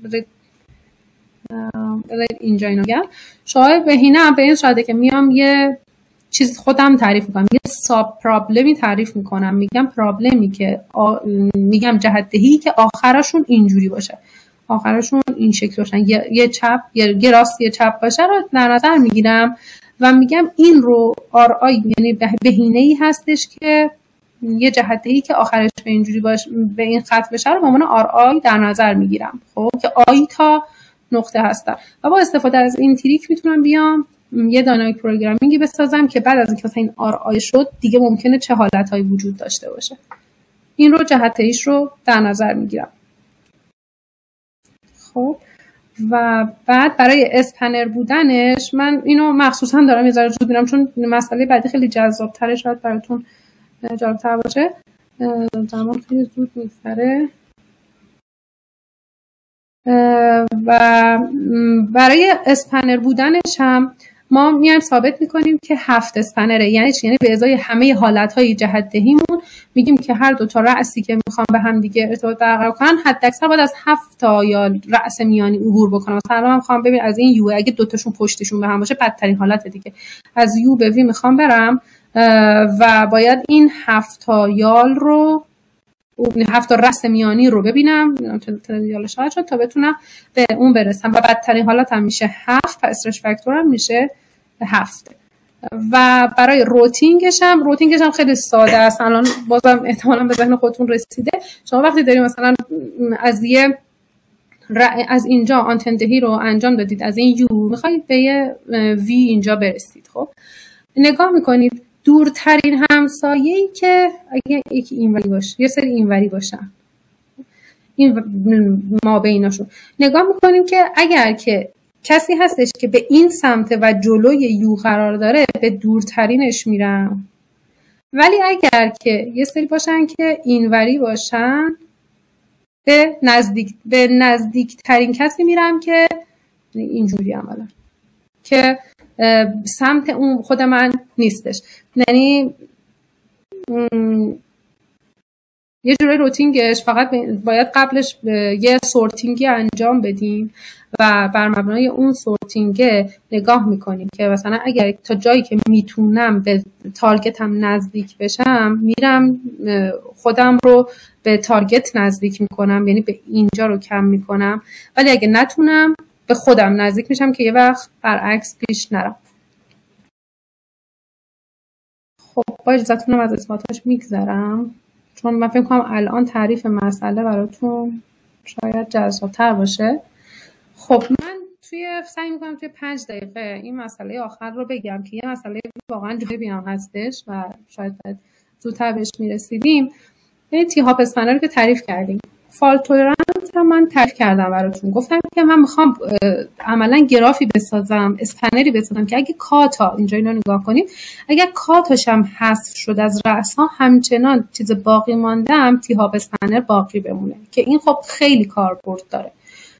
اینجا اینو گم شعاع بهینه به این صورته که میام یه چیز خودم تعریف میکنم، یه ساب پرابلمی تعریف میکنم. میگم پرابلمی که میگم جهت‌دهی که آخرشون اینجوری باشه، آخرشون این شکل باشن، یه چپ یه راست یه چپ باشه رو در نظر میگیرم و میگم این رو RI یعنی بهینه‌ای هستش که یه جهت‌دهی که آخرش به اینجوری باشه، به این خط بشه رو به عنوان RI در نظر میگیرم. خب که I تا نقطه هستن و با استفاده از این تریک میتونم بیام یه داینامیک پروگرامینگی بسازم که بعد از اینکه مثلا این RI شد دیگه ممکنه چه حالت‌هایی وجود داشته باشه. این رو جهت‌دهیش رو در نظر میگیرم. خب و بعد برای اسپنر بودنش من اینو مخصوصا دارم یه ذره زود میرم چون مسئله بعدی خیلی جذاب‌تره، شاید براتون جالب‌تر باشه. زمان خیلی زود می‌گذره و برای اسپنر بودنش هم ما میایم ثابت میکنیم که 7 اسپنره. یعنی چی؟ یعنی به ازای همه حالتهای جهت‌دهیمون میگیم که هر دو تا رأسی که میخوام به هم دیگه ارتباط برقرار کنن حداکثر باید از 7 تا یا رأس میانی عبور بکنم. مثلا من میخوام ببین از این یو اگه دو تاشون پشتشون به هم باشه بدترین حالت دیگه، از یو به وی میخوام برم و باید این 7 تا یال رو 7 تا رأس میانی رو ببینم تلویزیون شاید شد تا بتونم به اون برسم و بدترین حالت هم میشه 7، پس استرس فاکتور هم میشه 7. و برای روتینگش هم خیلی ساده است. الان بازم احتمالاً به ذهن خودتون رسیده. شما وقتی دارید مثلا از اینجا آنتن دهی رو انجام دادید، از این یو میخواید به یه وی اینجا برسید، خب نگاه میکنید دورترین همسایه‌ای که اگه یکی اینوری باشه یه سری اینوری باشن، این ما بیناشون نگاه میکنیم که اگر که کسی هستش که به این سمت و جلوی یو قرار داره به دورترینش میرم، ولی اگر که یه سری باشن که اینوری باشن به نزدیکترین کسی میرم که اینجوری عملا که سمت اون خود من نیستش. یعنی یه جوری روتینگش فقط باید قبلش یه سورتینگی انجام بدیم و بر مبنای اون سورتینگ نگاه میکنیم که مثلا اگر تا جایی که میتونم به تارگتم نزدیک بشم میرم خودم رو به تارگت نزدیک میکنم، یعنی به اینجا رو کم میکنم، ولی اگه نتونم به خودم نزدیک میشم که یه وقت برعکس پیش نرم. خب با اجازهتونم از اثباتاش میگذرم چون من فکر کنم الان تعریف مسئله براتون شاید جذاب‌تر باشه. خب من سعی میکنم توی 5 دقیقه این مسئله آخر رو بگم که یه مسئله واقعا جالبی هم هستش و شاید زودتر بهش میرسیدیم. یعنی تی-هاپ اسپنر رو که تعریف کردیم، فالت تولرنس هم من تعریف کردم براتون. گفتم که من میخوام عملا گرافی بسازم، اسپنری بسازم که اگه کاتا اینجا اینو نگاه کنید، اگه کاتاش هم حذف شد از رأس‌ها همچنان چیز باقی ماندم تی-هاپ اسپنر باقی بمونه که این خب خیلی کاربرد داره.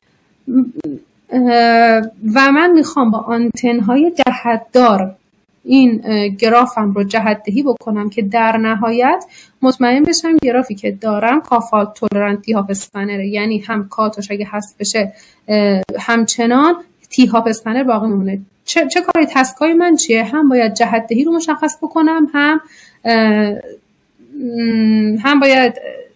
و من میخوام با آنتن‌های جهت‌دار این گرافم رو جهت‌دهی بکنم که در نهایت مطمئن بشم گرافی که دارم فالت تولرنت تی-هاپ اسپنره، یعنی هم کاتش اگه حذف بشه همچنان تی-هاپ اسپنر باقی میمونه. چه کاری تسکای من چیه؟ هم باید جهت‌دهی رو مشخص بکنم، هم باید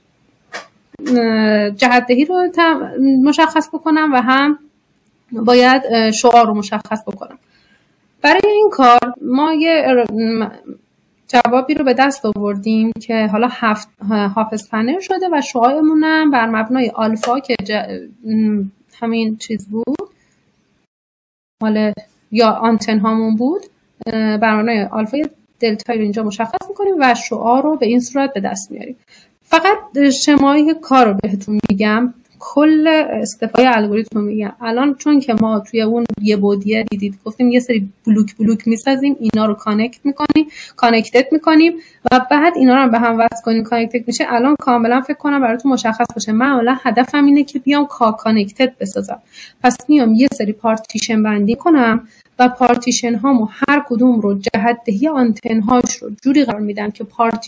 جهت‌دهی رو مشخص بکنم و هم باید شعار رو مشخص بکنم. برای این کار ما یه جوابی رو به دست آوردیم که حالا هاپ اسپنر شده و شعاعمون هم بر مبنای آلفا که همین چیز بود، یا آنتن هامون بود، بر مبنای آلفا دلتایی رو اینجا مشخص میکنیم و شعاع رو به این صورت به دست میاریم. فقط شمایی کار رو بهتون میگم، کل استفای الگوریتم رو میگم. الان چون که ما توی اون یه بودیه دیدید گفتیم یه سری بلوک میسازیم، اینا رو کانکتد میکنیم و بعد اینا رو هم به هم وصل کنیم، کانکتد میشه. الان کاملا فکر کنم براتون مشخص باشه من حالا هدفم اینه که بیام کانکتد بسازم. پس میام یه سری پارتیشن بندی کنم و پارتیشن هامو هر کدوم رو جهت‌دهی آنتن هاش رو جوری قرار میدم که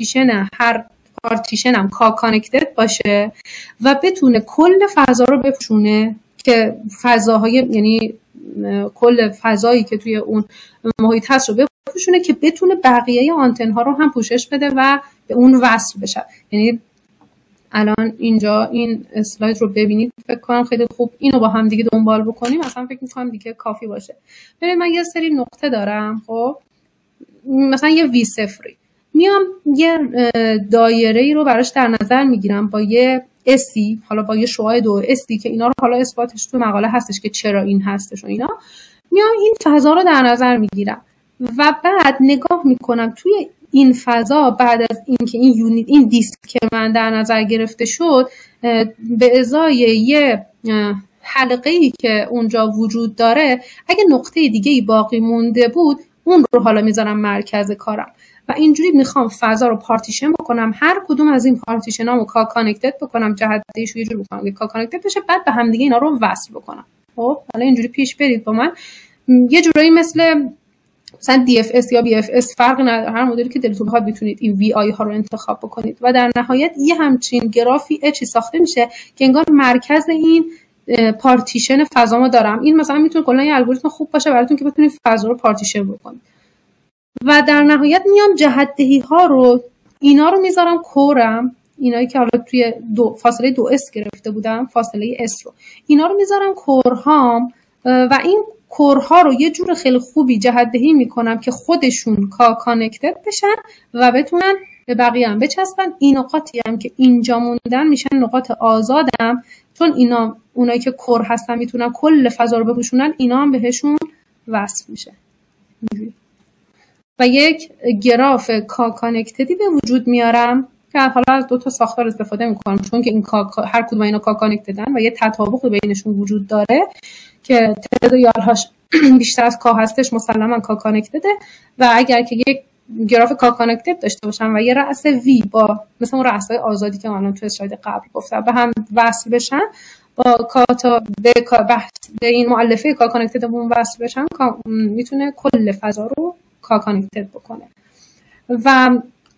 هر پارتیشن هم کانکتد باشه و بتونه کل فضا رو بپوشونه، که فضاهای یعنی کل فضایی که توی اون محیط هست رو بپوشونه که بتونه بقیه آنتن ها رو هم پوشش بده و به اون وصل بشه. یعنی الان اینجا این اسلاید رو ببینید، فکر کنم خیلی خوب اینو با هم دیگه دنبال بکنیم، اصلا فکر می‌کنم دیگه کافی باشه. ببین من یه سری نقطه دارم، خب مثلا یه وی صفری، میام یه دایره‌ای رو براش در نظر میگیرم با یه اسی، حالا با یه شعاع 2 اسی که اینا رو حالا اثباتش تو مقاله هستش که چرا این هستش و اینا. میام این فضا رو در نظر میگیرم و بعد نگاه میکنم توی این فضا بعد از اینکه این یونیت، این دیسک که من در نظر گرفته شد، به ازای یه حلقه‌ای که اونجا وجود داره، اگه نقطه دیگه‌ای باقی مونده بود اون رو حالا میذارم مرکز کارم و اینجوری میخوام فضا رو پارتیشن بکنم، هر کدوم از این پارتیشنامو کانکتد بکنم، جهت‌دهیش رو یه جوری بکنم که کانکتد بشه، بعد به هم دیگه اینا رو وصل بکنم. خب حالا اینجوری پیش برید با من، یه جورایی مثلا DFS یا BFS فرق نداره، هر مدلی که دلتون بخواد میتونید این VI ها رو انتخاب بکنید و در نهایت یه همچین گرافی اچی ساخته میشه که انگار مرکز این پارتیشن فضا دارم. این مثلا میتونه کلا یه الگوریتم خوب باشه براتون که بتونید فضا رو پارتیشن بکنید. و در نهایت میام جهت‌دهی ها رو، اینا رو میذارم کورم، اینایی که حالا توی فاصله 2S گرفته بودم، فاصله S رو، اینا رو میذارم کورهام و این کورها رو یه جور خیلی خوبی جهت‌دهی میکنم که خودشون کانکتد بشن و بتونن به بقیه هم بچسبن. این نقاطی هم که اینجا موندن میشن نقاط آزادم، چون اینا اونایی که کور هستن میتونن کل فضا رو بپوشونن، اینا هم بهشون وصل میشه و یک گراف کانکتدی به وجود میارم که حالا از 2 تا ساختار استفاده میکنم، چون که این هر کدوم اینا کانکتدن و یه تطابق بینشون وجود داره که تعداد یارهاش بیشتر از کا هستش، مسلما کانکتده. و اگر که یک گراف کانکتد داشته باشم و یه رأس وی با مثلا اون رأس‌های آزادی که الان تو اسلاید قبل گفتم به هم وصل بشن، با کاتا به این مؤلفه کانکتدمون وصل بشن، میتونه کل فضا رو کانکتد بکنه. و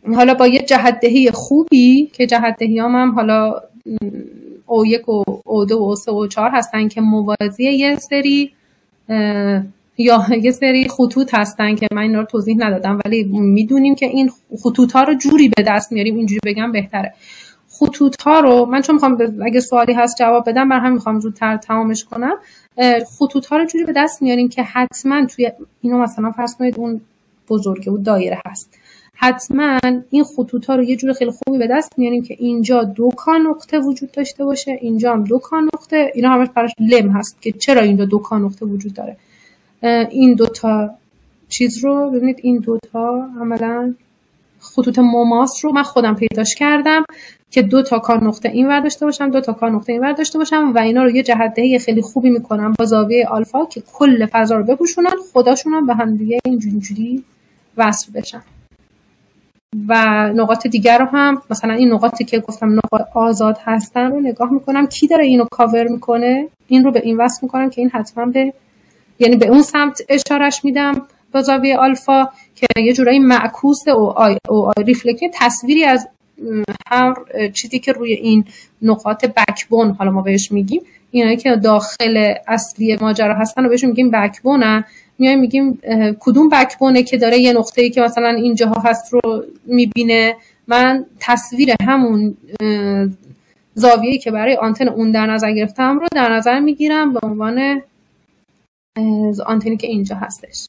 حالا با یه جهت‌دهی خوبی که جهت‌دهیام هم حالا O1 و O2 و O3 و O4 هستن که موازی یه سری یا یه سری خطوط هستن که من اینا رو توضیح ندادم، ولی میدونیم که این خطوط ها رو جوری به دست میاریم، اینجوری بگم بهتره. خطوط ها رو من چون میخوام اگه سوالی هست جواب بدم، برای همین میخوام زودتر تمامش کنم. خطوط ها رو جوری به دست میاریم که حتما توی اینو مثلا فرض کنید اون بزرگه و دایره هست، حتما این خطوط ها رو یه جور خیلی خوبی به دست میاریم که اینجا 2 نقطه وجود داشته باشه، اینجا هم 2 نقطه. اینا همش براش لم هست که چرا اینجا 2 نقطه وجود داره. این دوتا چیز رو ببینید، این دوتا عملا خطوط موماس رو من خودم پیداش کردم که 2 نقطه این ور داشته باشم، 2 نقطه این ور داشته باشم و اینا رو یه جهت‌دهی خیلی خوبی میکنم با زاویه آلفا که کل فضا رو بپوشونن، خودشون هم به هم دیگه اینجوری وصل بشن. و نقاط دیگر رو هم مثلا این نقاطی که گفتم نقاط آزاد هستن رو نگاه میکنم کی داره اینو کاور میکنه، این رو به این وصل میکنم که این حتما به یعنی به اون سمت اشارش میدم با زاویه آلفا که یه جورایی معکوس او ریفلکت تصویری از هر چیزی که روی این نقاط بکبون حالا ما بهش میگیم، اینایی که داخل اصلی ماجرا هستن رو بهشون میگیم بکبونن. میایم میگیم کدوم بکبونه که داره یه نقطه‌ای که مثلا اینجاها هست رو میبینه، من تصویر همون زاویه‌ای که برای آنتن اون در نظر گرفتم رو در نظر میگیرم به عنوان آنتنی که اینجا هستش.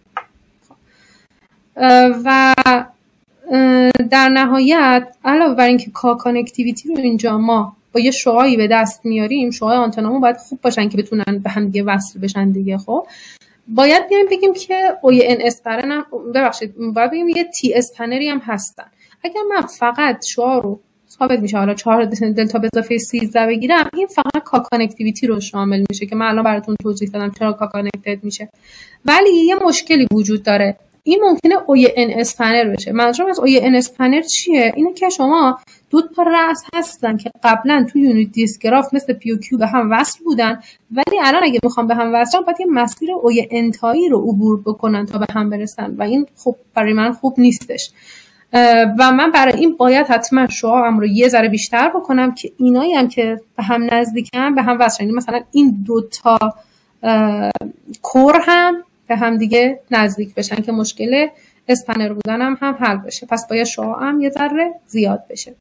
و در نهایت علاوه بر اینکه کانکتیویتی رو اینجا ما با یه شعاعی به دست میاریم، شعاع آنتنامون باید خوب باشن که بتونن به هم دیگه وصل بشن دیگه. خب باید بیایم بگیم که ONS پرن ببخشید باید بگیم یه TS پنری هم هستن. اگر من فقط شعاع رو ثابت میشه حالا 4 دلتا به اضافه 13 بگیرم، این فقط کانکتیویتی رو شامل میشه که من الان براتون توضیح دادم چرا کانکتد میشه. ولی یه مشکلی وجود داره، این ممکنه ONS پنر بشه. منظورم از ONS پنر چیه؟ اینه که شما 2 تا رأس هستن که قبلا تو یونیت دیسگراف مثل پی و کیو به هم وصل بودن، ولی الان اگه میخوام به هم وصل باید یه مسیر ON تایی رو عبور بکنن تا به هم برسن و این خب برای من خوب نیستش. و من برای این باید حتما شعاعم رو یه ذره بیشتر بکنم که اینایی هم که به هم نزدیکن به هم وصل. یعنی مثلا این 2 تا کور هم به هم دیگه نزدیک بشن که مشکل اسپنر بودن هم حل بشه. پس باید شعاعم یه ذره زیاد بشه.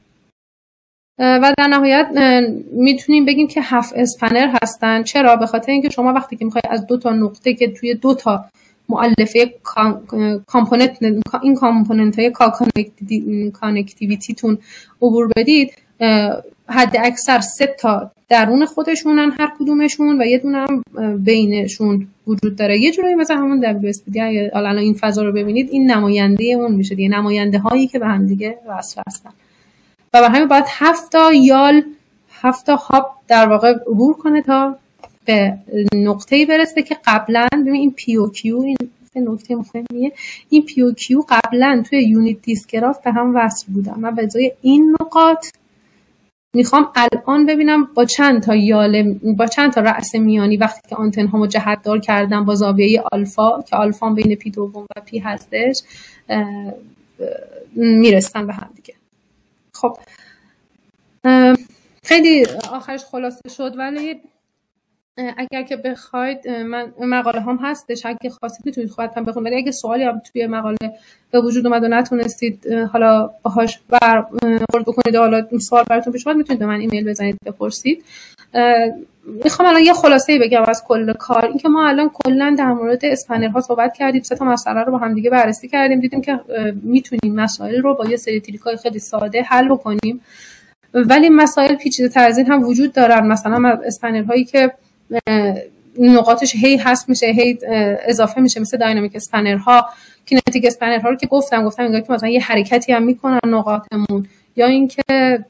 و در نهایت میتونیم بگیم که 7 اسپنر هستن. چرا؟ به خاطر اینکه شما وقتی که میخواید از 2 تا نقطه که توی 2 تا مؤلفه کامپوننت این کامپوننت های کانکتیویتیتون عبور بدید، حد اکثر 3 تا درون خودشونن هر کدومشون و یه دونه هم بینشون وجود داره. یه جورایی مثلا همون WSPD الان این فضا رو ببینید، این نماینده اون میشه دیگه، نماینده هایی که به هم دیگه وصل هستن و برای همین باید 7 تا یال 7 تا هاب در واقع عبور کنه تا به نقطه‌ای برسه که قبلا ببین این پی و کیو، این نکته مهمیه، این پی و کیو قبلا توی یونیت دیسگراف به هم وصل بودن. من به جای این نقاط میخوام الان ببینم با چند تا رأس میانی وقتی که آنتن هامو جهت دار کردم با زاویه آلفا که آلفا بین پی دوم و پی هستش میرسن به هم دیگه. خب خیلی آخرش خلاصه شد، ولی اگر که بخواید من مقاله هم هستش، اگه خواستید میتونید خودتون بخونید، ولی اگه سوالی هم توی مقاله به وجود اومد و نتونستید حالا باهاش برخورد بکنید و حالا سوال براتون پیش اومد، میتونید به من ایمیل بزنید بپرسید. میخوام الان یه خلاصه‌ای بگم از کل کار. این که ما الان کلا در مورد اسپنرها صحبت کردیم، 3 تا مسئله رو با هم دیگه بررسی کردیم، دیدیم که میتونیم مسائل رو با یه سری تریکای خیلی ساده حل بکنیم، ولی مسائل پیچیده‌تر از این هم وجود دارن. مثلا اسپنرهایی که نقاطش هی هست میشه، هی اضافه میشه، مثل داینامیک اسپنرها، کینتیک اسپنرها رو که گفتم انگار که مثلا یه حرکتی هم میکنن نقاطمون، یا اینکه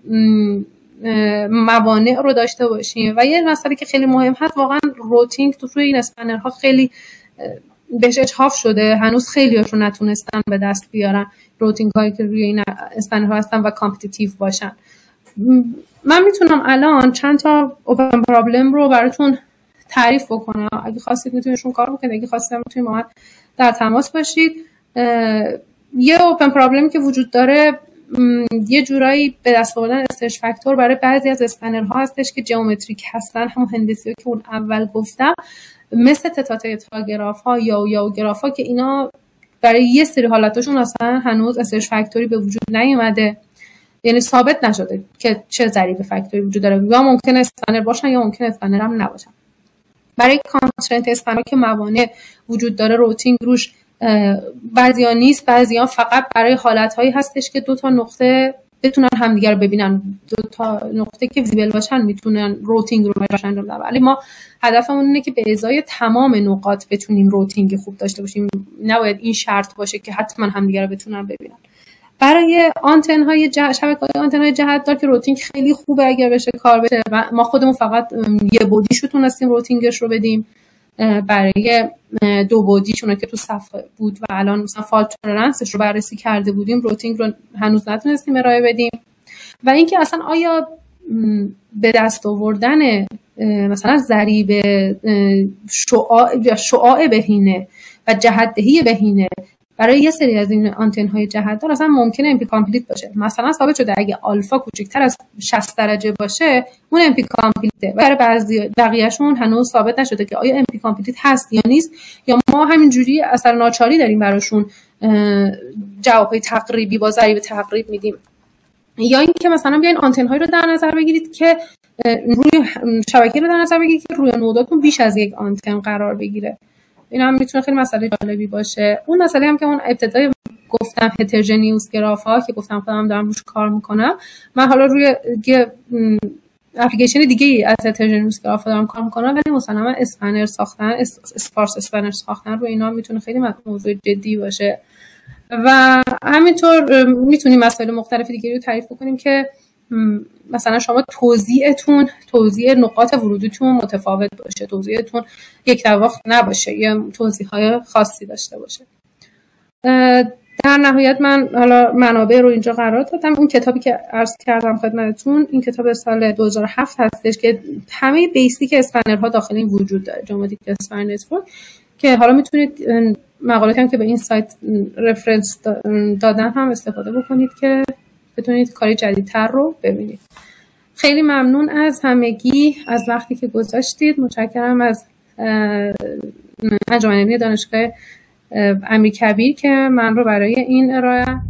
موانع رو داشته باشیم. و یه مسئله که خیلی مهم هست واقعا روتینگ تو روی این اسپنرها خیلی بهش اجحاف شده، هنوز خیلیاشون نتونستن به دست بیارن روتینگ هایی که روی این اسپنرها هستن و کامپتیتیو باشن. من میتونم الان چند تا اوپن پرابلم رو براتون تعریف بکنم، اگه خواستید میتونید شون کار بکنید، اگه خواستید میتونید با من در تماس باشید. یه اوپن پرابلمی که وجود داره یه جورایی به دست آوردن استرچ فاکتور برای بعضی از اسپنرها هستش که جیومتریک هستن، همون هندسی که اون اول گفتم، مثل تتا گراف ها یا گراف ها که اینا برای یه سری حالتاشون اصلا هنوز استرچ فاکتوری به وجود نیومده، یعنی ثابت نشده که چه ضریب فاکتوری وجود داره، یا ممکنه اسپنر باشن یا ممکنه اسپنر هم نباشن. برای کانسترنت اسپنر که موانع وجود داره روتینگ روش بعضیا نیست، بعضیا فقط برای حالت‌هایی هستش که دو تا نقطه بتونن همدیگه رو ببینن، دو تا نقطه که ویزیبل باشن میتونن روتینگ رو براش انجام بدن. ولی ما هدفمون اینه که به ازای تمام نقاط بتونیم روتینگ خوب داشته باشیم، نباید این شرط باشه که حتما همدیگه رو بتونن ببینن. برای آنتن‌های شبکه‌های آنتن‌های جهت‌دار که روتینگ خیلی خوبه اگر بشه کار بشه، ما خودمون فقط یه بودیشو تونستیم روتینگش رو بدیم. برای دو بودیشونه که تو صفحه بود و الان مثلا فالت تولرنسش رو بررسی کرده بودیم، روتینگ رو هنوز نتونستیم ارائه بدیم. و اینکه اصلا آیا به دست آوردن مثلا ضریب شعاع بهینه و جهت‌دهی بهینه برای یه سری از این آنتن‌های جهت‌دار اصلا ممکنه امپی کامپلیت باشه. مثلا ثابت شده اگه آلفا کوچکتر از 60 درجه باشه اون امپی کامپلیته، و برای بعضی بقیه‌شون هنوز ثابت نشده که آیا امپی کامپلیت هست یا نیست، یا ما همینجوری اثر ناچاری داریم براشون جوابای تقریبی با ضریب تقریب میدیم. یا اینکه مثلا بیاین آنتن‌هایی رو در نظر بگیرید که روی شبکه رو در نظر بگیرید که روی نوداتون بیش از یک آنتن قرار بگیره. این هم میتونه خیلی مسئله جالبی باشه. اون مسئله هم که اون ابتدای گفتم هترژنیوس گراف ها که گفتم خودم دارم روش کار میکنم، من حالا روی اپلیکیشن دیگه ای از هترژنیوس گراف دارم کار میکنم، ولی مثلا اسپنر ساختن، اسپارس اسپنر ساختن رو اینا میتونه خیلی موضوع جدی باشه. و همینطور میتونیم مسائل مختلف دیگه رو تعریف کنیم که مثلا شما توزیع نقاط ورودیتون متفاوت باشه، توزیعتون یک دواخت نباشه یا توزیع‌های خاصی داشته باشه. در نهایت من حالا منابع رو اینجا قرار دادم. اون کتابی که عرض کردم خدمتتون، این کتاب سال 2007 هستش که همه بیسیک اسپنرها داخل این وجود داره، جاماتیک اسپنر نتورک، که حالا میتونید مقالاتی هم که به این سایت رفرنس دادن هم استفاده بکنید که بتونید کاری جدیدتر رو ببینید. خیلی ممنون از همگی از وقتی که گذاشتید. متشکرم از انجمن علمی دانشگاه امیرکبیر که من رو برای این ارائه